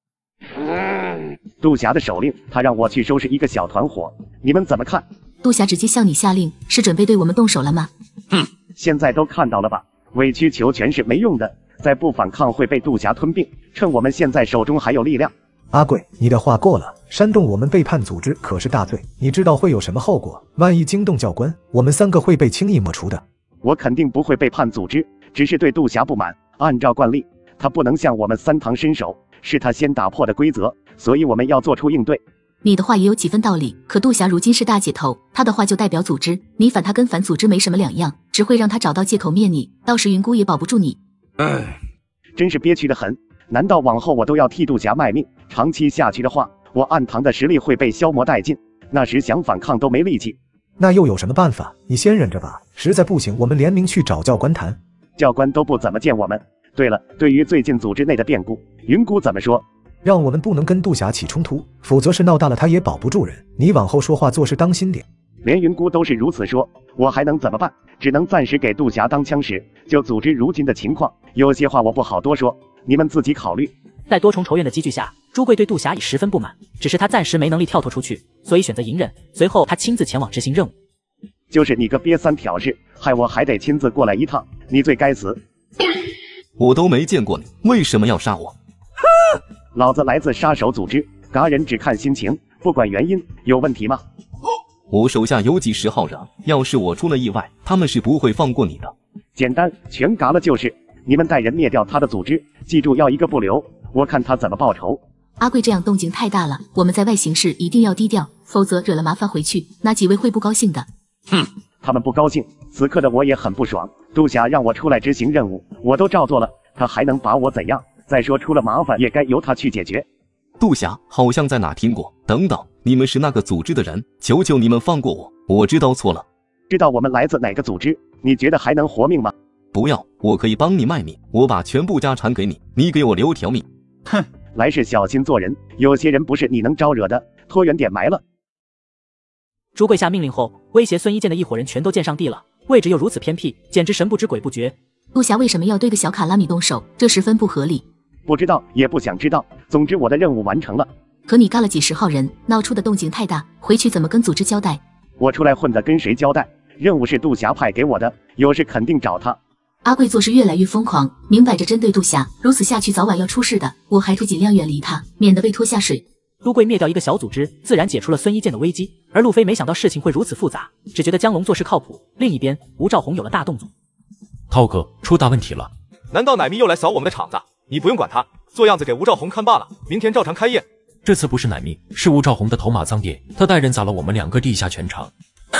杜霞的手令，他让我去收拾一个小团伙，你们怎么看？ 杜霞直接向你下令，是准备对我们动手了吗？ 哼，现在都看到了吧，委曲求全是没用的，再不反抗会被杜霞吞并。趁我们现在手中还有力量。 阿贵，你的话过了，煽动我们背叛组织可是大罪，你知道会有什么后果？万一惊动教官，我们三个会被轻易抹除的。 我肯定不会背叛组织，只是对杜霞不满。按照惯例，他不能向我们三堂伸手，是他先打破的规则，所以我们要做出应对。 你的话也有几分道理，可杜霞如今是大姐头，她的话就代表组织，你反她跟反组织没什么两样，只会让她找到借口灭你，到时云姑也保不住你。 唉，真是憋屈得很。难道往后我都要替杜霞卖命？长期下去的话，我暗堂的实力会被消磨殆尽，那时想反抗都没力气。 那又有什么办法？你先忍着吧，实在不行，我们联名去找教官谈。 教官都不怎么见我们。对了，对于最近组织内的变故，云姑怎么说？ 让我们不能跟杜霞起冲突，否则是闹大了，她也保不住人。你往后说话做事当心点。 连云姑都是如此说，我还能怎么办？只能暂时给杜霞当枪使。就组织如今的情况，有些话我不好多说，你们自己考虑。 在多重仇怨的积聚下，朱贵对杜霞已十分不满，只是他暂时没能力跳脱出去，所以选择隐忍。随后他亲自前往执行任务。 就是你个瘪三挑事，害我还得亲自过来一趟，你最该死。 我都没见过你，为什么要杀我？ 老子来自杀手组织，嘎人只看心情，不管原因，有问题吗？ 我手下有几十号人，要是我出了意外，他们是不会放过你的。 简单，全嘎了就是。你们带人灭掉他的组织，记住要一个不留，我看他怎么报仇。 阿贵这样动静太大了，我们在外行事一定要低调，否则惹了麻烦回去，那几位会不高兴的。 哼，他们不高兴，此刻的我也很不爽。杜霞让我出来执行任务，我都照做了，他还能把我怎样？再说出了麻烦也该由他去解决。 杜霞好像在哪听过，等等，你们是那个组织的人，求求你们放过我，我知道错了。 知道我们来自哪个组织？你觉得还能活命吗？ 不要，我可以帮你卖命，我把全部家产给你，你给我留条命。 哼，来世小心做人，有些人不是你能招惹的，拖远点埋了。 朱贵下命令后，威胁孙一剑的一伙人全都见上帝了，位置又如此偏僻，简直神不知鬼不觉。 杜霞为什么要对个小卡拉米动手？这十分不合理。 不知道，也不想知道。总之我的任务完成了。 可你干了几十号人，闹出的动静太大，回去怎么跟组织交代？ 我出来混的，跟谁交代？任务是杜霞派给我的，有事肯定找他。 阿贵做事越来越疯狂，明摆着针对杜霞，如此下去早晚要出事的，我还得尽量远离他，免得被拖下水。 朱贵灭掉一个小组织，自然解除了孙一剑的危机，而路飞没想到事情会如此复杂，只觉得江龙做事靠谱。另一边，吴兆宏有了大动作。 涛哥，出大问题了！ 难道奶咪又来扫我们的场子？你不用管他，做样子给吴兆宏看罢了，明天照常开业。 这次不是奶咪，是吴兆宏的头马脏店，他带人砸了我们两个地下拳场。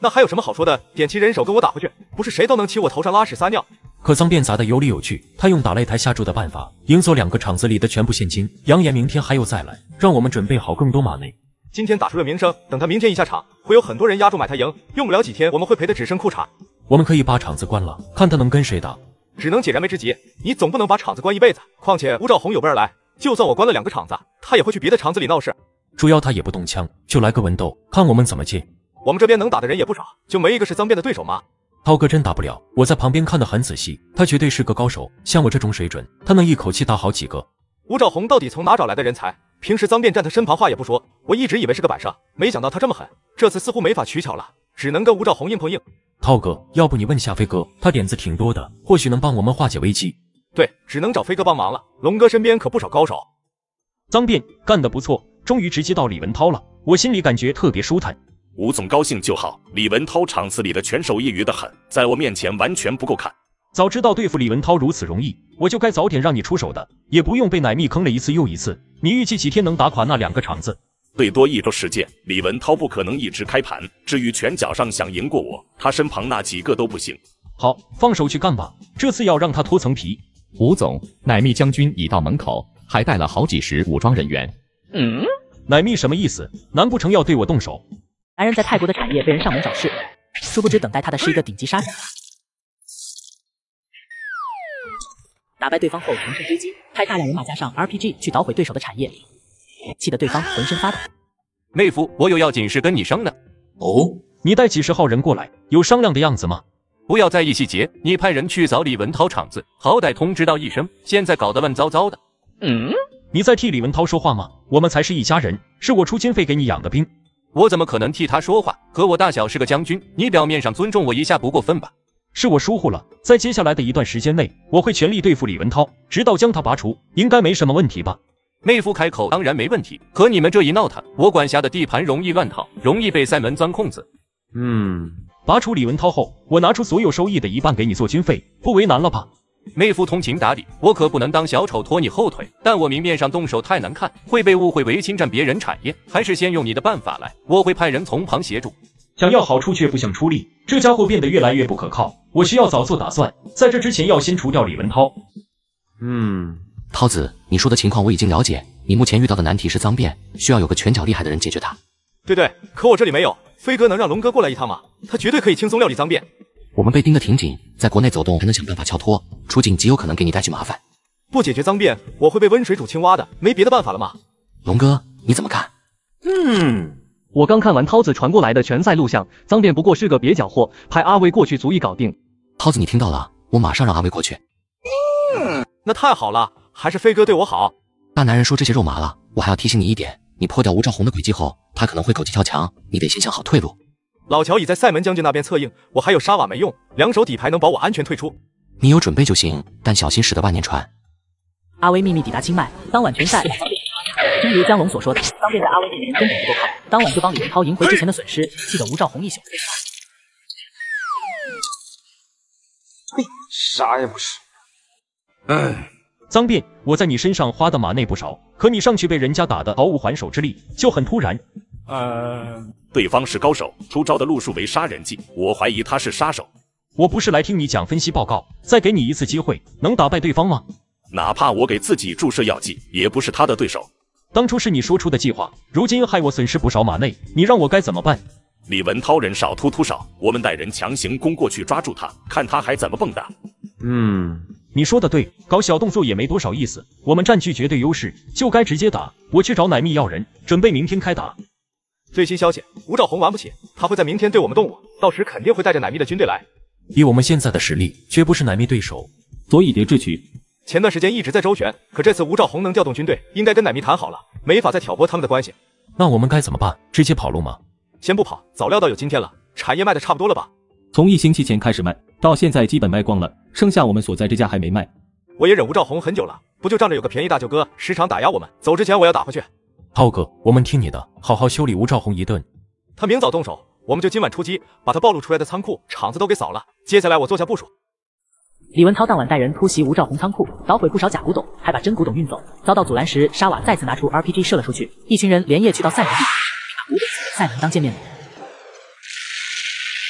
那还有什么好说的？点齐人手跟我打回去，不是谁都能骑我头上拉屎撒尿。 可脏辫砸得有理有据，他用打擂台下注的办法赢走两个场子里的全部现金，扬言明天还有再来，让我们准备好更多马内。 今天打出了名声，等他明天一下场，会有很多人压住买他赢，用不了几天我们会赔得只剩裤衩。 我们可以把场子关了，看他能跟谁打。 只能解燃眉之急，你总不能把场子关一辈子。况且吴兆宏有备而来，就算我关了两个场子，他也会去别的场子里闹事。 主要他也不动枪，就来个文斗，看我们怎么接。 我们这边能打的人也不少，就没一个是脏辫的对手吗？ 涛哥真打不了，我在旁边看得很仔细，他绝对是个高手。像我这种水准，他能一口气打好几个。 吴兆宏到底从哪找来的人才？平时脏辫站他身旁话也不说，我一直以为是个板上，没想到他这么狠。这次似乎没法取巧了，只能跟吴兆宏硬碰硬。 涛哥，要不你问下飞哥，他点子挺多的，或许能帮我们化解危机。 对，只能找飞哥帮忙了。龙哥身边可不少高手。 脏辫干得不错，终于直接到李文涛了，我心里感觉特别舒坦。 吴总高兴就好。李文涛场子里的拳手业余的很，在我面前完全不够看。 早知道对付李文涛如此容易，我就该早点让你出手的，也不用被奶蜜坑了一次又一次。你预计几天能打垮那两个场子？ 最多一周时间。李文涛不可能一直开盘。至于拳脚上想赢过我，他身旁那几个都不行。 好，放手去干吧，这次要让他脱层皮。 吴总，奶蜜将军已到门口，还带了好几十武装人员。 嗯，奶蜜什么意思？难不成要对我动手？ 男人在泰国的产业被人上门找事，殊不知等待他的是一个顶级杀人。打败对方后乘胜追击，派大量人马加上 R P G 去捣毁对手的产业，气得对方浑身发抖。 妹夫，我有要紧事跟你商量。 哦，你带几十号人过来，有商量的样子吗？ 不要在意细节，你派人去找李文涛场子，好歹通知到一声，现在搞得乱糟糟的。 嗯，你在替李文涛说话吗？我们才是一家人，是我出经费给你养的兵。 我怎么可能替他说话？和我大小是个将军，你表面上尊重我一下不过分吧？ 是我疏忽了，在接下来的一段时间内，我会全力对付李文涛，直到将他拔除，应该没什么问题吧？ 妹夫开口当然没问题，可你们这一闹腾，我管辖的地盘容易乱套，容易被塞门钻空子。 嗯，拔除李文涛后，我拿出所有收益的一半给你做军费，不为难了吧？ 妹夫通情达理，我可不能当小丑拖你后腿，但我明面上动手太难看，会被误会为侵占别人产业，还是先用你的办法来，我会派人从旁协助。 想要好处却不想出力，这家伙变得越来越不可靠，我需要早做打算，在这之前要先除掉李文涛。 嗯，涛子，你说的情况我已经了解，你目前遇到的难题是脏辫，需要有个拳脚厉害的人解决它。 对对，可我这里没有，飞哥能让龙哥过来一趟吗？他绝对可以轻松料理脏辫。 我们被盯得挺紧，在国内走动还能想办法撬脱，出境极有可能给你带去麻烦。 不解决脏辫，我会被温水煮青蛙的，没别的办法了吗？ 龙哥，你怎么看？ 嗯，我刚看完涛子传过来的拳赛录像，脏辫不过是个蹩脚货，派阿威过去足以搞定。 涛子，你听到了，我马上让阿威过去。 嗯，那太好了，还是飞哥对我好。 大男人说这些肉麻了，我还要提醒你一点，你破掉吴兆宏的诡计后，他可能会狗急跳墙，你得先想好退路。 老乔已在塞门将军那边策应，我还有沙瓦没用，两手底牌能保我安全退出。 你有准备就行，但小心驶得万年船。 阿威秘密抵达清迈，当晚拳赛，正如江龙所说的，脏辫在阿威面前根本不够靠，当晚就帮李文涛赢回之前的损失，气得吴兆宏一宿退出。 嘿，啥也不是。哎， 脏辫，我在你身上花的马内不少，可你上去被人家打得毫无还手之力，就很突然。 呃，对方是高手，出招的路数为杀人技，我怀疑他是杀手。 我不是来听你讲分析报告，再给你一次机会，能打败对方吗？ 哪怕我给自己注射药剂，也不是他的对手。 当初是你说出的计划，如今害我损失不少马内，你让我该怎么办？ 李文涛人少，突突少，我们带人强行攻过去抓住他，看他还怎么蹦跶。 嗯，你说的对，搞小动作也没多少意思，我们占据绝对优势，就该直接打。我去找奶蜜要人，准备明天开打。 最新消息，吴兆宏玩不起，他会在明天对我们动武，到时肯定会带着奶蜜的军队来。 以我们现在的实力，绝不是奶蜜对手， 所以得智取。 前段时间一直在周旋，可这次吴兆宏能调动军队，应该跟奶蜜谈好了，没法再挑拨他们的关系。 那我们该怎么办？直接跑路吗？ 先不跑，早料到有今天了。产业卖的差不多了吧？ 从一星期前开始卖，到现在基本卖光了，剩下我们所在这家还没卖。 我也忍吴兆宏很久了，不就仗着有个便宜大舅哥，时常打压我们。走之前我要打回去。 涛哥，我们听你的，好好修理吴兆宏一顿。 他明早动手，我们就今晚出击，把他暴露出来的仓库、厂子都给扫了。接下来我做下部署。 李文涛当晚带人突袭吴兆宏仓库，捣毁不少假古董，还把真古董运走。遭到阻拦时，沙瓦再次拿出 R P G 射了出去。一群人连夜去到塞门地，把古董塞门当见面礼。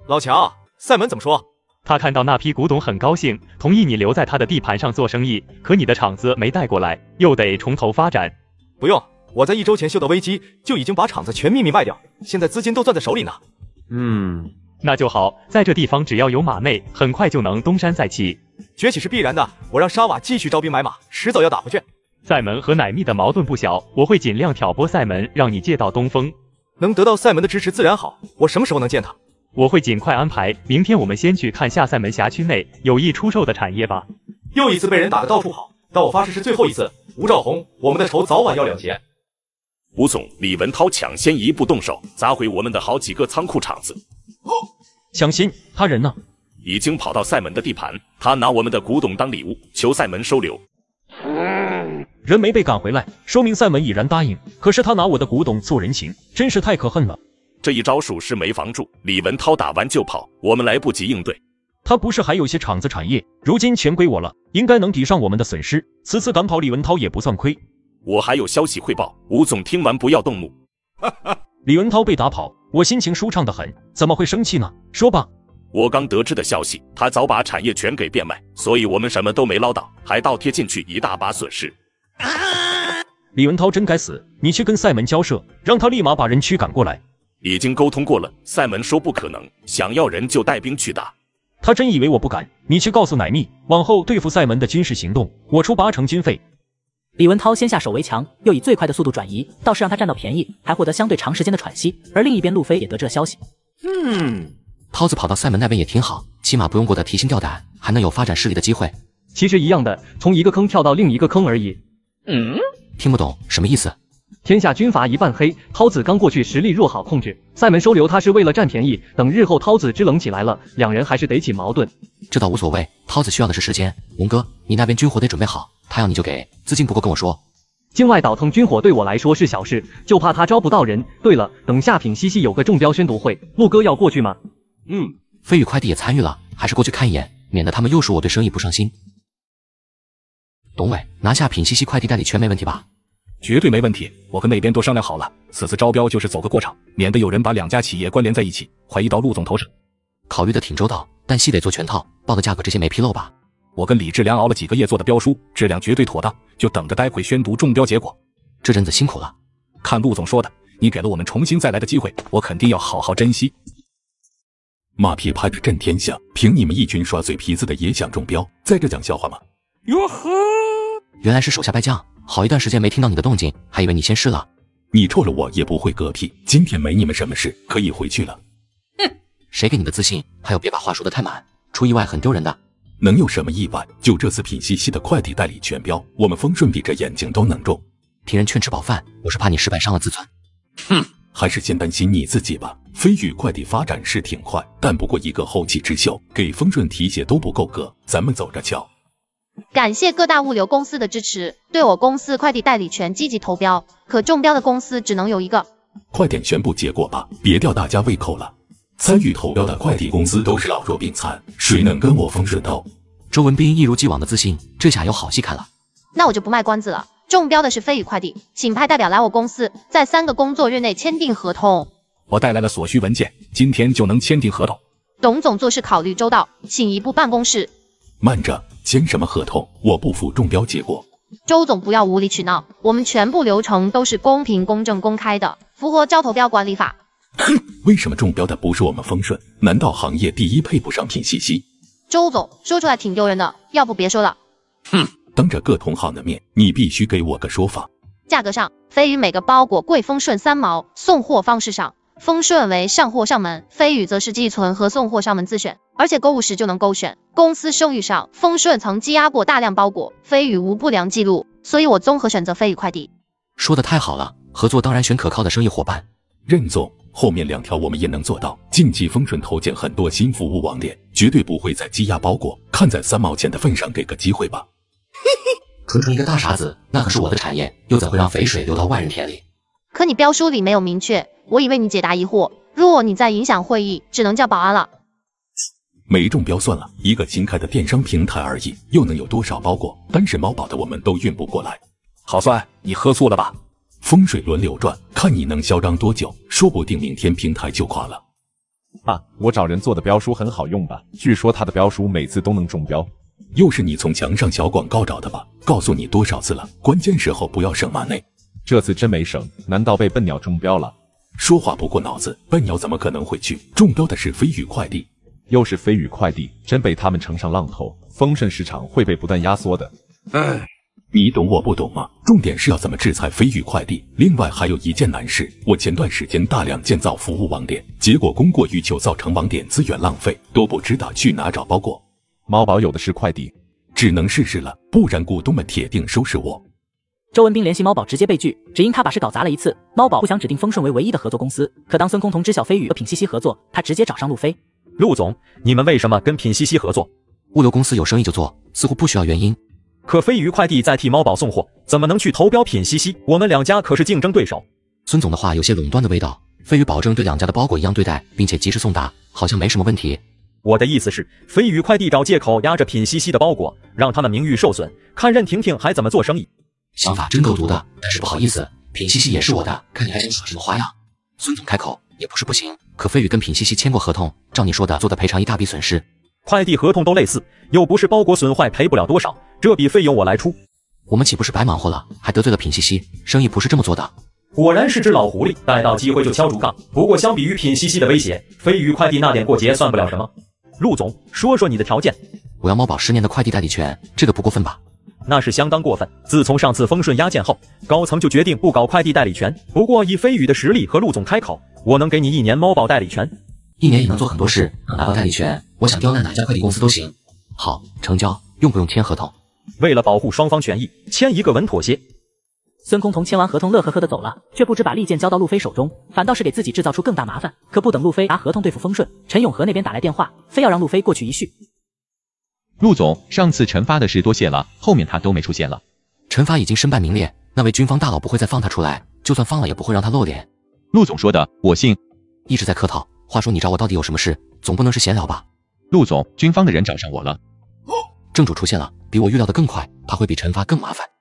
老乔，赛门怎么说？ 他看到那批古董很高兴，同意你留在他的地盘上做生意，可你的厂子没带过来，又得从头发展。 不用，我在一周前嗅到危机，就已经把厂子全秘密卖掉，现在资金都攥在手里呢。 嗯，那就好，在这地方只要有马内，很快就能东山再起。 崛起是必然的，我让沙瓦继续招兵买马，迟早要打回去。 赛门和乃密的矛盾不小，我会尽量挑拨赛门，让你借到东风。 能得到赛门的支持自然好，我什么时候能见他？ 我会尽快安排，明天我们先去看下赛门辖区内有意出售的产业吧。 又一次被人打得到处跑，但我发誓是最后一次。吴兆宏，我们的仇早晚要了结。 吴总，李文涛抢先一步动手，砸毁我们的好几个仓库厂子。 抢先，他人呢？ 已经跑到赛门的地盘，他拿我们的古董当礼物，求赛门收留。 人没被赶回来，说明赛门已然答应。可是他拿我的古董做人情，真是太可恨了。 这一招属实没防住，李文涛打完就跑，我们来不及应对。 他不是还有些厂子产业，如今全归我了，应该能抵上我们的损失。此次赶跑李文涛也不算亏。 我还有消息汇报，吴总听完不要动怒。 李文涛被打跑，我心情舒畅得很，怎么会生气呢？说吧。 我刚得知的消息，他早把产业全给变卖，所以我们什么都没捞到，还倒贴进去一大把损失。 李文涛真该死，你去跟赛门交涉，让他立马把人驱赶过来。 已经沟通过了，赛门说不可能，想要人就带兵去打。 他真以为我不敢？你去告诉乃密，往后对付赛门的军事行动，我出八成军费。 李文涛先下手为强，又以最快的速度转移，倒是让他占到便宜，还获得相对长时间的喘息。而另一边，路飞也得这消息。 嗯，涛子跑到赛门那边也挺好，起码不用过得提心吊胆，还能有发展势力的机会。 其实一样的，从一个坑跳到另一个坑而已。 嗯，听不懂什么意思？ 天下军阀一半黑，涛子刚过去实力若好控制，赛门收留他是为了占便宜，等日后涛子支棱起来了，两人还是得起矛盾。 这倒无所谓，涛子需要的是时间。龙哥，你那边军火得准备好，他要你就给，资金不够跟我说。 境外倒腾军火对我来说是小事，就怕他招不到人。对了，等下品西西有个中标宣读会，陆哥要过去吗？ 嗯，飞宇快递也参与了，还是过去看一眼，免得他们又说我对生意不上心。董伟，拿下品西西快递代理权没问题吧？ 绝对没问题，我跟那边都商量好了，此次招标就是走个过场，免得有人把两家企业关联在一起，怀疑到陆总头上。 考虑的挺周到，但系得做全套，报的价格这些没纰漏吧？ 我跟李志良熬了几个夜做的标书，质量绝对妥当，就等着待会宣读中标结果。 这阵子辛苦了。 看陆总说的，你给了我们重新再来的机会，我肯定要好好珍惜。 马屁拍着震天响，凭你们一群耍嘴皮子的也想中标，在这讲笑话吗？ 哟呵，原来是手下败将。好一段时间没听到你的动静，还以为你先逝了。 你臭了我也不会嗝屁，今天没你们什么事，可以回去了。 哼，谁给你的自信？还有别把话说得太满，出意外很丢人的。 能有什么意外？就这次品西西的快递代理全标，我们丰顺比这眼睛都能中。 听人劝吃饱饭，我是怕你失败伤了自尊。 哼，还是先担心你自己吧。飞宇快递发展是挺快，但不过一个后起之秀，给丰顺提携都不够格，咱们走着瞧。 感谢各大物流公司的支持，对我公司快递代理权积极投标，可中标的公司只能有一个。 快点宣布结果吧，别吊大家胃口了。参与投标的快递公司都是老弱病残，谁能跟我丰顺斗？ 周文斌一如既往的自信，这下有好戏看了。 那我就不卖关子了，中标的是飞宇快递，请派代表来我公司，在三个工作日内签订合同。 我带来了所需文件，今天就能签订合同。 董总做事考虑周到，请移步办公室。 慢着，签什么合同？我不服中标结果。 周总不要无理取闹，我们全部流程都是公平、公正、公开的，符合招投标管理法。 哼，为什么中标的不是我们丰顺？难道行业第一配不上品西西？ 周总说出来挺丢人的，要不别说了。 哼，当着各同行的面，你必须给我个说法。 价格上，飞宇每个包裹贵丰顺三毛，送货方式上，丰顺为上货上门，飞宇则是寄存和送货上门自选，而且购物时就能勾选。公司声誉上，丰顺曾积压过大量包裹，飞宇无不良记录，所以我综合选择飞宇快递。 说的太好了，合作当然选可靠的生意伙伴。 任总，后面两条我们也能做到。近期丰顺投建很多新服务网点，绝对不会再积压包裹，看在三毛钱的份上给个机会吧。 纯纯一个大傻子，那可是我的产业，又怎会让肥水流到外人田里？ 可你标书里没有明确，我以为你解答疑惑。若你再影响会议，只能叫保安了。 没中标算了，一个新开的电商平台而已，又能有多少包裹？单是猫宝的我们都运不过来。 好酸，你喝醋了吧？ 风水轮流转，看你能嚣张多久，说不定明天平台就垮了。 爸，我找人做的标书很好用吧？据说他的标书每次都能中标。 又是你从墙上小广告找的吧？告诉你多少次了，关键时候不要省马内。 这次真没省，难道被笨鸟中标了？ 说话不过脑子，笨鸟怎么可能会去？中标的是飞宇快递。 又是飞宇快递，真被他们乘上浪头，丰顺市场会被不断压缩的。 唉，你懂我不懂吗？重点是要怎么制裁飞宇快递。另外还有一件难事，我前段时间大量建造服务网点，结果供过于求，造成网点资源浪费，都不知道去哪找包裹。 猫宝有的是快递， 只能试试了，不然股东们铁定收拾我。 周文斌联系猫宝直接被拒，只因他把事搞砸了一次。猫宝不想指定丰顺为唯一的合作公司，可当孙空同知晓飞宇和品西西合作，他直接找上路飞。 陆总，你们为什么跟品西西合作？ 物流公司有生意就做，似乎不需要原因。 可飞鱼快递在替猫宝送货，怎么能去投标品西西？我们两家可是竞争对手。 孙总的话有些垄断的味道，飞鱼保证对两家的包裹一样对待，并且及时送达，好像没什么问题。 我的意思是，飞宇快递找借口压着品西西的包裹，让他们名誉受损，看任婷婷还怎么做生意。 想法真够毒的，但是不好意思，品西西也是我的，看你还想耍什么花样。孙总开口也不是不行，可飞宇跟品西西签过合同，照你说的做的赔偿一大笔损失。 快递合同都类似，又不是包裹损坏赔不了多少，这笔费用我来出。 我们岂不是白忙活了，还得罪了品西西？生意不是这么做的。 果然是只老狐狸，逮到机会就敲竹杠。不过相比于品西西的威胁，飞宇快递那点过节算不了什么。陆总，说说你的条件。 我要猫宝十年的快递代理权，这个不过分吧？ 那是相当过分。自从上次丰顺压件后，高层就决定不搞快递代理权。不过以飞宇的实力和陆总开口，我能给你一年猫宝代理权。 一年也能做很多事，能拿到代理权，我想刁难哪家快递公司都行。好，成交，用不用签合同？ 为了保护双方权益，签一个稳妥协。 孙空同签完合同乐呵呵的走了，却不知把利剑交到路飞手中，反倒是给自己制造出更大麻烦。可不等路飞拿合同对付丰顺，陈永和那边打来电话，非要让路飞过去一叙。 陆总，上次陈发的事多谢了，后面他都没出现了。 陈发已经身败名裂，那位军方大佬不会再放他出来，就算放了也不会让他露脸。 陆总说的，我信。 一直在客套，话说你找我到底有什么事？总不能是闲聊吧？ 陆总，军方的人找上我了。 正主出现了，比我预料的更快，怕会比陈发更麻烦。